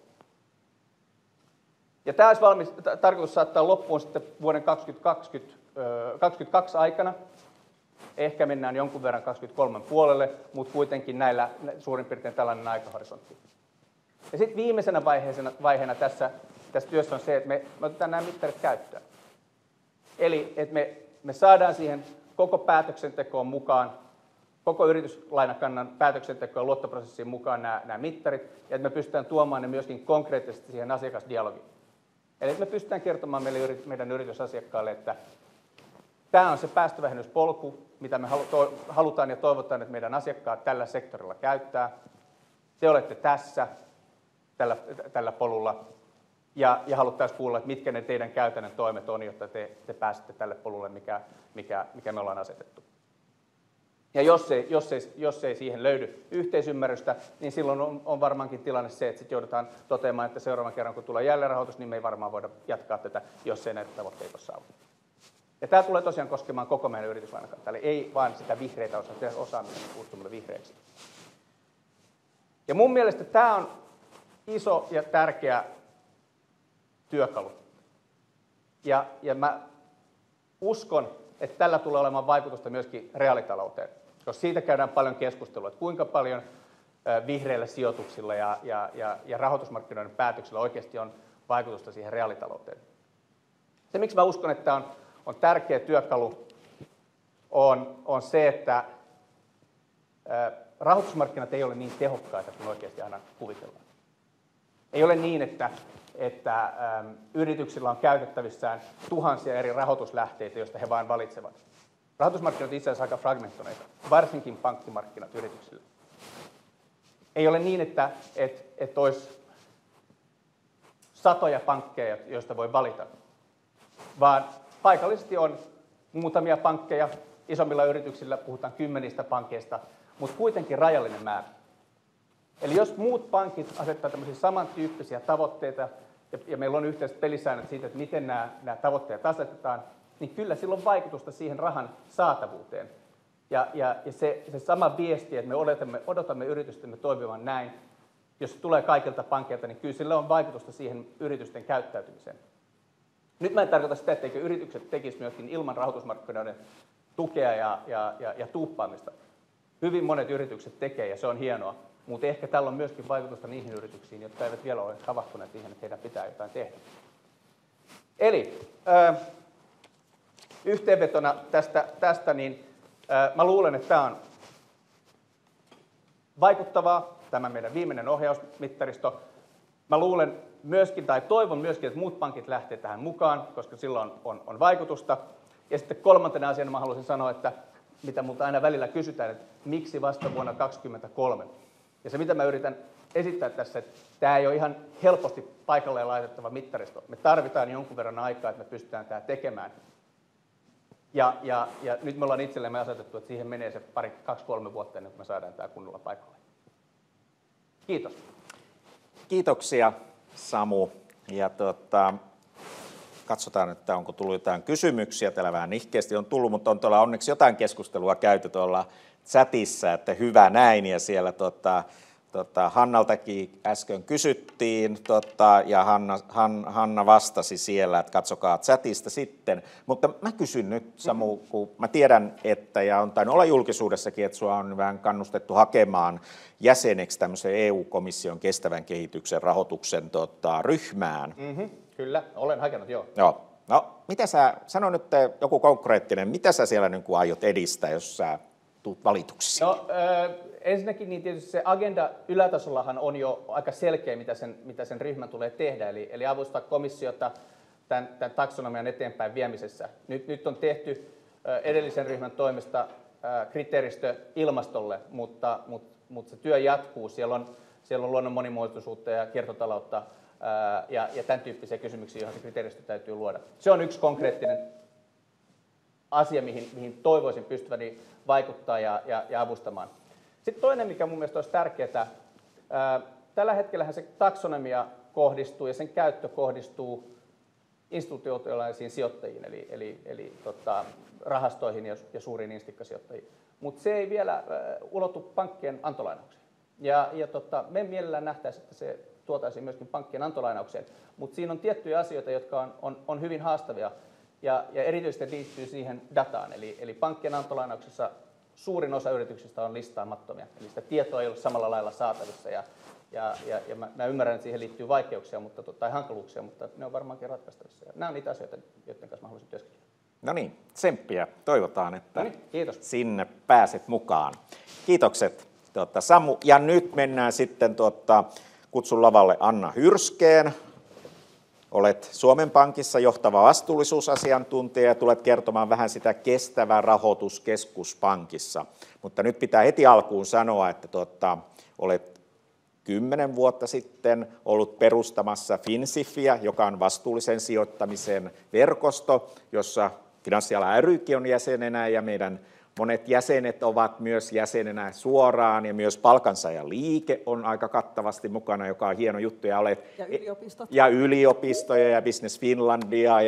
Ja tämä olisi valmis, tarkoitus saattaa loppuun sitten vuoden kaksituhattakaksikymmentäkaksi aikana. Ehkä mennään jonkun verran kaksikymmentäkolme puolelle, mutta kuitenkin näillä suurin piirtein tällainen aikahorisontti. Ja sitten viimeisenä vaiheena, vaiheena tässä, tässä työssä on se, että me, me otetaan nämä mittarit käyttöön. Eli että me, me saadaan siihen koko päätöksentekoon mukaan, koko yrityslainakannan päätöksentekoon ja luottoprosessiin mukaan nämä, nämä mittarit, ja että me pystytään tuomaan ne myöskin konkreettisesti siihen asiakasdialogiin. Eli että me pystytään kertomaan meille, meidän yritysasiakkaille, että tämä on se päästövähennyspolku, mitä me halutaan ja toivotaan, että meidän asiakkaat tällä sektorilla käyttää. Te olette tässä, tällä, tällä polulla, ja, ja haluttaisiin kuulla, että mitkä ne teidän käytännön toimet on, jotta te, te pääsette tälle polulle, mikä, mikä, mikä me ollaan asetettu. Ja jos ei, jos ei, jos ei siihen löydy yhteisymmärrystä, niin silloin on, on varmaankin tilanne se, että sitten joudutaan toteamaan, että seuraavan kerran kun tulee jälleenrahoitus, niin me ei varmaan voida jatkaa tätä, jos ei näitä tavoitteita ole saavutettu. Ja tämä tulee tosiaan koskemaan koko meidän yrityslainakantaa, eli ei vain sitä vihreitä osaa, sitä osaa, mitä kutsumme vihreäksi. Ja mun mielestä tämä on iso ja tärkeä työkalu. Ja, ja mä uskon, että tällä tulee olemaan vaikutusta myöskin reaalitalouteen, koska siitä käydään paljon keskustelua, että kuinka paljon vihreillä sijoituksilla ja, ja, ja, ja rahoitusmarkkinoiden päätöksillä oikeasti on vaikutusta siihen reaalitalouteen. Se, miksi mä uskon, että on, on tärkeä työkalu, on, on se, että ä, rahoitusmarkkinat ei ole niin tehokkaita kuin oikeasti aina kuvitellaan. Ei ole niin, että, että ä, yrityksillä on käytettävissään tuhansia eri rahoituslähteitä, joista he vain valitsevat. Rahoitusmarkkinat itse asiassa aika fragmentoneita, varsinkin pankkimarkkinat yrityksille. Ei ole niin, että, että, että olisi satoja pankkeja, joista voi valita, vaan paikallisesti on muutamia pankkeja, isommilla yrityksillä puhutaan kymmenistä pankeista, mutta kuitenkin rajallinen määrä. Eli jos muut pankit asettaa tämmöisiä samantyyppisiä tavoitteita, ja, ja meillä on yhteiset pelisäännöt siitä, että miten nämä, nämä tavoitteet asetetaan, niin kyllä sillä on vaikutusta siihen rahan saatavuuteen. Ja, ja, ja se, se sama viesti, että me odotamme, odotamme yritystemme toimivan näin, jos se tulee kaikilta pankeilta, niin kyllä sillä on vaikutusta siihen yritysten käyttäytymiseen. Nyt mä en tarkoita sitä, etteikö yritykset tekisivät myöskin ilman rahoitusmarkkinoiden tukea ja, ja, ja, ja tuuppaamista. Hyvin monet yritykset tekee ja se on hienoa, mutta ehkä tällä on myöskin vaikutusta niihin yrityksiin, jotka eivät vielä ole havahtuneet siihen, että heidän pitää jotain tehdä. Eli äh, yhteenvetona tästä, tästä niin äh, mä luulen, että tämä on vaikuttavaa, tämä meidän viimeinen ohjausmittaristo. Mä luulen myöskin, tai toivon myöskin, että muut pankit lähtee tähän mukaan, koska silloin on, on vaikutusta. Ja sitten kolmantena asiana mä haluaisin sanoa, että mitä multa aina välillä kysytään, että miksi vasta vuonna kaksituhattakaksikymmentäkolme. Ja se, mitä mä yritän esittää tässä, että tämä ei ole ihan helposti paikalleen laitettava mittaristo. Me tarvitaan jonkun verran aikaa, että me pystytään tämä tekemään. Ja, ja, ja nyt me ollaan itsellemme asetettu, että siihen menee se pari, kaksi, kolme vuotta ennen kuin me saadaan tämä kunnolla paikalle. Kiitos. Kiitoksia, Samu. Ja tota, katsotaan, että onko tullut jotain kysymyksiä. Täällä vähän nihkeästi on tullut, mutta on tuolla onneksi jotain keskustelua käyty tuolla chatissa, että hyvä näin. Ja siellä tota, tota, Hannaltakin äsken kysyttiin, tota, ja Hanna, Han, Hanna vastasi siellä, että katsokaa chatista sitten. Mutta mä kysyn nyt, Samu, kun mä tiedän, että, ja on tainnut olla julkisuudessakin, että sua on vähän kannustettu hakemaan jäseneksi tämmöisen E U-komission kestävän kehityksen rahoituksen tota, ryhmään. Mm-hmm, kyllä, olen hakenut, joo. Joo. No, mitä sä, sano nyt joku konkreettinen, mitä sä siellä niin kuin aiot edistää, jos sä tuut valituksi? No, äh, ensinnäkin niin tietysti se agenda ylätasollahan on jo aika selkeä, mitä sen, mitä sen ryhmän tulee tehdä, eli, eli avustaa komissiota tämän, tämän taksonomian eteenpäin viemisessä. Nyt, nyt on tehty äh, edellisen ryhmän toimesta äh, kriteeristö ilmastolle, mutta, mutta, mutta se työ jatkuu. Siellä on, siellä on luonnon monimuotoisuutta ja kiertotaloutta äh, ja, ja tämän tyyppisiä kysymyksiä, joihin se kriteeristö täytyy luoda. Se on yksi konkreettinen asia, mihin, mihin toivoisin pystyväni vaikuttaa ja, ja, ja avustamaan. Sitten toinen, mikä mun mielestä olisi tärkeää, ää, tällä hetkellähän se taksonomia kohdistuu ja sen käyttö kohdistuu institutionaalisiin sijoittajiin, eli, eli, eli tota, rahastoihin ja, ja suuriin instikkasijoittajiin. Mutta se ei vielä ää, ulotu pankkien antolainaukseen. Ja, ja tota, me mielellään nähtäisiin, että se tuotaisiin myöskin pankkien antolainaukseen, mutta siinä on tiettyjä asioita, jotka on, on, on hyvin haastavia. Ja, ja erityisesti liittyy siihen dataan, eli, eli pankkien antolainauksessa suurin osa yrityksistä on listaamattomia, eli sitä tietoa ei ole samalla lailla saatavissa, ja, ja, ja, ja mä, mä ymmärrän, että siihen liittyy vaikeuksia mutta, tai hankaluuksia, mutta ne on varmaankin ratkaistavissa. Ja nämä on niitä asioita, joiden kanssa mä haluaisin työskennellä. No niin, tsemppiä. Toivotaan, että no niin, kiitos. Sinne pääset mukaan. Kiitokset, tuota, Samu. Ja nyt mennään sitten, tuota, kutsun lavalle Anna Hyrskeen. Olet Suomen Pankissa johtava vastuullisuusasiantuntija ja tulet kertomaan vähän sitä kestävä rahoitus keskuspankissa. Mutta nyt pitää heti alkuun sanoa, että tuota, olet kymmenen vuotta sitten ollut perustamassa FinSIFiä, joka on vastuullisen sijoittamisen verkosto, jossa Finanssiala ry:kin on jäsenenä ja meidän monet jäsenet ovat myös jäsenenä suoraan ja myös Palkansaajaliike on aika kattavasti mukana, joka on hieno juttu. Ja, olet, ja yliopistot. Ja yliopistoja ja Business Finlandia ja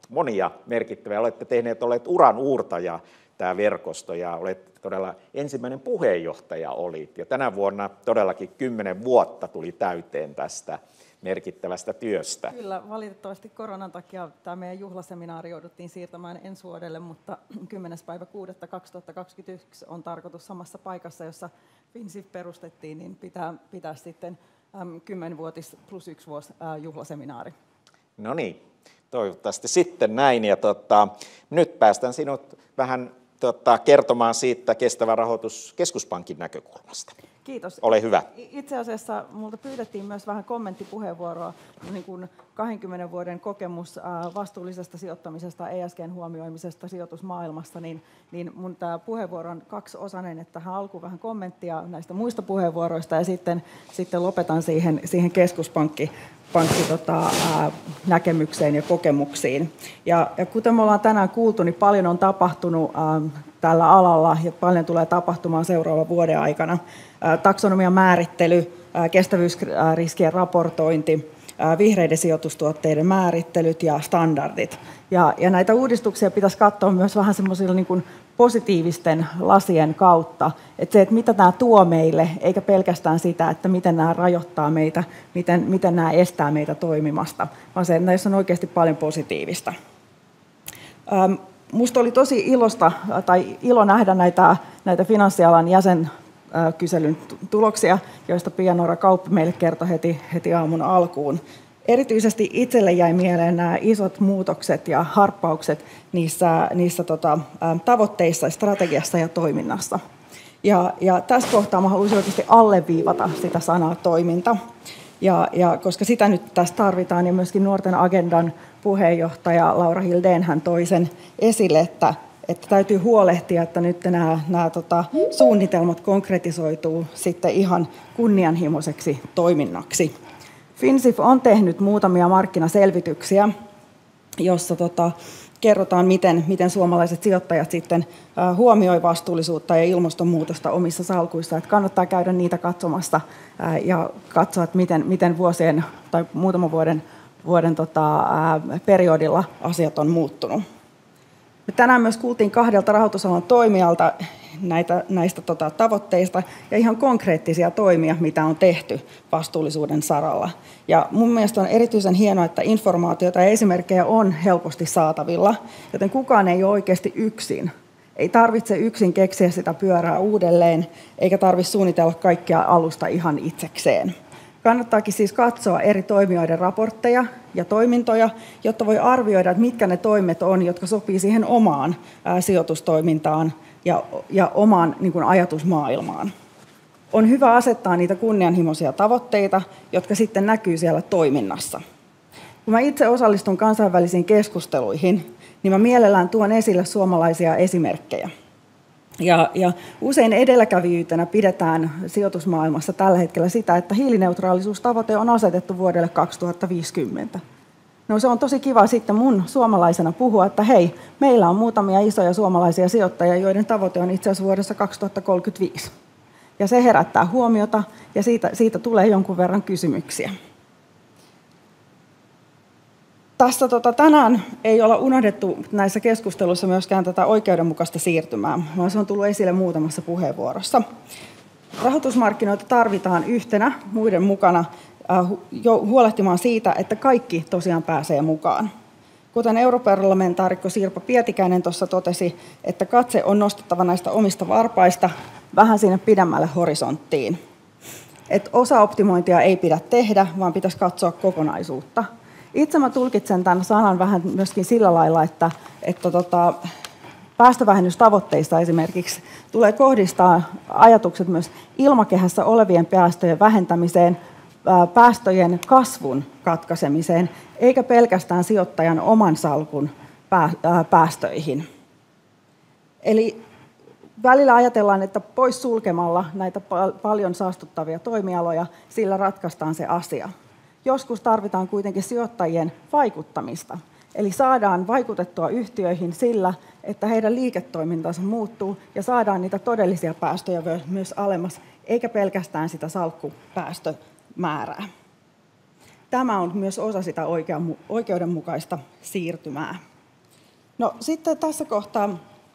monia merkittäviä. Olette tehneet, olet uran uurtaja tämä verkosto ja olet todella ensimmäinen puheenjohtaja olit. Ja tänä vuonna todellakin kymmenen vuotta tuli täyteen tästä merkittävästä työstä. Kyllä, valitettavasti koronan takia tämä meidän juhlaseminaari jouduttiin siirtämään ensi vuodelle, mutta kymmenes päivä kuudetta kaksituhattakaksikymmentäyksi on tarkoitus samassa paikassa, jossa FinSIF perustettiin, niin pitää, pitää sitten kymmenvuotis plus yksi vuosi ää, juhlaseminaari. No niin, toivottavasti sitten näin. Ja tota, nyt päästän sinut vähän tota, kertomaan siitä kestävä rahoitus keskuspankin näkökulmasta. Kiitos. Ole hyvä. Itse asiassa minulta pyydettiin myös vähän kommenttipuheenvuoroa, niin kuin kahdenkymmenen vuoden kokemus vastuullisesta sijoittamisesta, E S G:n huomioimisesta sijoitusmaailmassa, niin, niin mun tämä puheenvuoro on kaksiosainen, että tähän alkuun vähän kommenttia näistä muista puheenvuoroista ja sitten, sitten lopetan siihen, siihen keskuspankki pankki, tota, ää, näkemykseen ja kokemuksiin. Ja, ja kuten me ollaan tänään kuultu, niin paljon on tapahtunut ää, tällä alalla ja paljon tulee tapahtumaan seuraavan vuoden aikana. Ää, taksonomian määrittely, ää, kestävyysriskien raportointi, ää, vihreiden sijoitustuotteiden määrittelyt ja standardit. Ja, ja näitä uudistuksia pitäisi katsoa myös vähän semmoisilla niin kuin positiivisten lasien kautta, että se, että mitä tämä tuo meille, eikä pelkästään sitä, että miten nämä rajoittaa meitä, miten, miten nämä estää meitä toimimasta, vaan se, että näissä on oikeasti paljon positiivista. Ähm, Minusta oli tosi ilosta, tai ilo nähdä näitä, näitä finanssialan jäsenkyselyn tuloksia, joista Pia-Noora Kauppi meille kertoi heti, heti aamun alkuun. Erityisesti itselle jäi mieleen nämä isot muutokset ja harppaukset niissä, niissä tota, tavoitteissa, strategiassa ja toiminnassa. Ja, ja tässä kohtaa mä haluaisin oikeasti alleviivata sitä sanaa toiminta, ja, ja koska sitä nyt tässä tarvitaan, ja myöskin Nuorten agendan puheenjohtaja Laura Hildén hän toi sen esille, että, että täytyy huolehtia, että nyt nämä, nämä tota, suunnitelmat konkretisoituu sitten ihan kunnianhimoiseksi toiminnaksi. FinSIF on tehnyt muutamia markkinaselvityksiä, jossa tota, kerrotaan, miten, miten suomalaiset sijoittajat sitten uh, huomioi vastuullisuutta ja ilmastonmuutosta omissa salkuissa. Että kannattaa käydä niitä katsomassa uh, ja katsoa, että miten, miten vuosien tai muutaman vuoden, vuoden tota, uh, periodilla asiat on muuttunut. Me tänään myös kuultiin kahdelta rahoitusalan toimijalta näitä, näistä tota, tavoitteista ja ihan konkreettisia toimia, mitä on tehty vastuullisuuden saralla. Ja mun mielestä on erityisen hienoa, että informaatiota ja esimerkkejä on helposti saatavilla, joten kukaan ei ole oikeasti yksin. Ei tarvitse yksin keksiä sitä pyörää uudelleen, eikä tarvitse suunnitella kaikkia alusta ihan itsekseen. Kannattaakin siis katsoa eri toimijoiden raportteja ja toimintoja, jotta voi arvioida, että mitkä ne toimet on, jotka sopii siihen omaan ää, sijoitustoimintaan ja, ja omaan niin kuin ajatusmaailmaan. On hyvä asettaa niitä kunnianhimoisia tavoitteita, jotka sitten näkyy siellä toiminnassa. Kun mä itse osallistun kansainvälisiin keskusteluihin, niin mä mielellään tuon esille suomalaisia esimerkkejä. Ja, ja usein edelläkävijyytenä pidetään sijoitusmaailmassa tällä hetkellä sitä, että hiilineutraalisuustavoite on asetettu vuodelle kaksituhattaviisikymmentä. No se on tosi kiva sitten mun suomalaisena puhua, että hei, meillä on muutamia isoja suomalaisia sijoittajia, joiden tavoite on itse asiassa vuodessa kaksituhattakolmekymmentäviisi. Ja se herättää huomiota ja siitä, siitä tulee jonkun verran kysymyksiä. Tässä tota, tänään ei olla unohdettu näissä keskusteluissa myöskään tätä oikeudenmukaista siirtymää, vaan se on tullut esille muutamassa puheenvuorossa. Rahoitusmarkkinoita tarvitaan yhtenä muiden mukana äh, jo huolehtimaan siitä, että kaikki tosiaan pääsee mukaan. Kuten europarlamentaarikko Sirpa Pietikäinen tuossa totesi, että katse on nostettava näistä omista varpaista vähän sinne pidemmälle horisonttiin. Et osaoptimointia ei pidä tehdä, vaan pitäisi katsoa kokonaisuutta. Itse mä tulkitsen tämän sanan vähän myöskin sillä lailla, että, että tota, päästövähennystavoitteista esimerkiksi tulee kohdistaa ajatukset myös ilmakehässä olevien päästöjen vähentämiseen, päästöjen kasvun katkaisemiseen, eikä pelkästään sijoittajan oman salkun päästöihin. Eli välillä ajatellaan, että pois sulkemalla näitä paljon saastuttavia toimialoja, sillä ratkaistaan se asia. Joskus tarvitaan kuitenkin sijoittajien vaikuttamista. Eli saadaan vaikutettua yhtiöihin sillä, että heidän liiketoimintansa muuttuu ja saadaan niitä todellisia päästöjä myös alemmas, eikä pelkästään sitä salkkupäästömäärää. Tämä on myös osa sitä oikeudenmukaista siirtymää. No sitten tässä kohtaa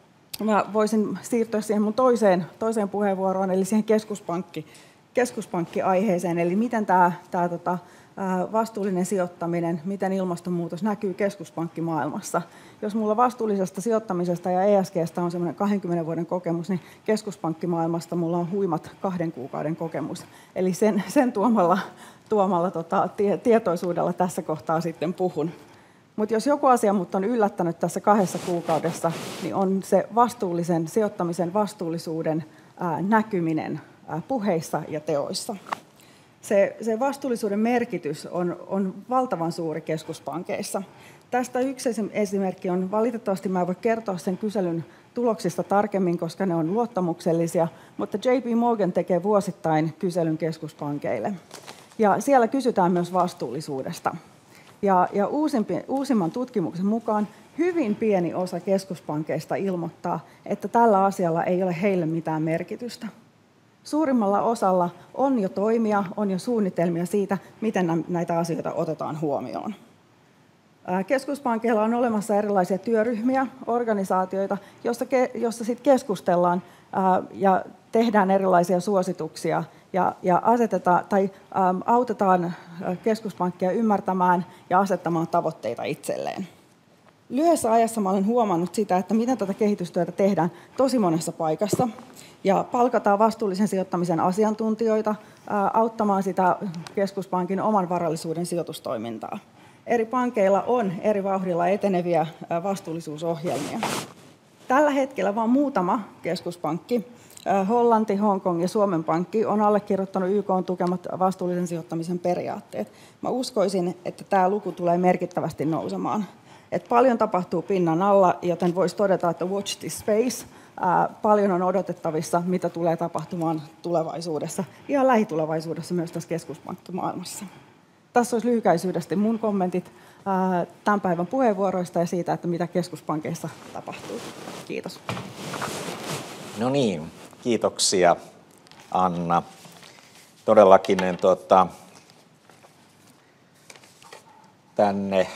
mä voisin siirtyä siihen mun toiseen, toiseen puheenvuoroon, eli siihen keskuspankki, keskuspankki-aiheeseen, eli miten tämä, tämä tota, vastuullinen sijoittaminen, miten ilmastonmuutos näkyy keskuspankkimaailmassa. Jos mulla vastuullisesta sijoittamisesta ja E S G:stä on semmoinen kahdenkymmenen vuoden kokemus, niin keskuspankkimaailmasta mulla on huimat kahden kuukauden kokemus. Eli sen, sen tuomalla, tuomalla tota, tie, tietoisuudella tässä kohtaa sitten puhun. Mutta jos joku asia mut on yllättänyt tässä kahdessa kuukaudessa, niin on se vastuullisen sijoittamisen vastuullisuuden ää, näkyminen ää, puheissa ja teoissa. Se, se vastuullisuuden merkitys on, on valtavan suuri keskuspankeissa. Tästä yksi esimerkki on, valitettavasti mä en voi kertoa sen kyselyn tuloksista tarkemmin, koska ne on luottamuksellisia, mutta J P Morgan tekee vuosittain kyselyn keskuspankeille. Ja siellä kysytään myös vastuullisuudesta. Ja, ja uusimpi, uusimman tutkimuksen mukaan hyvin pieni osa keskuspankeista ilmoittaa, että tällä asialla ei ole heille mitään merkitystä. Suurimmalla osalla on jo toimia, on jo suunnitelmia siitä, miten näitä asioita otetaan huomioon. Keskuspankeilla on olemassa erilaisia työryhmiä, organisaatioita, joissa, joissa sit keskustellaan ja tehdään erilaisia suosituksia ja, ja asetetaan, tai autetaan keskuspankkia ymmärtämään ja asettamaan tavoitteita itselleen. Lyhyessä ajassa mä olen huomannut sitä, että miten tätä kehitystyötä tehdään tosi monessa paikassa. Ja palkataan vastuullisen sijoittamisen asiantuntijoita auttamaan sitä keskuspankin oman varallisuuden sijoitustoimintaa. Eri pankeilla on eri vauhdilla eteneviä vastuullisuusohjelmia. Tällä hetkellä vain muutama keskuspankki, Hollanti, Hongkong ja Suomen Pankki, on allekirjoittanut Y K:n tukemat vastuullisen sijoittamisen periaatteet. Mä uskoisin, että tämä luku tulee merkittävästi nousemaan. Et paljon tapahtuu pinnan alla, joten voisi todeta, että watch this space. Ää, paljon on odotettavissa, mitä tulee tapahtumaan tulevaisuudessa, ihan lähitulevaisuudessa myös tässä keskuspankkimaailmassa. Tässä olisi lyhykäisyydesti mun kommentit ää, tämän päivän puheenvuoroista ja siitä, että mitä keskuspankeissa tapahtuu. Kiitos. No niin, kiitoksia Anna. Todellakin niin, tuota, tänne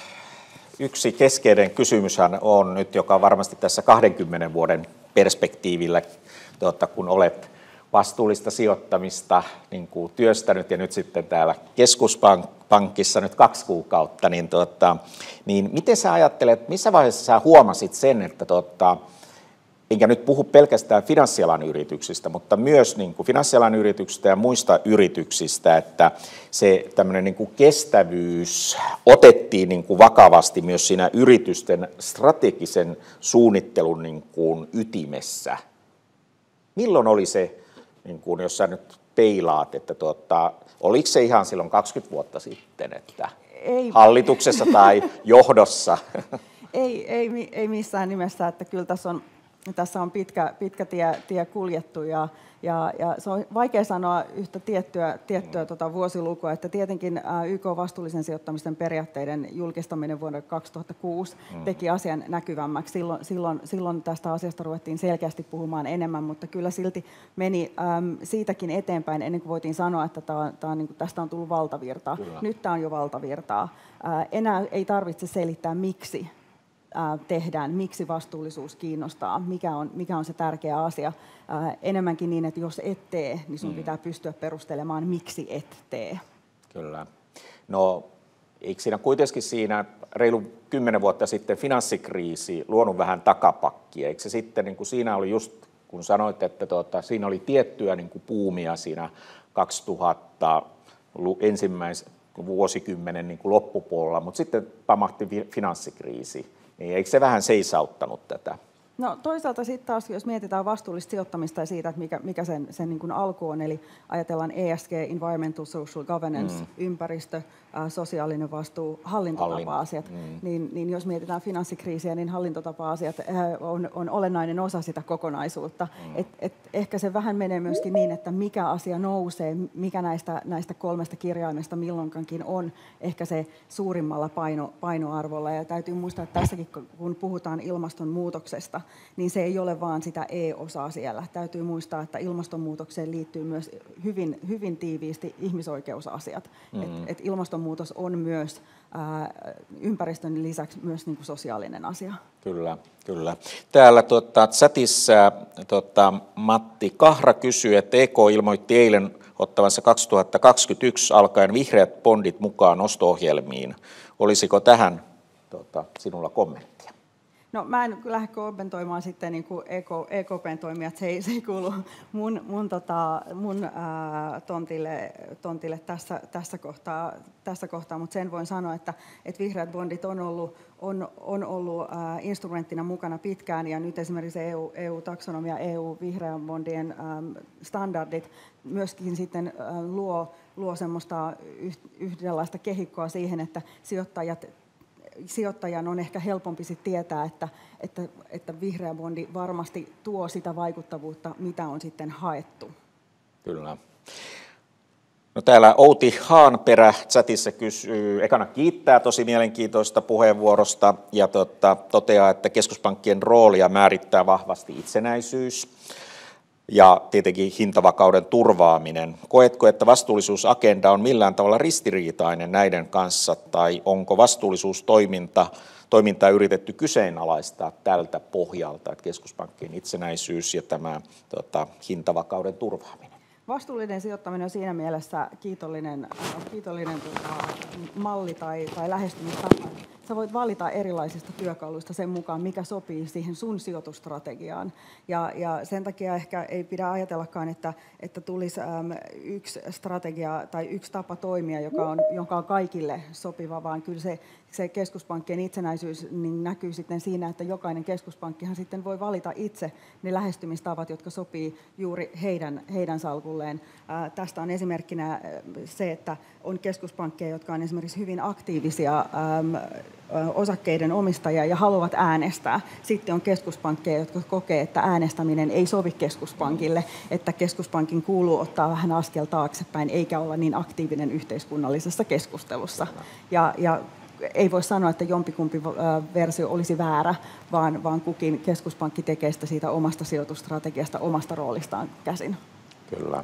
yksi keskeinen kysymyshän on nyt, joka varmasti tässä kahdenkymmenen vuoden perspektiivillä, tuota, kun olet vastuullista sijoittamista niin kuin työstänyt ja nyt sitten täällä keskuspankissa nyt kaksi kuukautta, niin, tuota, niin miten sä ajattelet, missä vaiheessa sä huomasit sen, että tuota, enkä nyt puhu pelkästään finanssialan yrityksistä, mutta myös niin kuin finanssialan yrityksistä ja muista yrityksistä, että se tämmöinen niin kuin kestävyys otettiin niin kuin vakavasti myös siinä yritysten strategisen suunnittelun niin kuin ytimessä. Milloin oli se, niin kuin jos sä nyt peilaat, että tuota, oliko se ihan silloin kaksikymmentä vuotta sitten, että ei. Hallituksessa tai johdossa? Ei, ei, ei missään nimessä, että kyllä tässä on Tässä on pitkä, pitkä tie, tie kuljettu ja, ja, ja se on vaikea sanoa yhtä tiettyä, tiettyä tota vuosilukua, että tietenkin Y K:n vastuullisen sijoittamisen periaatteiden julkistaminen vuonna kaksituhattakuusi mm. teki asian näkyvämmäksi. Silloin, silloin, silloin tästä asiasta ruvettiin selkeästi puhumaan enemmän, mutta kyllä silti meni äm, siitäkin eteenpäin ennen kuin voitiin sanoa, että tää, tää on, niin kuin, tästä on tullut valtavirtaa. Kyllä. Nyt tämä on jo valtavirtaa. Ää, enää ei tarvitse selittää miksi tehdään, miksi vastuullisuus kiinnostaa, mikä on, mikä on se tärkeä asia. Ää, enemmänkin niin, että jos et tee, niin sun mm. pitää pystyä perustelemaan, miksi et tee. Kyllä. No, eikö siinä kuitenkin siinä reilu kymmenen vuotta sitten finanssikriisi luonut vähän takapakkia? Eikö se sitten, niin kuin siinä oli just, kun sanoit, että tuota, siinä oli tiettyä niin kuin puumia siinä kaksituhatta ensimmäisen vuosikymmenen niin kuin loppupuolella, mutta sitten pamahti finanssikriisi. Niin eikö se vähän seisauttanut tätä? No toisaalta sitten taas, jos mietitään vastuullista sijoittamista ja siitä, että mikä, mikä sen, sen niin kuin alku on, eli ajatellaan E S G, Environmental Social Governance, mm. ympäristö, ä, sosiaalinen vastuu, hallintotapa-asiat, mm. niin, niin jos mietitään finanssikriisiä, niin hallintotapa-asiat ä, on, on olennainen osa sitä kokonaisuutta. Mm. Et, et ehkä se vähän menee myöskin niin, että mikä asia nousee, mikä näistä, näistä kolmesta kirjaimesta milloinkankin on ehkä se suurimmalla paino, painoarvolla. Ja täytyy muistaa, että tässäkin kun puhutaan ilmastonmuutoksesta, niin se ei ole vaan sitä E-osaa siellä. Täytyy muistaa, että ilmastonmuutokseen liittyy myös hyvin, hyvin tiiviisti ihmisoikeusasiat. Mm. Et, et ilmastonmuutos on myös ympäristön lisäksi myös niin kuin sosiaalinen asia. Kyllä, kyllä. Täällä tuota, chatissa tuota, Matti Kahra kysyy, että E K ilmoitti eilen ottavansa kaksituhattakaksikymmentäyksi alkaen vihreät bondit mukaan osto-ohjelmiin. Olisiko tähän tuota, sinulla kommenttia? No mä en lähde kommentoimaan sitten niin kuin E K P:n toimijat, se ei, se ei kuulu mun, mun, tota, mun ää, tontille, tontille tässä, tässä, kohtaa, tässä kohtaa, mutta sen voin sanoa, että, että vihreät bondit on ollut, on, on ollut ää, instrumenttina mukana pitkään, ja nyt esimerkiksi E U, E U-taksonomia, E U-vihreän bondien ää, standardit myöskin sitten ää, luo, luo semmoista yhdenlaista kehikkoa siihen, että sijoittajat sijoittajan on ehkä helpompi sit tietää, että, että, että vihreä bondi varmasti tuo sitä vaikuttavuutta, mitä on sitten haettu. Kyllä. No täällä Outi Haanperä chatissa kysyy, ekana kiittää tosi mielenkiintoista puheenvuorosta ja tota, toteaa, että keskuspankkien roolia määrittää vahvasti itsenäisyys ja tietenkin hintavakauden turvaaminen. Koetko, että vastuullisuusagenda on millään tavalla ristiriitainen näiden kanssa, tai onko vastuullisuustoiminta toimintaa yritetty kyseenalaistaa tältä pohjalta, että keskuspankkien itsenäisyys ja tämä tota, hintavakauden turvaaminen? Vastuullinen sijoittaminen on siinä mielessä kiitollinen, kiitollinen tota, malli tai, tai lähestymistapa. Sä voit valita erilaisista työkaluista sen mukaan, mikä sopii siihen sun sijoitustrategiaan. Ja, ja sen takia ehkä ei pidä ajatellakaan, että, että tulisi äm, yksi strategia tai yksi tapa toimia, joka on, joka on kaikille sopiva, vaan kyllä se, se keskuspankkien itsenäisyys niin näkyy sitten siinä, että jokainen keskuspankkihan sitten voi valita itse ne lähestymistavat, jotka sopii juuri heidän, heidän salkulleen. Ää, tästä on esimerkkinä se, että on keskuspankkeja, jotka on esimerkiksi hyvin aktiivisia äm, osakkeiden omistajia ja haluavat äänestää. Sitten on keskuspankkeja, jotka kokee, että äänestäminen ei sovi keskuspankille, että keskuspankin kuuluu ottaa vähän askel taaksepäin eikä olla niin aktiivinen yhteiskunnallisessa keskustelussa. Ja, ja ei voi sanoa, että jompikumpi versio olisi väärä, vaan, vaan kukin keskuspankki tekee sitä siitä omasta sijoitusstrategiasta, omasta roolistaan käsin. Kyllä.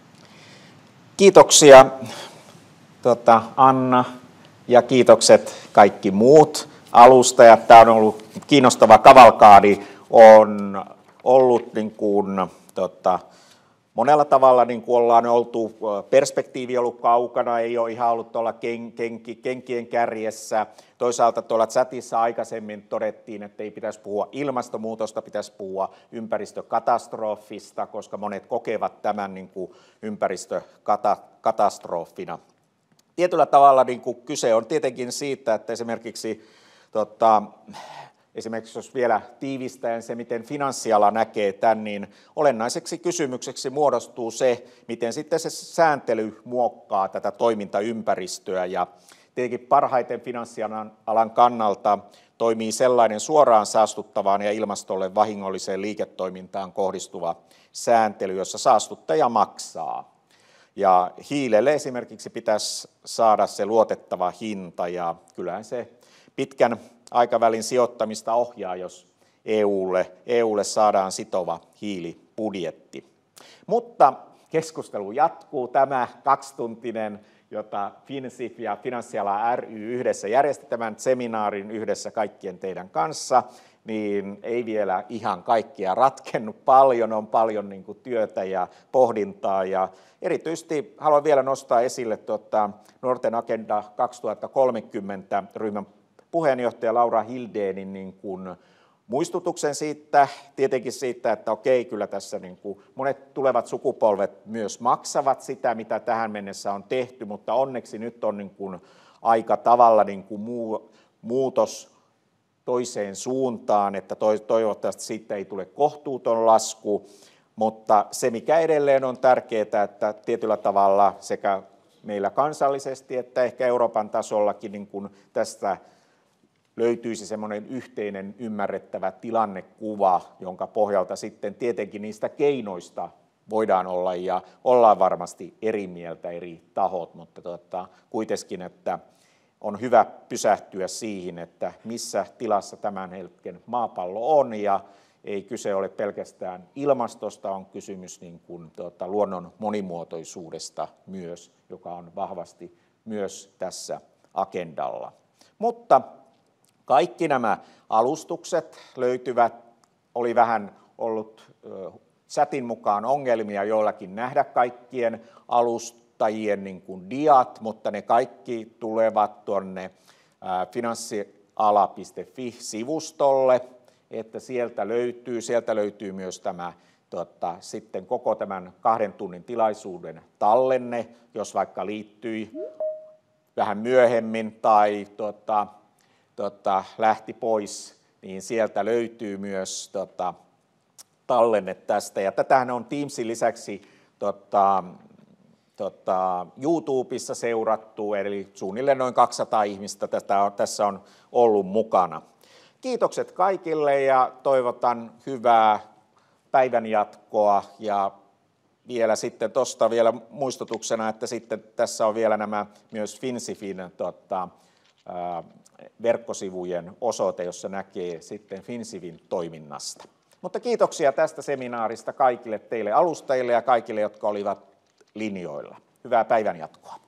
Kiitoksia tota, Anna ja kiitokset kaikki muut alustajat. Tämä on ollut kiinnostava kavalkaadi. On ollut niin kuin, tota, monella tavalla niin kuin ollaan oltu, perspektiivi ollut kaukana, ei ole ihan ollut tuolla ken, ken, kenkien kärjessä. Toisaalta tuolla chatissa aikaisemmin todettiin, että ei pitäisi puhua ilmastonmuutosta, pitäisi puhua ympäristökatastrofista, koska monet kokevat tämän niin kuin ympäristökatastrofina. Tietyllä tavalla niin kuin kyse on tietenkin siitä, että esimerkiksi, tota, esimerkiksi jos vielä tiivistäen se, miten finanssiala näkee tämän, niin olennaiseksi kysymykseksi muodostuu se, miten sitten se sääntely muokkaa tätä toimintaympäristöä. Ja tietenkin parhaiten finanssialan kannalta toimii sellainen suoraan saastuttavaan ja ilmastolle vahingolliseen liiketoimintaan kohdistuva sääntely, jossa saastuttaja maksaa. Ja hiilelle esimerkiksi pitäisi saada se luotettava hinta, ja kyllähän se pitkän aikavälin sijoittamista ohjaa, jos E U:lle, E U:lle saadaan sitova hiilibudjetti. Mutta keskustelu jatkuu, tämä kaksituntinen, jota FinSIF ja Finanssiala ry yhdessä järjesti tämän seminaarin yhdessä kaikkien teidän kanssa, niin ei vielä ihan kaikkia ratkennut. Paljon on paljon niin kuin työtä ja pohdintaa, ja erityisesti haluan vielä nostaa esille tuota, Nuorten Agenda kaksituhattakolmekymmentä ryhmän puheenjohtaja Laura Hildénin niin kuin muistutuksen siitä, tietenkin siitä, että okei, kyllä tässä niin kuin monet tulevat sukupolvet myös maksavat sitä, mitä tähän mennessä on tehty, mutta onneksi nyt on niin kuin aika tavalla niin kuin muu, muutos toiseen suuntaan, että toivottavasti siitä ei tule kohtuuton lasku, mutta se mikä edelleen on tärkeää, että tietyllä tavalla sekä meillä kansallisesti että ehkä Euroopan tasollakin niin kuin tästä löytyisi semmoinen yhteinen ymmärrettävä tilannekuva, jonka pohjalta sitten tietenkin niistä keinoista voidaan olla ja ollaan varmasti eri mieltä eri tahot, mutta tuota, kuitenkin, että on hyvä pysähtyä siihen, että missä tilassa tämän hetken maapallo on, ja ei kyse ole pelkästään ilmastosta, on kysymys niin kuin, tuota, luonnon monimuotoisuudesta myös, joka on vahvasti myös tässä agendalla. Mutta kaikki nämä alustukset löytyvät, oli vähän ollut chatin mukaan ongelmia joillakin nähdä kaikkien alustajien niin kuin diat, mutta ne kaikki tulevat tuonne finanssiala piste fi-sivustolle, että sieltä löytyy, sieltä löytyy myös tämä tota, sitten koko tämän kahden tunnin tilaisuuden tallenne, jos vaikka liittyi vähän myöhemmin tai tota, tota, lähti pois, niin sieltä löytyy myös tota, tallenne tästä. Ja tätähän on Teamsin lisäksi tota, tota, YouTubessa seurattu, eli suunnilleen noin kaksisataa ihmistä tätä on, tässä on ollut mukana. Kiitokset kaikille ja toivotan hyvää päivänjatkoa ja vielä sitten tuosta vielä muistutuksena, että sitten tässä on vielä nämä myös FinSIFin tota, ää, verkkosivujen osoite, jossa näkee sitten FinSIFin toiminnasta. Mutta kiitoksia tästä seminaarista kaikille teille alustajille ja kaikille, jotka olivat linjoilla. Hyvää päivänjatkoa.